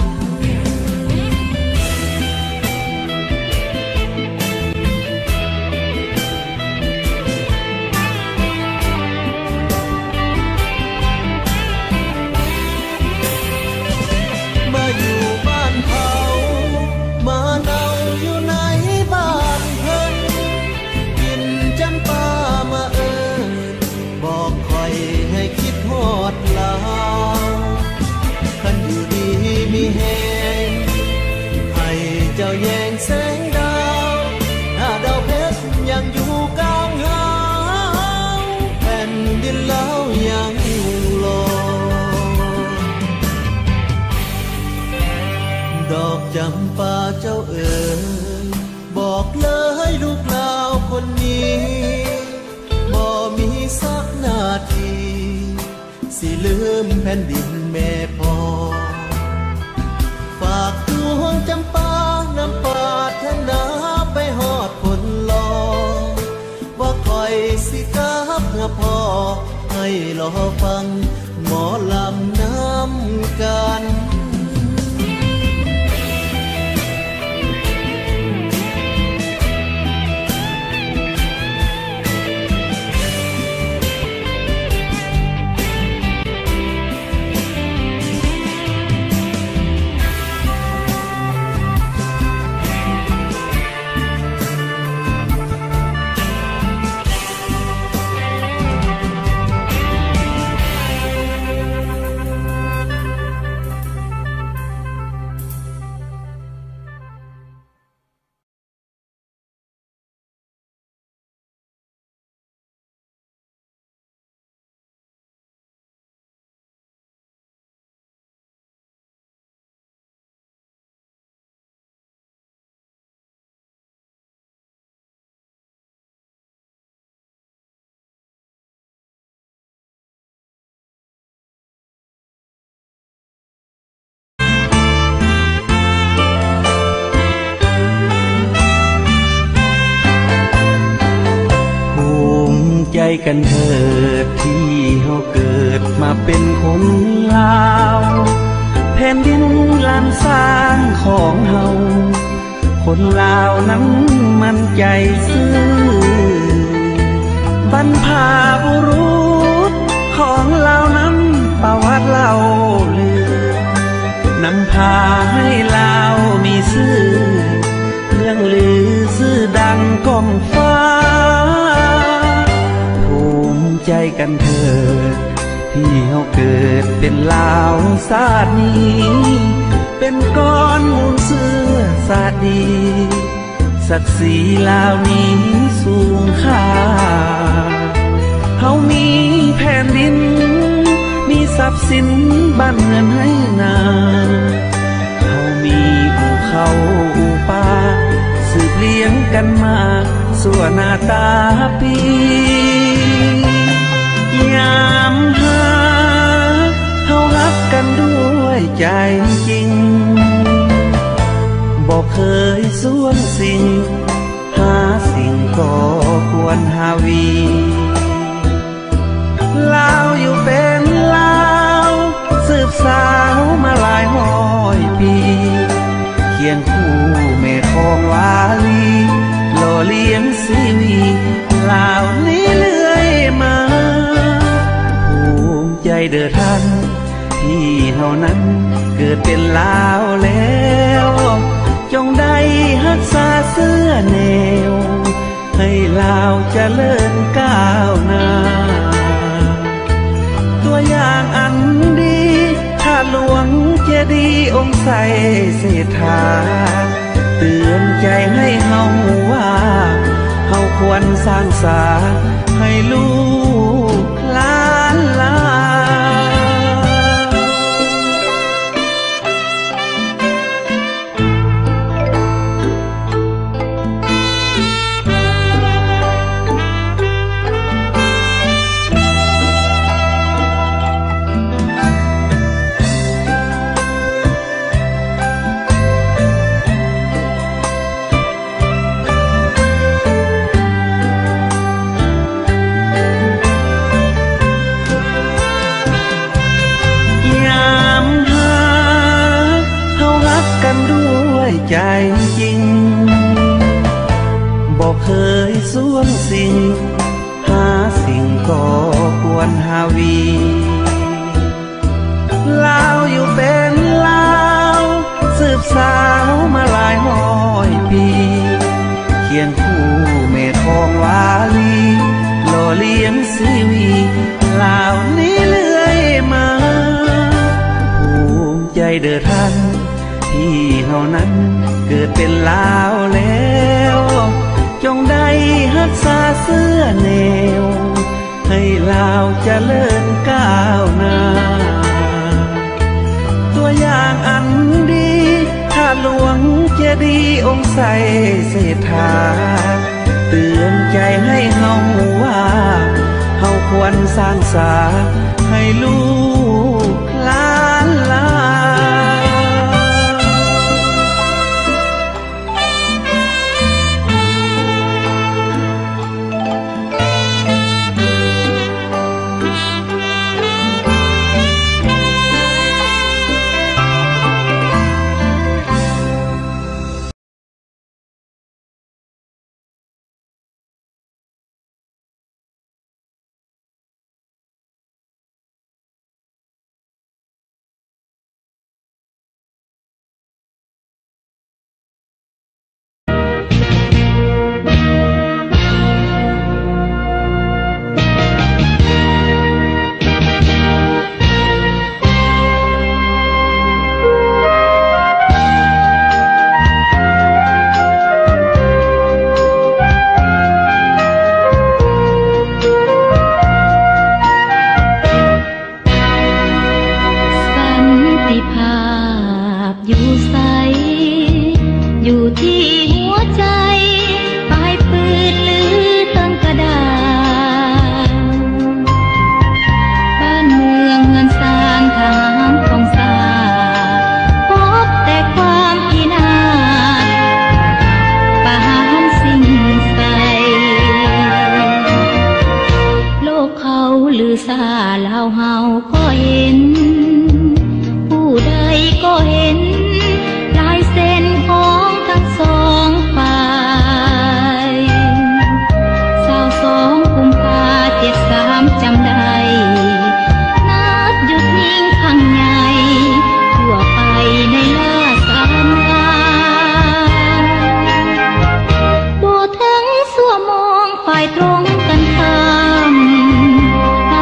อยู่บ้านเขามาเนาอยู่ในบ้านเพิ่นกินจำปามาเอิ้นบอกคอยให้คิดฮอดลาวคันอยู่ดีมีแหงให้เจ้าแยงแสงดาวถ้าดาวเพชรยังอยู่กลางหางแผ่นดินลาวยังรอดอกจำปาเจ้าเอ๋ยบอกเลยลูกลาวคนนี้บ่มีสักนาทีสิลืมแผ่นดินแม่พ่อฝากดวงจำปาน้ำปาถนาไปหอดคนรอว่าคอยสิกลับเพื่อพ่อให้รอฟังหมอลำน้ำกันใจกันเถิดที่เฮาเกิดมาเป็นคนลาวแผ่นดินล้านสร้างของเฮาคนลาวนั้นมันใจซื่อบรรพบุรุษของลาวนั้นประวัติเล่าลือนำพาให้ลาวมีชื่อเรื่องลือชื่อดังก้องฟ้าใจกันเถิดที่เฮาเกิดเป็นลาวชาตินี้เป็นก้อนมูลเสื้อสาดีศักดิ์ศรีลาวนี้สูงค่าเฮามีแผ่นดินมีทรัพย์สินบ้านเรือนให้นาเฮามีภูเขาอูป่าสืบเลี้ยงกันมาสั่วหน้าตาปียามหาเฮารักกันด้วยใจจริงบอกเคยส่วนสิ่งหาสิ่งก็ควรหาวีลาวอยู่เป็นลาวสืบสาวมาหลายร้อยปีเคียงคู่แม่คองวาลีหล่อเลี้ยงชีวีลาวนี้เรื่อยมาภูมิใจเด้อท่านที่เฮานั้นเกิดเป็นลาวแล้วจงได้รักษาเสื้อแนวให้ลาวเจริญก้าวหน้าตัวอย่างอันดีถ้าหลวงเจดีย์องค์ใสเศรษฐาเตือนใจให้เฮาว่าเฮาควรสร้างสาให้ลูกหลานลใจจริงบอกเคยส่วนสิ่งหาสิ่งก็ควรหาวีลาวอยู่เป็นลาวสืบสาวมาหลายร้อยปีเคียงคู่แม่ทองวาลีหล่อเลี้ยงชีวีลาวนี้เรื่อยมาภูมิใจเด้อท่านที่เฮานั้นเกิดเป็นลาวแล้วจงได้รักษาเสื้อแนวให้ลาวเจริญก้าวหน้าตัวอย่างอันดีถ้าหลวงเจดีย์องค์ใสเศรษฐาเตือนใจให้เฮาว่าเฮาควรสร้างสาให้ลูกหลานลา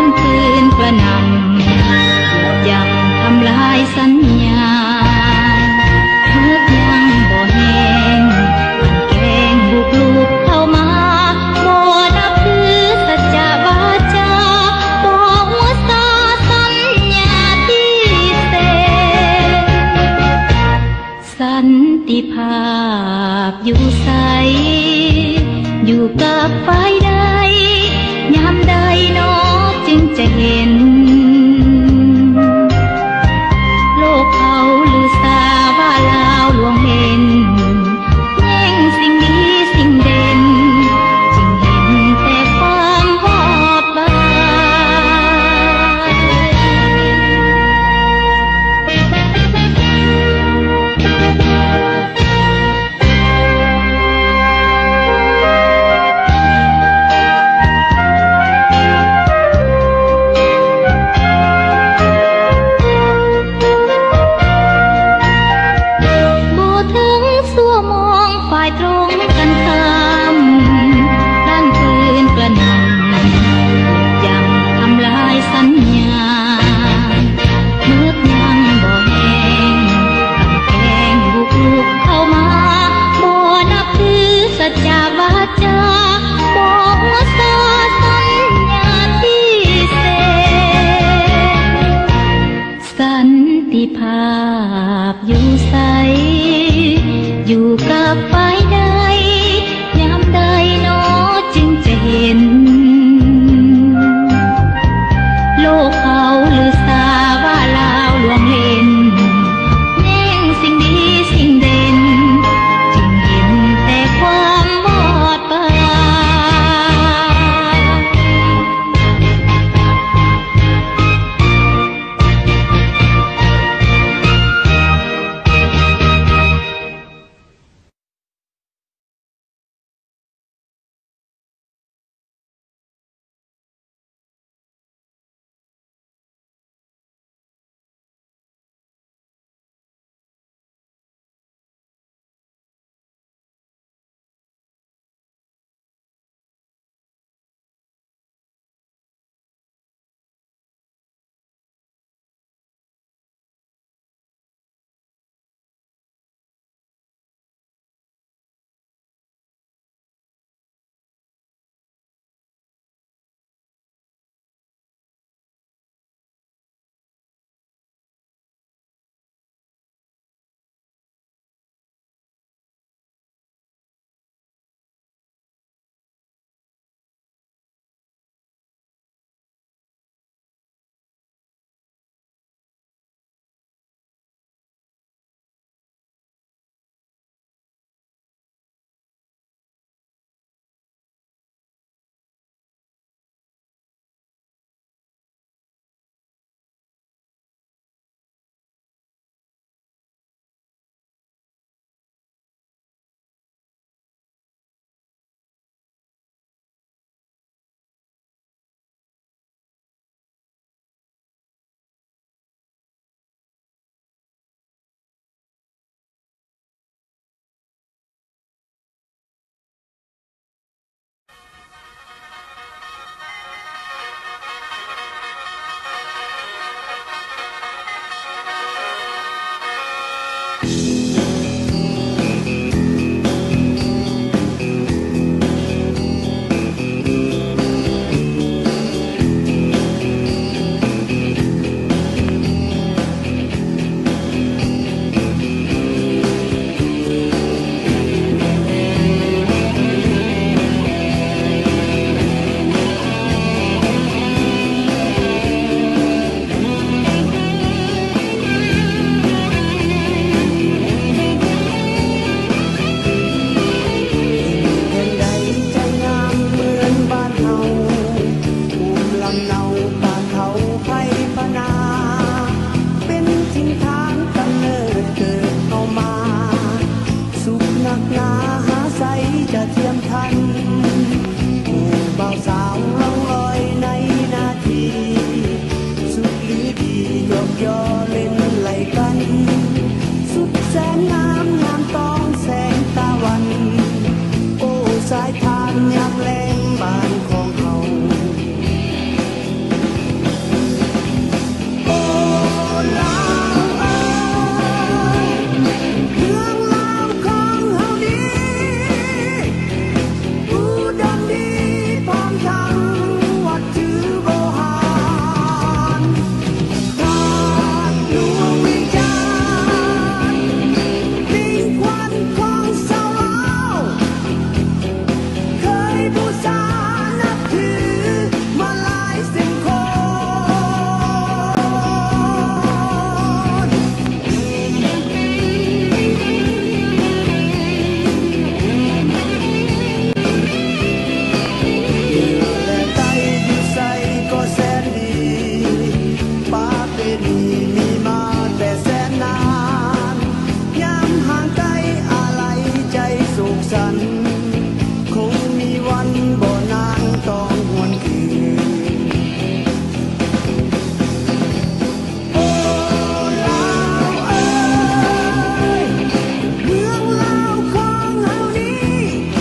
สัญญากับไฟใดยามใดนอจึงจะเห็นโลกเขาลือสาว่าลาวลวงเห็นแย่งสิ่งดีสิ่งเด่นจึงเห็นแต่ความบอดบานภาพอยู่ใสอยู่กับไฟใดยามใดนอจึงจะเห็นโลกเขาลือสาว่าลาวลวงเล่นแย่งสิ่งดีสิ่งเด่นจึงเห็นแต่ความบอดบานวันบ่นานต้องหวนคืนโอ้ลาวเอ้ยเมืองลาวของเฮานี้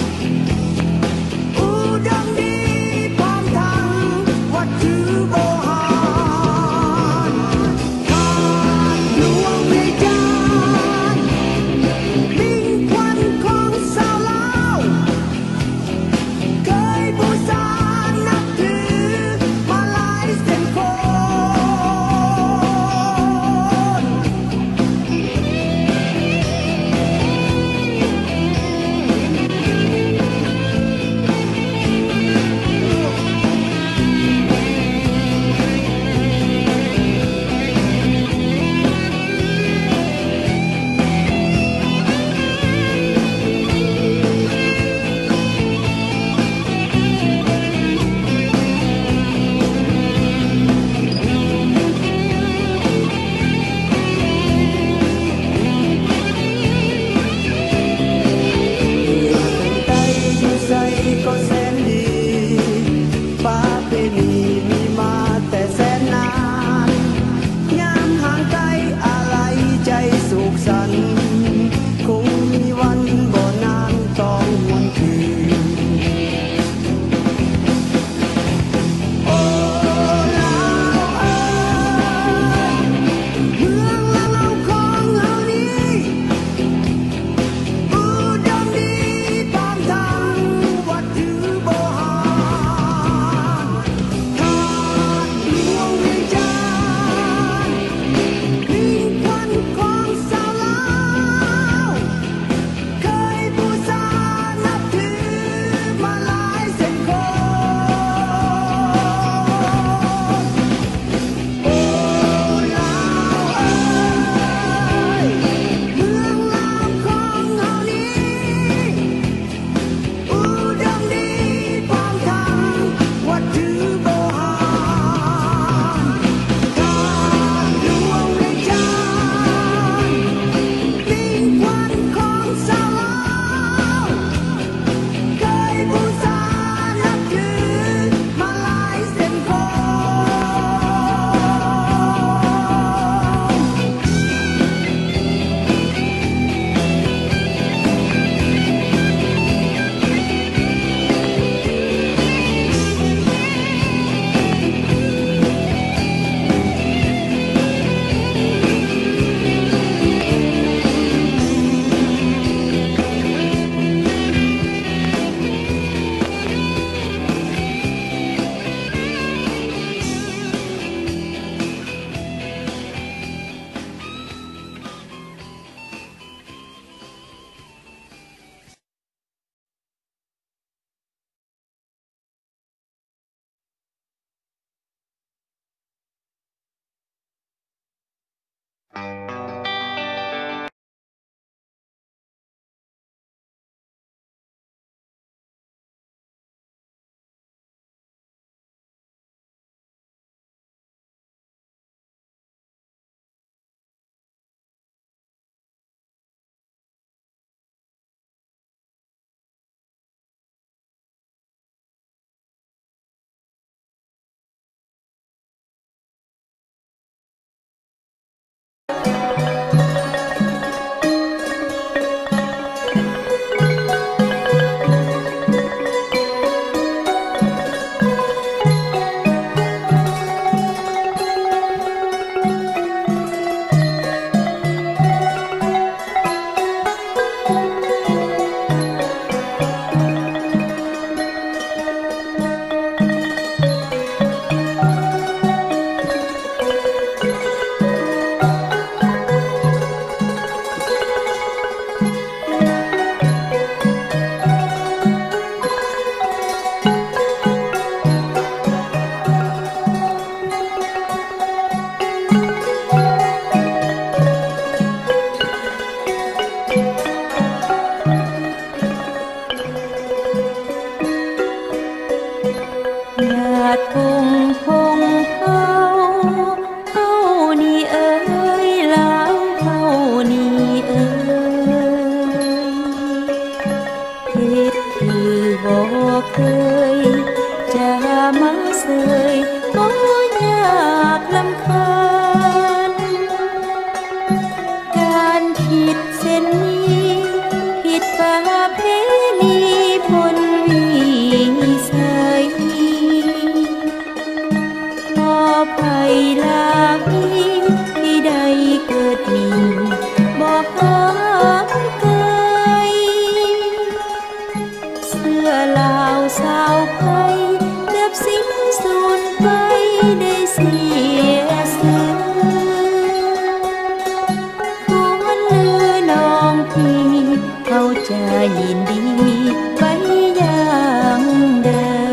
อุดมดีพร้อมทั้งวัดถือโบราณทานหลวงในจานมิ่งควันของสาวลาวเคยบูชานับถือมาหลายเส้นคนก็แสนดีฟ้าเป็นมีมาแต่แสนนานยามห่างไกลอะไรใจสุขสันต์คงมีวันบ่นานต้องหวนคืนโอ้ลาวเอ้ยเมืองลาวของเฮานี้อุดมดีพร้อมทั้งวัดถือโบราณทานหลวงในจานมิ่งควันของสาวลาวเคยบูชานับถือมาหลายเส้นคนโอ้ลาวเอ้ยเมืองลาวของเฮานี้อุดมดีพร้อมทั้งวัดถือโบราณทานหลวงในจานมิ่งควันของสาวลาวเคยบูชานับถือมาหลายเส้นคนคเคยจะมาเสยบ่อยากลำคาญการผิดเส้นนี้ผิดประเพณีพลวิสัยพอภัยลาภที่ใดเกิดมีบอกหาไกลเสื้อลาวสาวไทยเกือบสิ้นสูญไปได้เสียสื่อควรลือน้องพี่เขาจะยินดีไปอย่างใด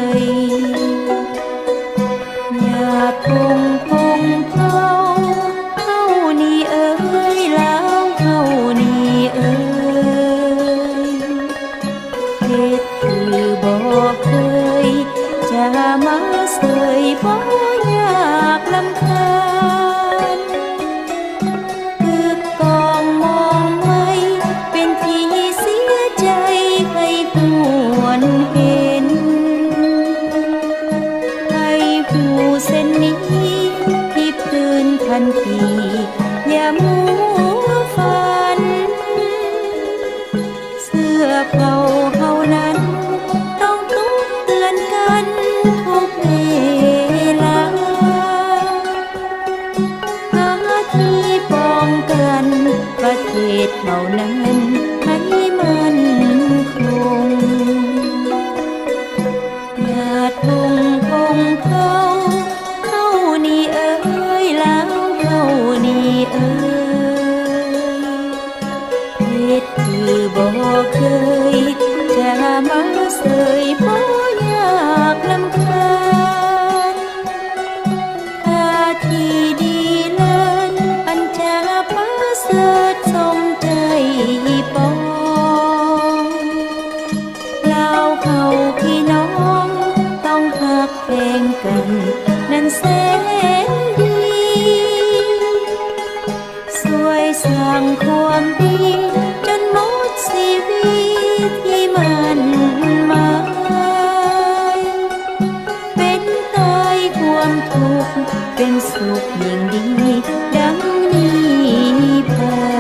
อย่าพงพงเผาเฮานี่เอ้ยแล้วเฮานี่เอ้ยเฮ็ดคือบ่เคยจะมาเสยบ่อยากลำคาญคือปองมองไม่เป็นที่เสียใจให้หวนเห็นให้หูเส้นนี้ที่พื้นทันทีอย่ามัวฝันเสื้อเก่าเฮานั้นต้องทุกเตือนกันทุกเวลาหาที่ป้องกันประเทศเฮานั้นให้มันคงอย่าทงคงเขาเฮานี่เอ้ยแล้วเฮานี่เอ้ยเฮ็ดคือบ่เคยจะมาเสยบ่อยากลำคาญท่าทีดีเลิศอันจะประเสริฐสมใจปองลาวเขาพี่น้องต้องหักแพงกันนั้นแสนดีสวยสร้างความดีจนหมดชีวิตที่มันมาเป็นตายความทุกข์เป็นสุขยิ่งดีดังนี้ไป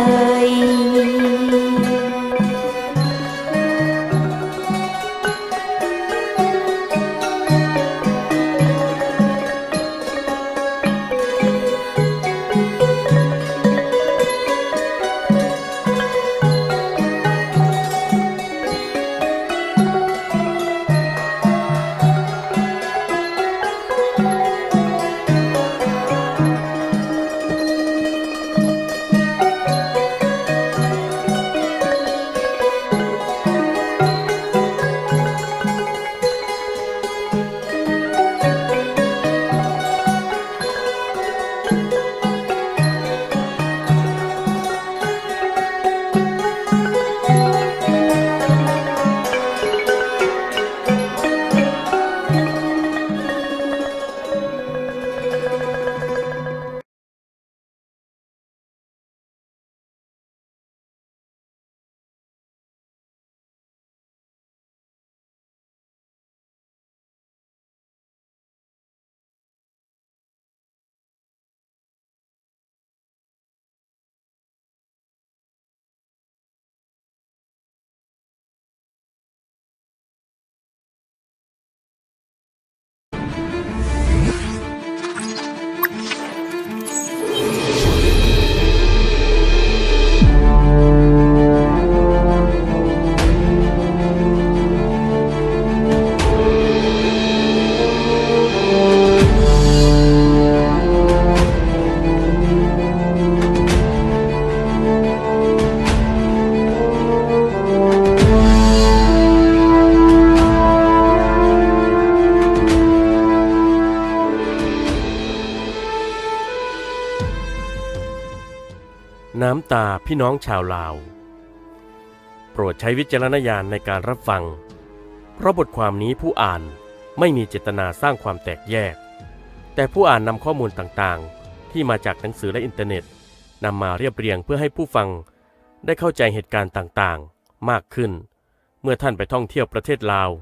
น้ำตาพี่น้องชาวลาวโปรดใช้วิจารณญาณในการรับฟังเพราะบทความนี้ผู้อ่านไม่มีเจตนาสร้างความแตกแยกแต่ผู้อ่านนำข้อมูลต่างๆที่มาจากหนังสือและอินเทอร์เน็ตนำมาเรียบเรียงเพื่อให้ผู้ฟังได้เข้าใจเหตุการณ์ต่างๆมากขึ้นเมื่อท่านไปท่องเที่ยวประเทศลาว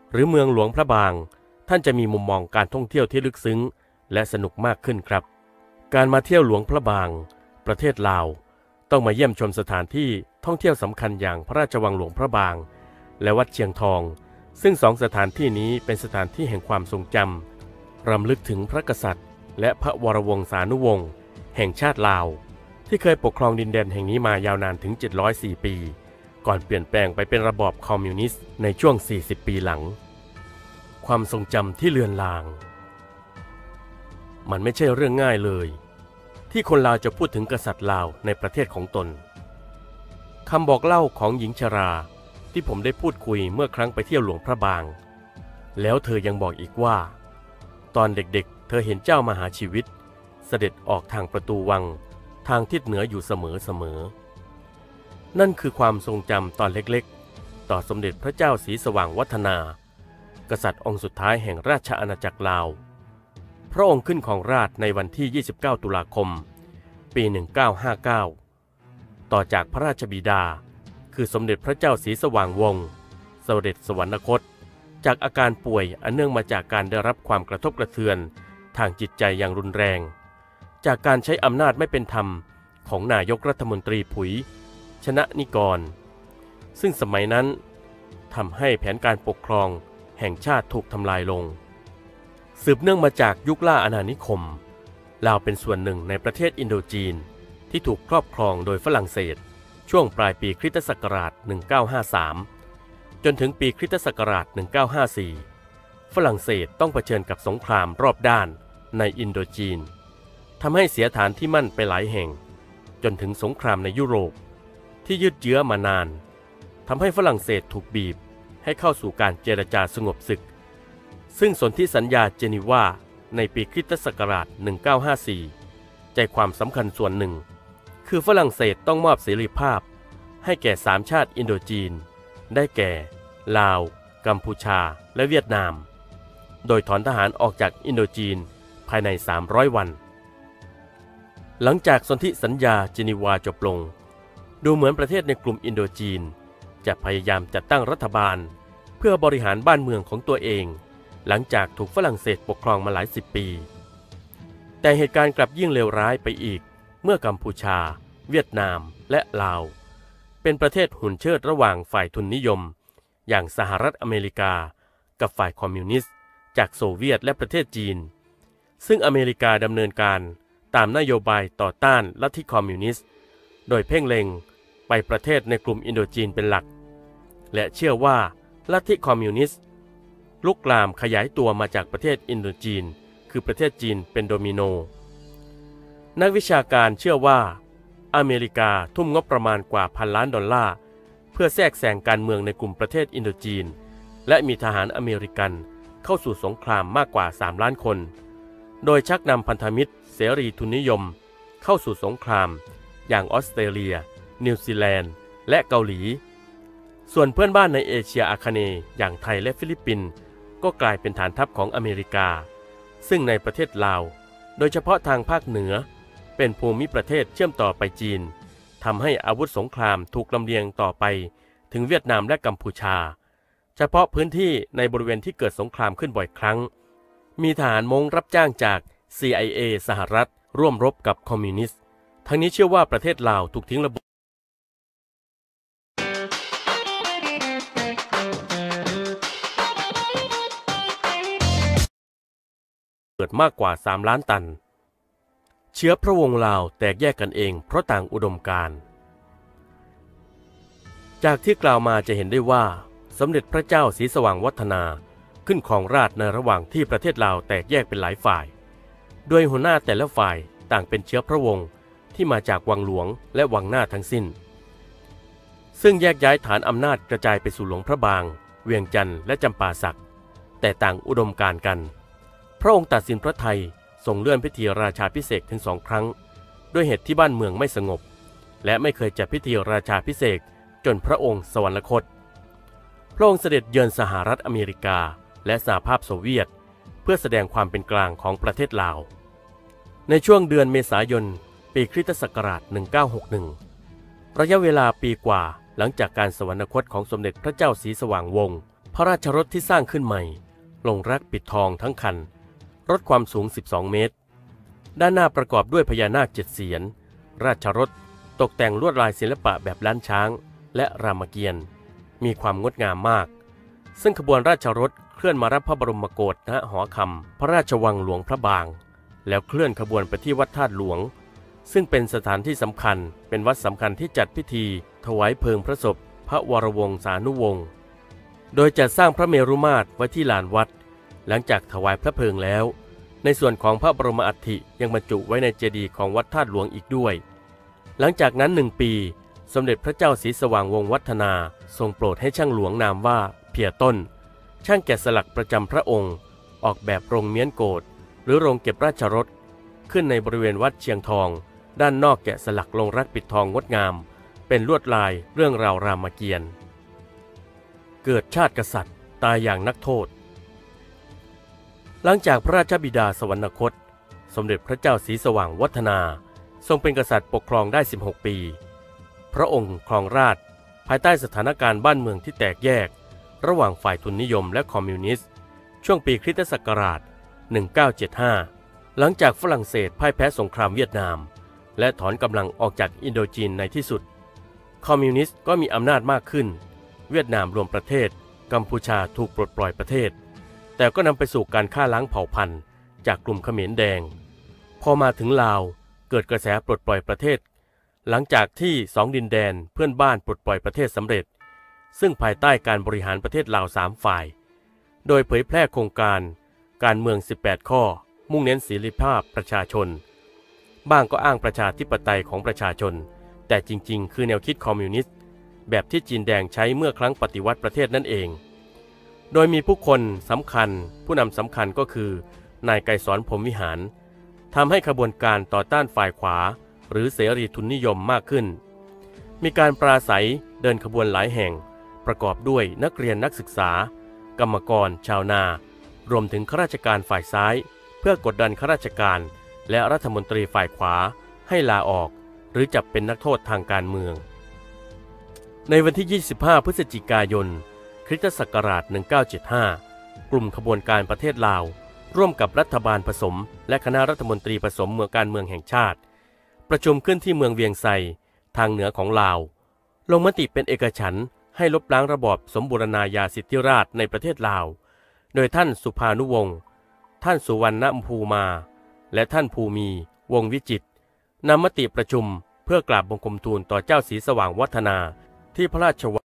หรือเมืองหลวงพระบางท่านจะมีมุมมองการท่องเที่ยวที่ลึกซึ้งและสนุกมากขึ้นครับการมาเที่ยวหลวงพระบางประเทศลาวต้องมาเยี่ยมชมสถานที่ท่องเที่ยวสำคัญอย่างพระราชวังหลวงพระบางและวัดเชียงทองซึ่งสองสถานที่นี้เป็นสถานที่แห่งความทรงจำรำลึกถึงพระกษัตริย์และพระวรวงศานุวงศ์แห่งชาติลาวที่เคยปกครองดินแดนแห่งนี้มายาวนานถึงเจ็ดร้อยสี่ปีก่อนเปลี่ยนแปลงไปเป็นระบอบคอมมิวนิสต์ในช่วงสี่สิบปีหลังความทรงจำที่เลือนลางมันไม่ใช่เรื่องง่ายเลยที่คนลาวจะพูดถึงกษัตริย์ลาวในประเทศของตนคำบอกเล่าของหญิงชราที่ผมได้พูดคุยเมื่อครั้งไปเที่ยวหลวงพระบางแล้วเธอยังบอกอีกว่าตอนเด็กๆเธอเห็นเจ้ามหาชีวิตเสด็จออกทางประตูวังทางทิศเหนืออยู่เสมอๆนั่นคือความทรงจำตอนเล็กๆต่อสมเด็จพระเจ้าศรีสว่างวัฒนากษัตริย์องค์สุดท้ายแห่งราชอาณาจักรลาวพระองค์ขึ้นครองราชย์ในวันที่ยี่สิบเก้าตุลาคมปีหนึ่งพันเก้าร้อยห้าสิบเก้าต่อจากพระราชบิดาคือสมเด็จพระเจ้าศรีสว่างวงศ์เสด็จสวรรคตจากอาการป่วยอันเนื่องมาจากการได้รับความกระทบกระเทือนทางจิตใจอย่างรุนแรงจากการใช้อำนาจไม่เป็นธรรมของนายกรัฐมนตรีผุยชนะนิกรซึ่งสมัยนั้นทำให้แผนการปกครองแห่งชาติถูกทำลายลงสืบเนื่องมาจากยุคล่าอาณานิคมลาวเป็นส่วนหนึ่งในประเทศอินโดจีนที่ถูกครอบครองโดยฝรั่งเศสช่วงปลายปีคริสตศักราชหนึ่งพันเก้าร้อยห้าสิบสามจนถึงปีคริสตศักราชหนึ่งพันเก้าร้อยห้าสิบสี่ฝรั่งเศสต้องเผชิญกับสงครามรอบด้านในอินโดจีนทำให้เสียฐานที่มั่นไปหลายแห่งจนถึงสงครามในยุโรปที่ยืดเยื้อมานานทำให้ฝรั่งเศสถูกบีบให้เข้าสู่การเจรจาสงบศึกซึ่งสนธิสัญญาเจนีวาในปีคริสตศักราชหนึ่งพันเก้าร้อยห้าสิบสี่ใจความสำคัญส่วนหนึ่งคือฝรั่งเศสต้องมอบเสรีภาพให้แก่สามชาติอินโดจีนได้แก่ลาวกัมพูชาและเวียดนามโดยถอนทหารออกจากอินโดจีนภายในสามร้อยวันหลังจากสนธิสัญญาเจนีวาจบลงดูเหมือนประเทศในกลุ่มอินโดจีนจะพยายามจัดตั้งรัฐบาลเพื่อบริหารบ้านเมืองของตัวเองหลังจากถูกฝรั่งเศสปกครองมาหลายสิบปีแต่เหตุการณ์กลับยิ่งเลวร้ายไปอีกเมื่อกัมพูชาเวียดนามและลาวเป็นประเทศหุ่นเชิดระหว่างฝ่ายทุนนิยมอย่างสหรัฐอเมริกากับฝ่ายคอมมิวนิสต์จากโซเวียตและประเทศจีนซึ่งอเมริกาดำเนินการตามนโยบายต่อต้านลัทธิคอมมิวนิสต์โดยเพ่งเล็งไปประเทศในกลุ่มอินโดจีนเป็นหลักและเชื่อว่าลัทธิคอมมิวนิสต์ลุกลามขยายตัวมาจากประเทศอินโดจีนคือประเทศจีนเป็นโดมิโนนักวิชาการเชื่อว่าอเมริกาทุ่มงบประมาณกว่าพันล้านดอลลาร์เพื่อแทรกแซงการเมืองในกลุ่มประเทศอินโดจีนและมีทหารอเมริกันเข้าสู่สงครามมากกว่าสามล้านคนโดยชักนำพันธมิตรเสรีทุนนิยมเข้าสู่สงครามอย่างออสเตรเลียนิวซีแลนด์และเกาหลีส่วนเพื่อนบ้านในเอเชียอาคเนย์อย่างไทยและฟิลิปปินส์ก็กลายเป็นฐานทัพของอเมริกาซึ่งในประเทศลาวโดยเฉพาะทางภาคเหนือเป็นภูมิประเทศเชื่อมต่อไปจีนทำให้อาวุธสงครามถูกลำเลียงต่อไปถึงเวียดนามและกัมพูชาเฉพาะพื้นที่ในบริเวณที่เกิดสงครามขึ้นบ่อยครั้งมีทหารม้งรับจ้างจาก ซี ไอ เอ สหรัฐร่วมรบกับคอมมิวนิสต์ทั้งนี้เชื่อว่าประเทศลาวถูกทิ้งระบบเกิดมากกว่าสามล้านตันเชื้อพระวงศ์ลาวแตกแยกกันเองเพราะต่างอุดมการณ์จากที่กล่าวมาจะเห็นได้ว่าสมเด็จพระเจ้าศรีสว่างวัฒนาขึ้นครองราชย์ในระหว่างที่ประเทศลาวแตกแยกเป็นหลายฝ่ายโดยหัวหน้าแต่ละฝ่ายต่างเป็นเชื้อพระวงศ์ที่มาจากวังหลวงและวังหน้าทั้งสิ้นซึ่งแยกย้ายฐานอำนาจกระจายไปสู่หลวงพระบางเวียงจันทร์และจำปาสักแต่ต่างอุดมการณ์กันพระองค์ตัดสินพระทัยทรงเลื่อนพิธีราชาภิเษกถึงสองครั้งด้วยเหตุที่บ้านเมืองไม่สงบและไม่เคยจัดพิธีราชาภิเษกจนพระองค์สวรรคตพระองค์เสด็จเยือนสหรัฐอเมริกาและสหภาพโซเวียตเพื่อแสดงความเป็นกลางของประเทศลาวในช่วงเดือนเมษายนปีคริสตศักราชหนึ่งพันเก้าร้อยหกสิบเอ็ดระยะเวลาปีกว่าหลังจากการสวรรคตของสมเด็จพระเจ้าศรีสว่างวงศ์พระราชรถที่สร้างขึ้นใหม่ลงรักปิดทองทั้งคันรถความสูงสิบสองเมตรด้านหน้าประกอบด้วยพญานาคเจ็ดเสียนราชรถตกแต่งลวดลายศิลปะแบบล้านช้างและรามเกียรติ์มีความงดงามมากซึ่งขบวนราชรถเคลื่อนมารับพระบรมโกศณหอคำพระราชวังหลวงพระบางแล้วเคลื่อนขบวนไปที่วัดธาตุหลวงซึ่งเป็นสถานที่สำคัญเป็นวัดสำคัญที่จัดพิธีถวายเพลิงพระศพพระวรวงศานุวงศ์โดยจัดสร้างพระเมรุมาตรไว้ที่ลานวัดหลังจากถวายพระเพลิงแล้วในส่วนของพระบรมอัฐิยังบรรจุไว้ในเจดีย์ของวัดธาตุหลวงอีกด้วยหลังจากนั้นหนึ่งปีสมเด็จพระเจ้าศรีสว่างวงศ์วัฒนาทรงโปรดให้ช่างหลวงนามว่าเพียต้นช่างแกะสลักประจำพระองค์ออกแบบโรงเมี้ยนโกฐหรือโรงเก็บราชรถขึ้นในบริเวณวัดเชียงทองด้านนอกแกะสลักลงรักปิดทองงดงามเป็นลวดลายเรื่องราวรามเกียรติ์เกิดชาติกษัตริย์ตายอย่างนักโทษหลังจากพระราชบิดาสวรรคตสมเด็จพระเจ้าศรีสว่างวัฒนาทรงเป็นกษัตริย์ปกครองได้สิบหกปีพระองค์ครองราชย์ภายใต้สถานการณ์บ้านเมืองที่แตกแยกระหว่างฝ่ายทุนนิยมและคอมมิวนิสต์ช่วงปีคริสตศักราชหนึ่งพันเก้าร้อยเจ็ดสิบห้าหลังจากฝรั่งเศสพ่ายแพ้สงครามเวียดนามและถอนกำลังออกจากอินโดจีนในที่สุดคอมมิวนิสต์ก็มีอำนาจมากขึ้นเวียดนามรวมประเทศกัมพูชาถูกปลดปล่อยประเทศแต่ก็นำไปสู่การฆ่าล้างเผ่าพันธุ์จากกลุ่มเขมรแดงพอมาถึงลาวเกิดกระแสปลดปล่อยประเทศหลังจากที่สองดินแดนเพื่อนบ้านปลดปล่อยประเทศสำเร็จซึ่งภายใต้การบริหารประเทศลาวสามฝ่ายโดยเผยแพร่โครงการการเมืองสิบแปดข้อมุ่งเน้นเสรีภาพประชาชนบ้างก็อ้างประชาธิปไตยของประชาชนแต่จริงๆคือแนวคิดคอมมิวนิสต์แบบที่จีนแดงใช้เมื่อครั้งปฏิวัติประเทศนั่นเองโดยมีผู้คนสำคัญผู้นำสำคัญก็คือนายไกรสอนพรหมวิหารทำให้ขบวนการต่อต้านฝ่ายขวาหรือเสรีทุนนิยมมากขึ้นมีการปราศัยเดินขบวนหลายแห่งประกอบด้วยนักเรียนนักศึกษากรรมกรชาวนารวมถึงข้าราชการฝ่ายซ้ายเพื่อกดดันข้าราชการและรัฐมนตรีฝ่ายขวาให้ลาออกหรือจับเป็นนักโทษทางการเมืองในวันที่ยี่สิบห้าพฤศจิกายนคริสตศักราชหนึ่งพันเก้าร้อยเจ็ดสิบห้ากลุ่มขบวนการประเทศลาวร่วมกับรัฐบาลผสมและคณะรัฐมนตรีผสมเมืองการเมืองแห่งชาติประชุมขึ้นที่เมืองเวียงไซทางเหนือของลาวลงมติเป็นเอกฉันท์ให้ลบล้างระบอบสมบูรณาญาสิทธิราชย์ในประเทศลาวโดยท่านสุภานุวงศ์ท่านสุวรรณภูมาและท่านภูมีวงศ์วิจิตรนำมติประชุมเพื่อกราบบังคมทูลต่อเจ้าศรีสว่างวัฒนาที่พระราชวัง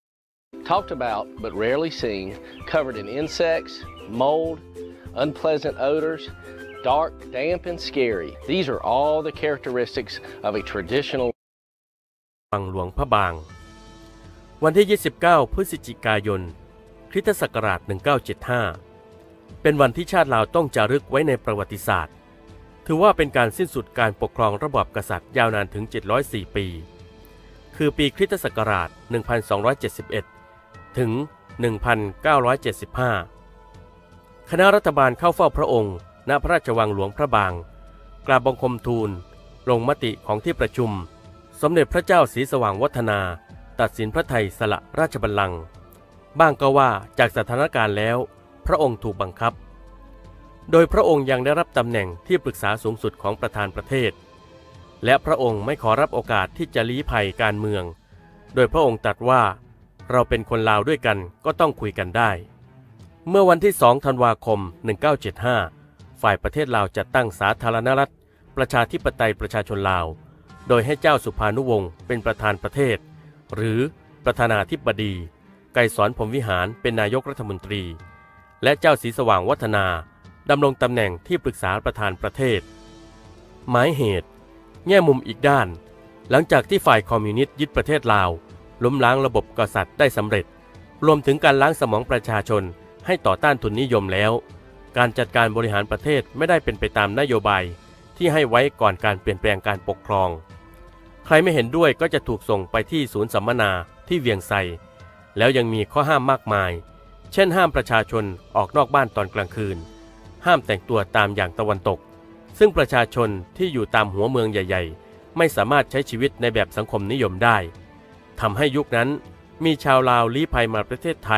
Talked about but rarely seen, covered in insects, mold, unpleasant odors, dark, damp, and scary. These are all the characteristics of a traditional วังหลวงพระบางวันที่ยี่สิบเก้าพฤศจิกายนคริสตศักราชหนึ่งพันเก้าร้อยเจ็ดสิบห้าเป็นวันที่ชาติลาวต้องจารึกไว้ในประวัติศาสตร์ถือว่าเป็นการสิ้นสุดการปกครองระบอบกษัตริย์ยาวนานถึงเจ็ดร้อยสี่ปีคือปีคริสตศักราชหนึ่งพันสองร้อยเจ็ดสิบเอ็ดถึงหนึ่งพันเก้าร้อยเจ็ดสิบห้าคณะรัฐบาลเข้าเฝ้าพระองค์ณพระราชวังหลวงพระบางกราบบังคมทูลลงมติของที่ประชุมสมเด็จพระเจ้าศรีสว่างวัฒนาตัดสินพระทัยสละราชบัลลังก์บ้างก็ว่าจากสถานการณ์แล้วพระองค์ถูกบังคับโดยพระองค์ยังได้รับตำแหน่งที่ปรึกษาสูงสุดของประธานประเทศและพระองค์ไม่ขอรับโอกาสที่จะลี้ภัยการเมืองโดยพระองค์ตรัสว่าเราเป็นคนลาวด้วยกันก็ต้องคุยกันได้เมื่อวันที่สองธันวาคมหนึ่งพันเก้าร้อยเจ็ดสิบห้าฝ่ายประเทศลาวจัดตั้งสาธารณรัฐประชาธิปไตยประชาชนลาวโดยให้เจ้าสุภานุวงศ์เป็นประธานประเทศหรือประธานาธิบดีไกรสอนพรหมวิหารเป็นนายกรัฐมนตรีและเจ้าศรีสว่างวัฒนาดำรงตำแหน่งที่ปรึกษาประธานประเทศหมายเหตุแง่มุมอีกด้านหลังจากที่ฝ่ายคอมมิวนิสต์ยึดประเทศลาวล้มล้างระบบกษัตริย์ได้สำเร็จรวมถึงการล้างสมองประชาชนให้ต่อต้านทุนนิยมแล้วการจัดการบริหารประเทศไม่ได้เป็นไปตามนโยบายที่ให้ไว้ก่อนการเปลี่ยนแปลงการปกครองใครไม่เห็นด้วยก็จะถูกส่งไปที่ศูนย์สัมมนาที่เวียงไซแล้วยังมีข้อห้ามมากมายเช่นห้ามประชาชนออกนอกบ้านตอนกลางคืนห้ามแต่งตัวตามอย่างตะวันตกซึ่งประชาชนที่อยู่ตามหัวเมืองใหญ่ๆไม่สามารถใช้ชีวิตในแบบสังคมนิยมได้ทำให้ยุคนั้นมีชาวลาวลี้ภัยมาประเทศไทย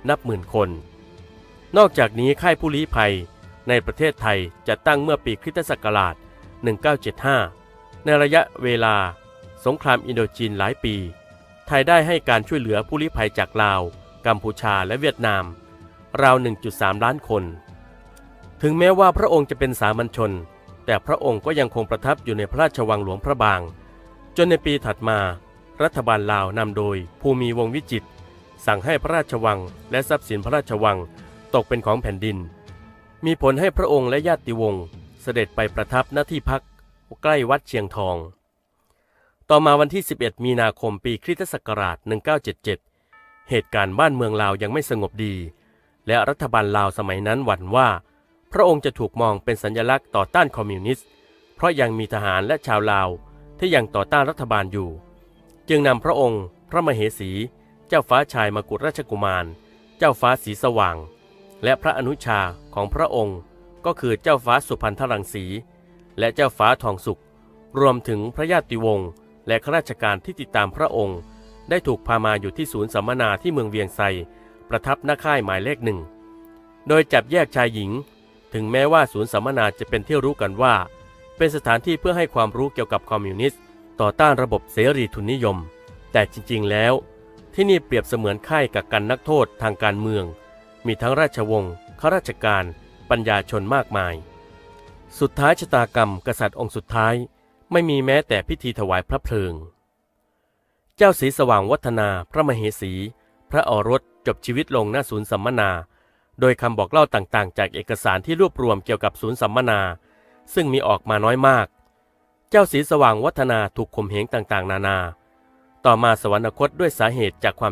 นับหมื่นคนนอกจากนี้ค่ายผู้ลี้ภัยในประเทศไทยจะตั้งเมื่อปีคริสตศักราชหนึ่งพันเก้าร้อยเจ็ดสิบห้าในระยะเวลาสงครามอินโดจีนหลายปีไทยได้ให้การช่วยเหลือผู้ลี้ภัยจากลาวกัมพูชาและเวียดนามราว หนึ่งจุดสาม ล้านคนถึงแม้ว่าพระองค์จะเป็นสามัญชนแต่พระองค์ก็ยังคงประทับอยู่ในพระราชวังหลวงพระบางจนในปีถัดมารัฐบาลลาวนำโดยภูมิวงศ์วิจิตรสั่งให้พระราชวังและทรัพย์สินพระราชวังตกเป็นของแผ่นดินมีผลให้พระองค์และญาติวงศ์เสด็จไปประทับณที่พักใกล้วัดเชียงทองต่อมาวันที่สิบเอ็ดมีนาคมปีคริสตศักราชหนึ่งพันเก้าร้อยเจ็ดสิบเจ็ดเหตุการณ์บ้านเมืองลาวยังไม่สงบดีและรัฐบาลลาวสมัยนั้นหวั่นว่าพระองค์จะถูกมองเป็นสัญลักษณ์ต่อต้านคอมมิวนิสต์เพราะยังมีทหารและชาวลาวที่ยังต่อต้านรัฐบาลอยู่จึงนำพระองค์พระมเหสีเจ้าฟ้าชายมกุฎราชกุมารเจ้าฟ้าสีสว่างและพระอนุชาของพระองค์ก็คือเจ้าฟ้าสุพรรณรังสีและเจ้าฟ้าทองสุขรวมถึงพระญาติวงศ์และข้าราชการที่ติดตามพระองค์ได้ถูกพามาอยู่ที่ศูนย์สัมมนาที่เมืองเวียงไซประทับณค่ายหมายเลขหนึ่งโดยจับแยกชายหญิงถึงแม้ว่าศูนย์สัมมนาจะเป็นที่รู้กันว่าเป็นสถานที่เพื่อให้ความรู้เกี่ยวกับคอมมิวนิสต์ต่อต้านระบบเสรีทุนนิยมแต่จริงๆแล้วที่นี่เปรียบเสมือนค่ายกักกันนักโทษทางการเมืองมีทั้งราชวงศ์ข้าราชการปัญญาชนมากมายสุดท้ายชะตากรรมกษัตริย์องค์สุดท้ายไม่มีแม้แต่พิธีถวายพระเพลิงเจ้าศรีสว่างวัฒนาพระมเหสีพระโอรสจบชีวิตลงณศูนย์สัมมนาโดยคำบอกเล่าต่างๆจากเอกสารที่รวบรวมเกี่ยวกับศูนย์สัมมนาซึ่งมีออกมาน้อยมากเจ้าศรีสว่างวัฒนาถูกข่มเหงต่างๆนานาต่อมาสวรรคตด้วยสาเหตุจากความ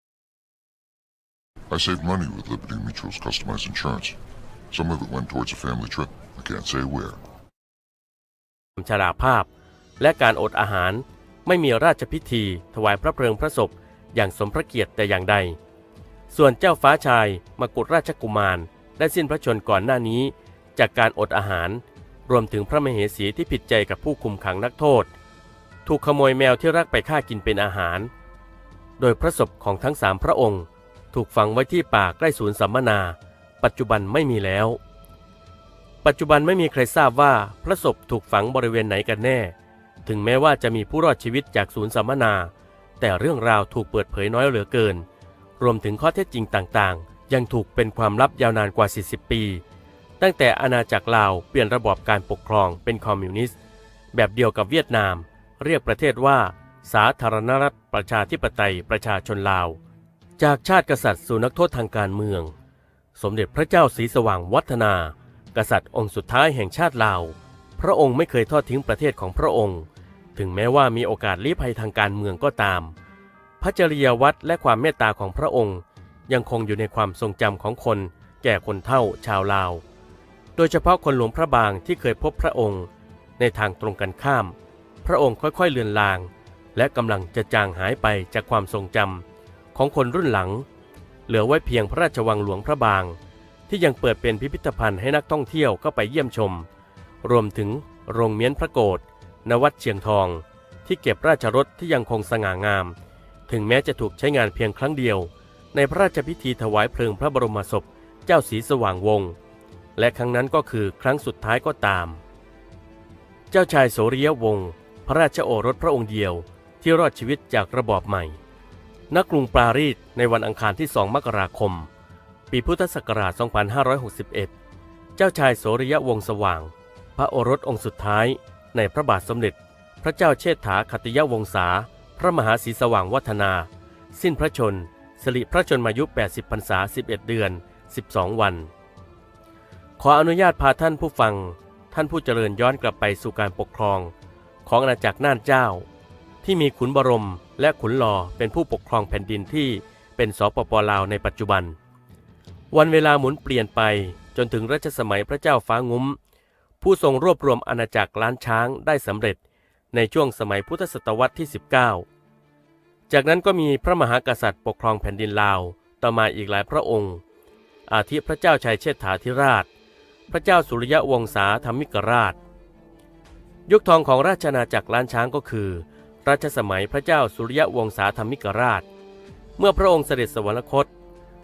I saved money with Liberty Mutual's customized insurance. Some of it went towards a family trip. I can't say where. ชราภาพและการอดอาหารไม่มีราชพิธีถวายพระเพลิงพระศพอย่างสมพระเกียรติแต่อย่างใดส่วนเจ้าฟ้าชายมกุฎราชกุมารได้สิ้นพระชนม์ก่อนหน้านี้จากการอดอาหารรวมถึงพระมเหสีที่ผิดใจกับผู้คุมขังนักโทษถูกขโมยแมวที่รักไปฆ่ากินเป็นอาหารโดยพระศพของทั้งสามพระองค์ถูกฝังไว้ที่ป่าใกล้ศูนย์สัมมนาปัจจุบันไม่มีแล้วปัจจุบันไม่มีใครทราบว่าพระศพถูกฝังบริเวณไหนกันแน่ถึงแม้ว่าจะมีผู้รอดชีวิตจากศูนย์สัมมนาแต่เรื่องราวถูกเปิดเผยน้อยเหลือเกินรวมถึงข้อเท็จจริงต่างๆยังถูกเป็นความลับยาวนานกว่าสี่สิบปีตั้งแต่อาณาจักรลาวเปลี่ยนระบอบการปกครองเป็นคอมมิวนิสต์แบบเดียวกับเวียดนามเรียกประเทศว่าสาธารณรัฐประชาธิปไตยประชาชนลาวจากชาติกษัตริย์สู่นักโทษทางการเมืองสมเด็จพระเจ้าศรีสว่างวัฒนากษัตริย์องค์สุดท้ายแห่งชาติลาวพระองค์ไม่เคยทอดทิ้งประเทศของพระองค์ถึงแม้ว่ามีโอกาสลี้ภัยทางการเมืองก็ตามพระจริยวัตรและความเมตตาของพระองค์ยังคงอยู่ในความทรงจำของคนแก่คนเฒ่าชาวลาวโดยเฉพาะคนหลวงพระบางที่เคยพบพระองค์ในทางตรงกันข้ามพระองค์ค่อยๆเลือนลางและกำลังจะจางหายไปจากความทรงจำของคนรุ่นหลังเหลือไว้เพียงพระราชวังหลวงพระบางที่ยังเปิดเป็นพิพิธภัณฑ์ให้นักท่องเที่ยวเข้าไปเยี่ยมชมรวมถึงโรงเมียนพระโกฐณวัดเชียงทองที่เก็บราชรถที่ยังคงสง่างามถึงแม้จะถูกใช้งานเพียงครั้งเดียวในพระราชพิธีถวายเพลิงพระบรมศพเจ้าศรีสว่างวงศ์และครั้งนั้นก็คือครั้งสุดท้ายก็ตามเจ้าชายโสริยวงศ์พระราชโอรสพระองค์เดียวที่รอดชีวิตจากระบอบใหม่ณกรุงปารีสในวันอังคารที่สองมกราคมปีพุทธศักราชสองพันห้าร้อยหกสิบเอ็ดเจ้าชายโสริยวงศ์สว่างพระโอรสองค์สุดท้ายในพระบาทสมเด็จพระเจ้าเชษฐาคติยวงศาพระมหาศรีสว่างวัฒนาสิ้นพระชนม์สิริพระชนมายุแปดสิบพรรษาสิบเอ็ดเดือนสิบสองวันขออนุญาตพาท่านผู้ฟังท่านผู้เจริญย้อนกลับไปสู่การปกครองของอาณาจักรน่านเจ้าที่มีขุนบรมและขุนหลอเป็นผู้ปกครองแผ่นดินที่เป็นสปป.ลาวในปัจจุบันวันเวลาหมุนเปลี่ยนไปจนถึงรัชสมัยพระเจ้าฟ้างุ้มผู้ทรงรวบรวมอาณาจักรล้านช้างได้สำเร็จในช่วงสมัยพุทธศตวรรษที่สิบเก้าจากนั้นก็มีพระมหากษัตริย์ปกครองแผ่นดินลาวต่อมาอีกหลายพระองค์อาทิพระเจ้าชัยเชษฐาธิราชพระเจ้าสุริยวงศาธรรมิกราชยุคทองของราชอาณาจักรล้านช้างก็คือรัชสมัยพระเจ้าสุริยวงศาธรรมิกราชเมื่อพระองค์เสด็จสวรรคต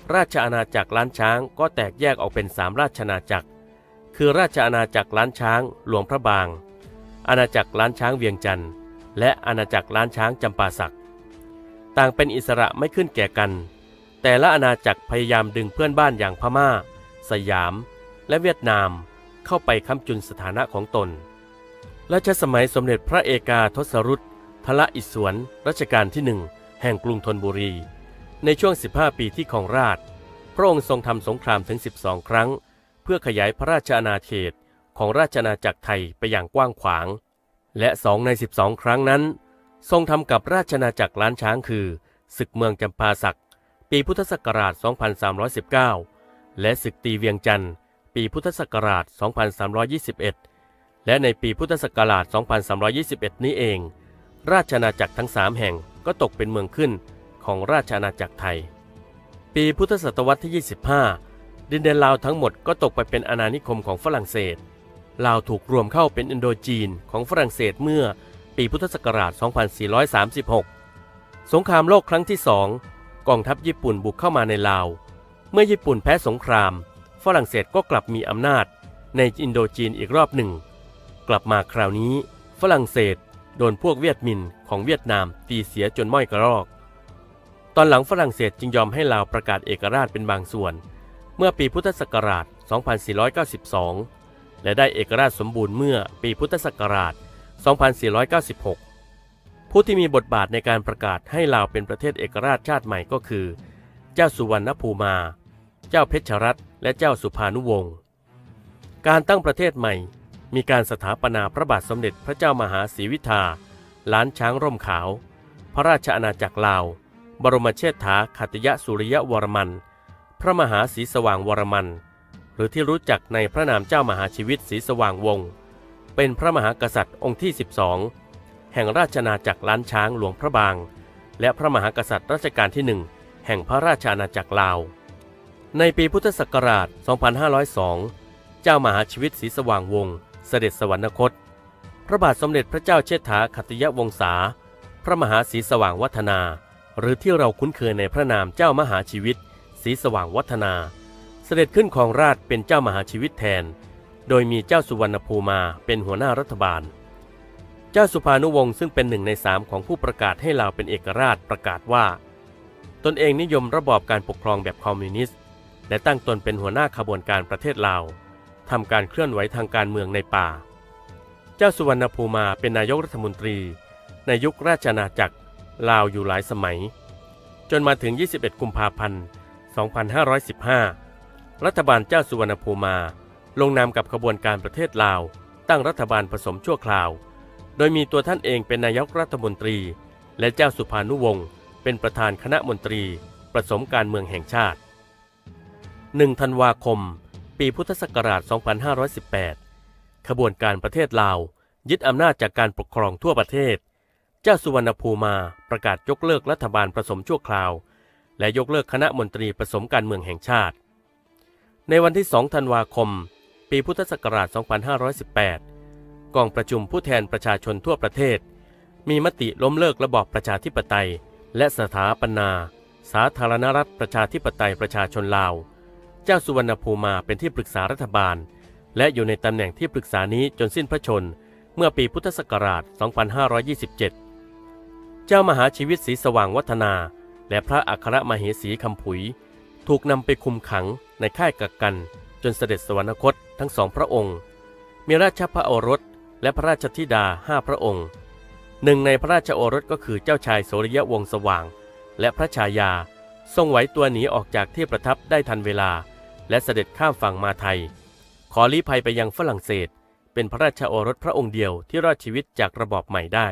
ราชอาณาจักรล้านช้างก็แตกแยกออกเป็นสามราชอาณาจักรคือราชอาณาจักรล้านช้างหลวงพระบางอาณาจักรล้านช้างเวียงจันทร์และอาณาจักรล้านช้างจำปาสักต่างเป็นอิสระไม่ขึ้นแก่กันแต่ละอาณาจักรพยายามดึงเพื่อนบ้านอย่างพม่าสยามและเวียดนามเข้าไปค้ำจุนสถานะของตนรัชสมัยสมเด็จพระเอกาทศรุตทละอิศวรรัชกาลที่หนึ่งแห่งกรุงธนบุรีในช่วงสิบห้าปีที่ครองราชย์พระองค์ทรงทำสงครามถึงสิบสองครั้งเพื่อขยายพระราชอาณาเขตของราชอาณาจักรไทยไปอย่างกว้างขวางและสองในสิบสองครั้งนั้นทรงทำกับราชอาณาจักรล้านช้างคือศึกเมืองจำปาสักปีพุทธศักราชสองพันสามร้อยสิบเก้าและศึกตีเวียงจันทร์ปีพุทธศักราชสองพันสามร้อยยี่สิบเอ็ดและในปีพุทธศักราชสองพันสามร้อยยี่สิบเอ็ดนี้เองราชอาณาจักรทั้งสามแห่งก็ตกเป็นเมืองขึ้นของราชอาณาจักรไทยปีพุทธศตวรรษที่ยี่สิบห้าดินแดนลาวทั้งหมดก็ตกไปเป็นอาณานิคมของฝรั่งเศสลาวถูกรวมเข้าเป็นอินโดจีนของฝรั่งเศสเมื่อปีพุทธศักราชสองพันสี่ร้อยสามสิบหกสงครามโลกครั้งที่สองกองทัพญี่ปุ่นบุกเข้ามาในลาวเมื่อญี่ปุ่นแพ้สงครามฝรั่งเศสก็กลับมีอำนาจในอินโดจีนอีกรอบหนึ่งกลับมาคราวนี้ฝรั่งเศสโดนพวกเวียดมินของเวียดนามตีเสียจนม้อยกระรอกตอนหลังฝรั่งเศสจึงยอมให้ลาวประกาศเอกราชเป็นบางส่วนเมื่อปีพุทธศักราชสองพันสี่ร้อยเก้าสิบสองและได้เอกราชสมบูรณ์เมื่อปีพุทธศักราชสองพันสี่ร้อยเก้าสิบหกผู้ที่มีบทบาทในการประกาศให้ลาวเป็นประเทศเอกราชชาติใหม่ก็คือเจ้าสุวรรณภูมาเจ้าเพชรรัตน์และเจ้าสุภานุวงศ์การตั้งประเทศใหม่มีการสถาปนาพระบาทสมเด็จพระเจ้ามหาศรีวิธาล้านช้างร่มขาวพระราชอาณาจักรลาวบรมเชษฐาขัตติยสุริยวรมันพระมหาศรีสว่างวรมันหรือที่รู้จักในพระนามเจ้ามหาชีวิตศรีสว่างวงศ์เป็นพระมหากษัตริย์องค์ที่สิบสองแห่งราชอาณาจักรล้านช้างหลวงพระบางและพระมหากษัตริย์รัชกาลที่หนึ่งแห่งพระราชอาณาจักรลาวในปีพุทธศักราชสองพันห้าร้อยสองเจ้ามหาชีวิตศรีสว่างวงศ์เสด็จสวรรคตพระบาทสมเด็จพระเจ้าเชษฐาขัตติยวงศาพระมหาศรีสว่างวัฒนาหรือที่เราคุ้นเคยในพระนามเจ้ามหาชีวิตศรีสว่างวัฒนาเสด็จขึ้นครองราชย์เป็นเจ้ามหาชีวิตแทนโดยมีเจ้าสุวรรณภูมาเป็นหัวหน้ารัฐบาลเจ้าสุภานุวงศ์ซึ่งเป็นหนึ่งในสามของผู้ประกาศให้ลาวเป็นเอกราชประกาศว่าตนเองนิยมระบอบการปกครองแบบคอมมิวนิสต์และตั้งตนเป็นหัวหน้าขบวนการประเทศลาวทำการเคลื่อนไหวทางการเมืองในป่าเจ้าสุวรรณภูมาเป็นนายกรัฐมนตรีในยุคราชอาณาจักรลาวอยู่หลายสมัยจนมาถึงยี่สิบเอ็ดกุมภาพันธ์สองพันห้าร้อยสิบห้ารัฐบาลเจ้าสุวรรณภูมาลงนามกับขบวนการประเทศลาวตั้งรัฐบาลผสมชั่วคราวโดยมีตัวท่านเองเป็นนายกรัฐมนตรีและเจ้าสุภานุวงศ์เป็นประธานคณะมนตรีผสมการเมืองแห่งชาติหนึ่งธันวาคมปีพุทธศักราชสองพันห้าร้อยสิบแปดขบวนการประเทศลาวยึดอำนาจจากการปกครองทั่วประเทศเจ้าสุวรรณภูมาประกาศยกเลิกรัฐบาลผสมชั่วคราวและยกเลิกคณะมนตรีผสมการเมืองแห่งชาติในวันที่สองธันวาคมปีพุทธศักราชสองพันห้าร้อยสิบแปดกองประชุมผู้แทนประชาชนทั่วประเทศมีมติล้มเลิกระบอบประชาธิปไตยและสถาปนาสาธารณรัฐประชาธิปไตยประชาชนลาวเจ้าสุวรรณภูมาเป็นที่ปรึกษารัฐบาลและอยู่ในตำแหน่งที่ปรึกษานี้จนสิ้นพระชนม์เมื่อปีพุทธศักราชสองพันห้าร้อยยี่สิบเจ็ดเจ้ามหาชีวิตศรีสว่างวัฒนาและพระอัครมเหสีคำผุยถูกนำไปคุมขังในค่ายกักกันจนเสด็จสวรรคตทั้งสองพระองค์มีราชพระโอรสและพระราชธิดาห้าพระองค์หนึ่งในพระราชโอรสก็คือเจ้าชายโสริยวงศ์สว่างและพระชายาทรงไหวตัวหนีออกจากที่ประทับได้ทันเวลาและเสด็จข้ามฝั่งมาไทยขอลี้ภัยไปยังฝรั่งเศสเป็นพระราชโอรสพระองค์เดียวที่รอดชีวิตจากระบอบใหม่ได้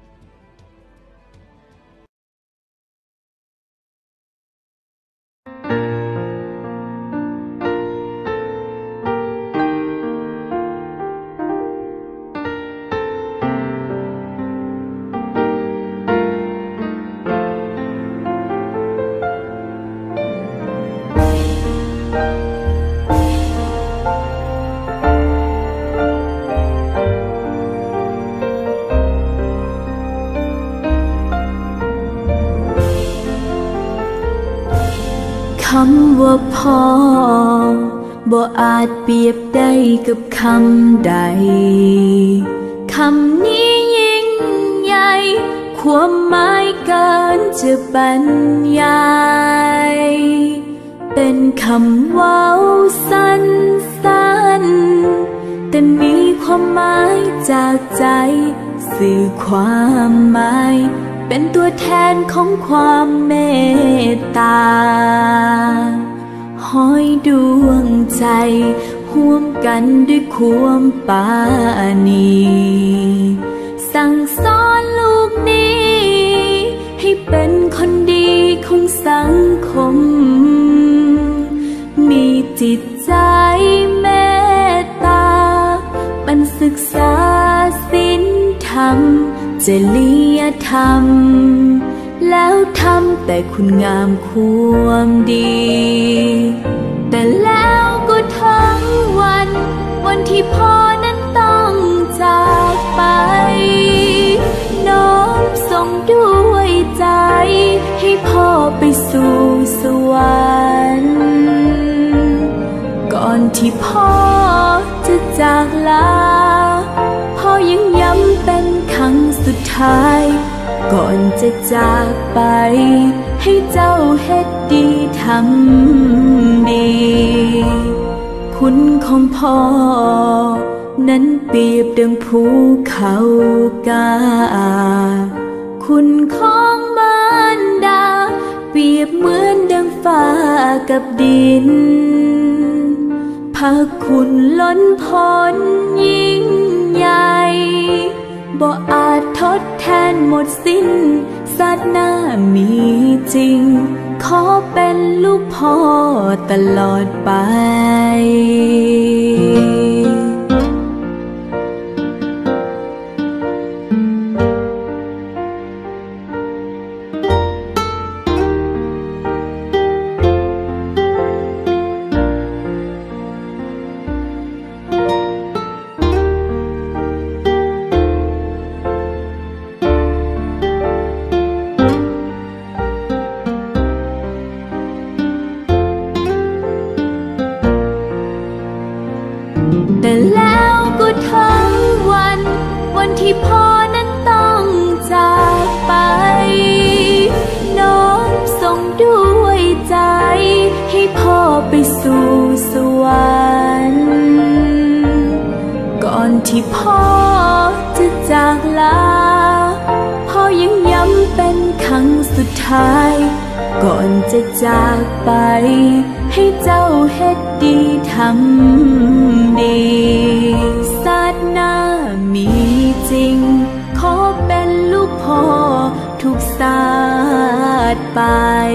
เำว่าพ่อบ่อาจเปรียบได้กับคำใดคำนี้ยิ่งใหญ่ความหมายเกินจะบรรยายเป็นคำเว้าสั้นๆแต่มีความหมายจากใจสื่อความหมายเป็นตัวแทนของความเมตตาห้อยดวงใจห่วมกันด้วยความปาณีสั่งสอนลูกนี้ให้เป็นคนดีของสังคมมีจิตใจเมตตามันศึกษาศีลธรรมจริยธรรมแล้วทำแต่คุณงามความดีแต่แล้วก็ทั้งวันวันที่พ่อนั้นต้องจากไปน้อมส่งด้วยใจให้พ่อไปสู่สวรรค์ก่อนที่พ่อจะจากลาพ่อยังย้ำเป็นครั้งสุดท้ายก่อนจะจากไปให้เจ้าเฮ็ดดีทำดีคุณของพ่อนั้นเปรียบดังภูเขากาคุณของมารดาเปรียบเหมือนดังฟ้ากับดินพระคุณล้นพ้นยิ่งใหญ่บ่อาจทดแทนหมดสิ้นศาสนามีจริงขอเป็นลูกพ่อตลอดไปแต่แล้วก็ทั้งวันวันที่พ่อนั้นต้องจากไปน้อมส่งด้วยใจให้พ่อไปสู่สวรรค์ก่อนที่พ่อจะจากลาพ่อยังย้ำเป็นครั้งสุดท้ายก่อนจะจากไปให้เจ้าเฮ็ดดีทำดีศาสนามีจริงขอเป็นลูกพ่อทุกศาสตร์ไป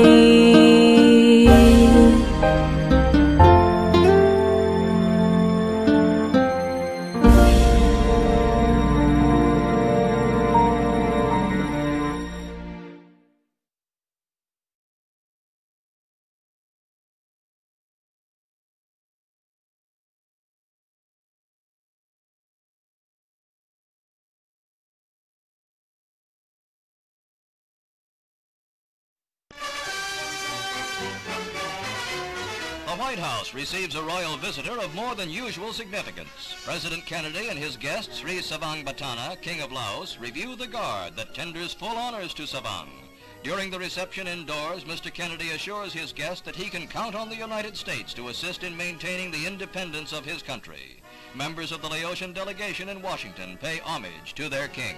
The White House receives a royal visitor of more than usual significance. President Kennedy and his guest, Sri Savangbatana, King of Laos, review the guard that tenders full honors to Savang. During the reception indoors, Mister Kennedy assures his guest that he can count on the United States to assist in maintaining the independence of his country. Members of the Laotian delegation in Washington pay homage to their king.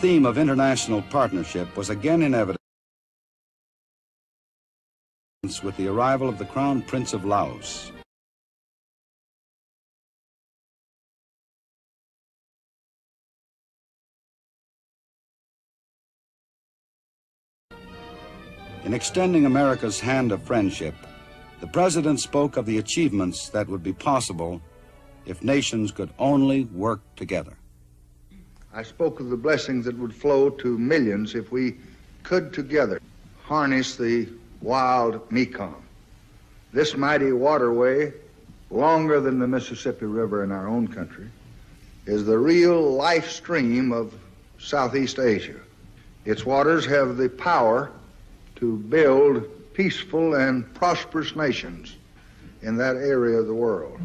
theme of international partnership was again in evidence with the arrival of the Crown Prince of Laos. In extending America's hand of friendship, the President spoke of the achievements that would be possible if nations could only work together. I spoke of the blessings that would flow to millions if we could together harness the wild Mekong. This mighty waterway, longer than the Mississippi River in our own country, is the real life stream of Southeast Asia. Its waters have the power to build peaceful and prosperous nations in that area of the world.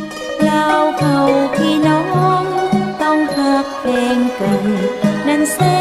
Hãy subscribe cho kênh Ghiền Mì Gõ để không bỏ lỡ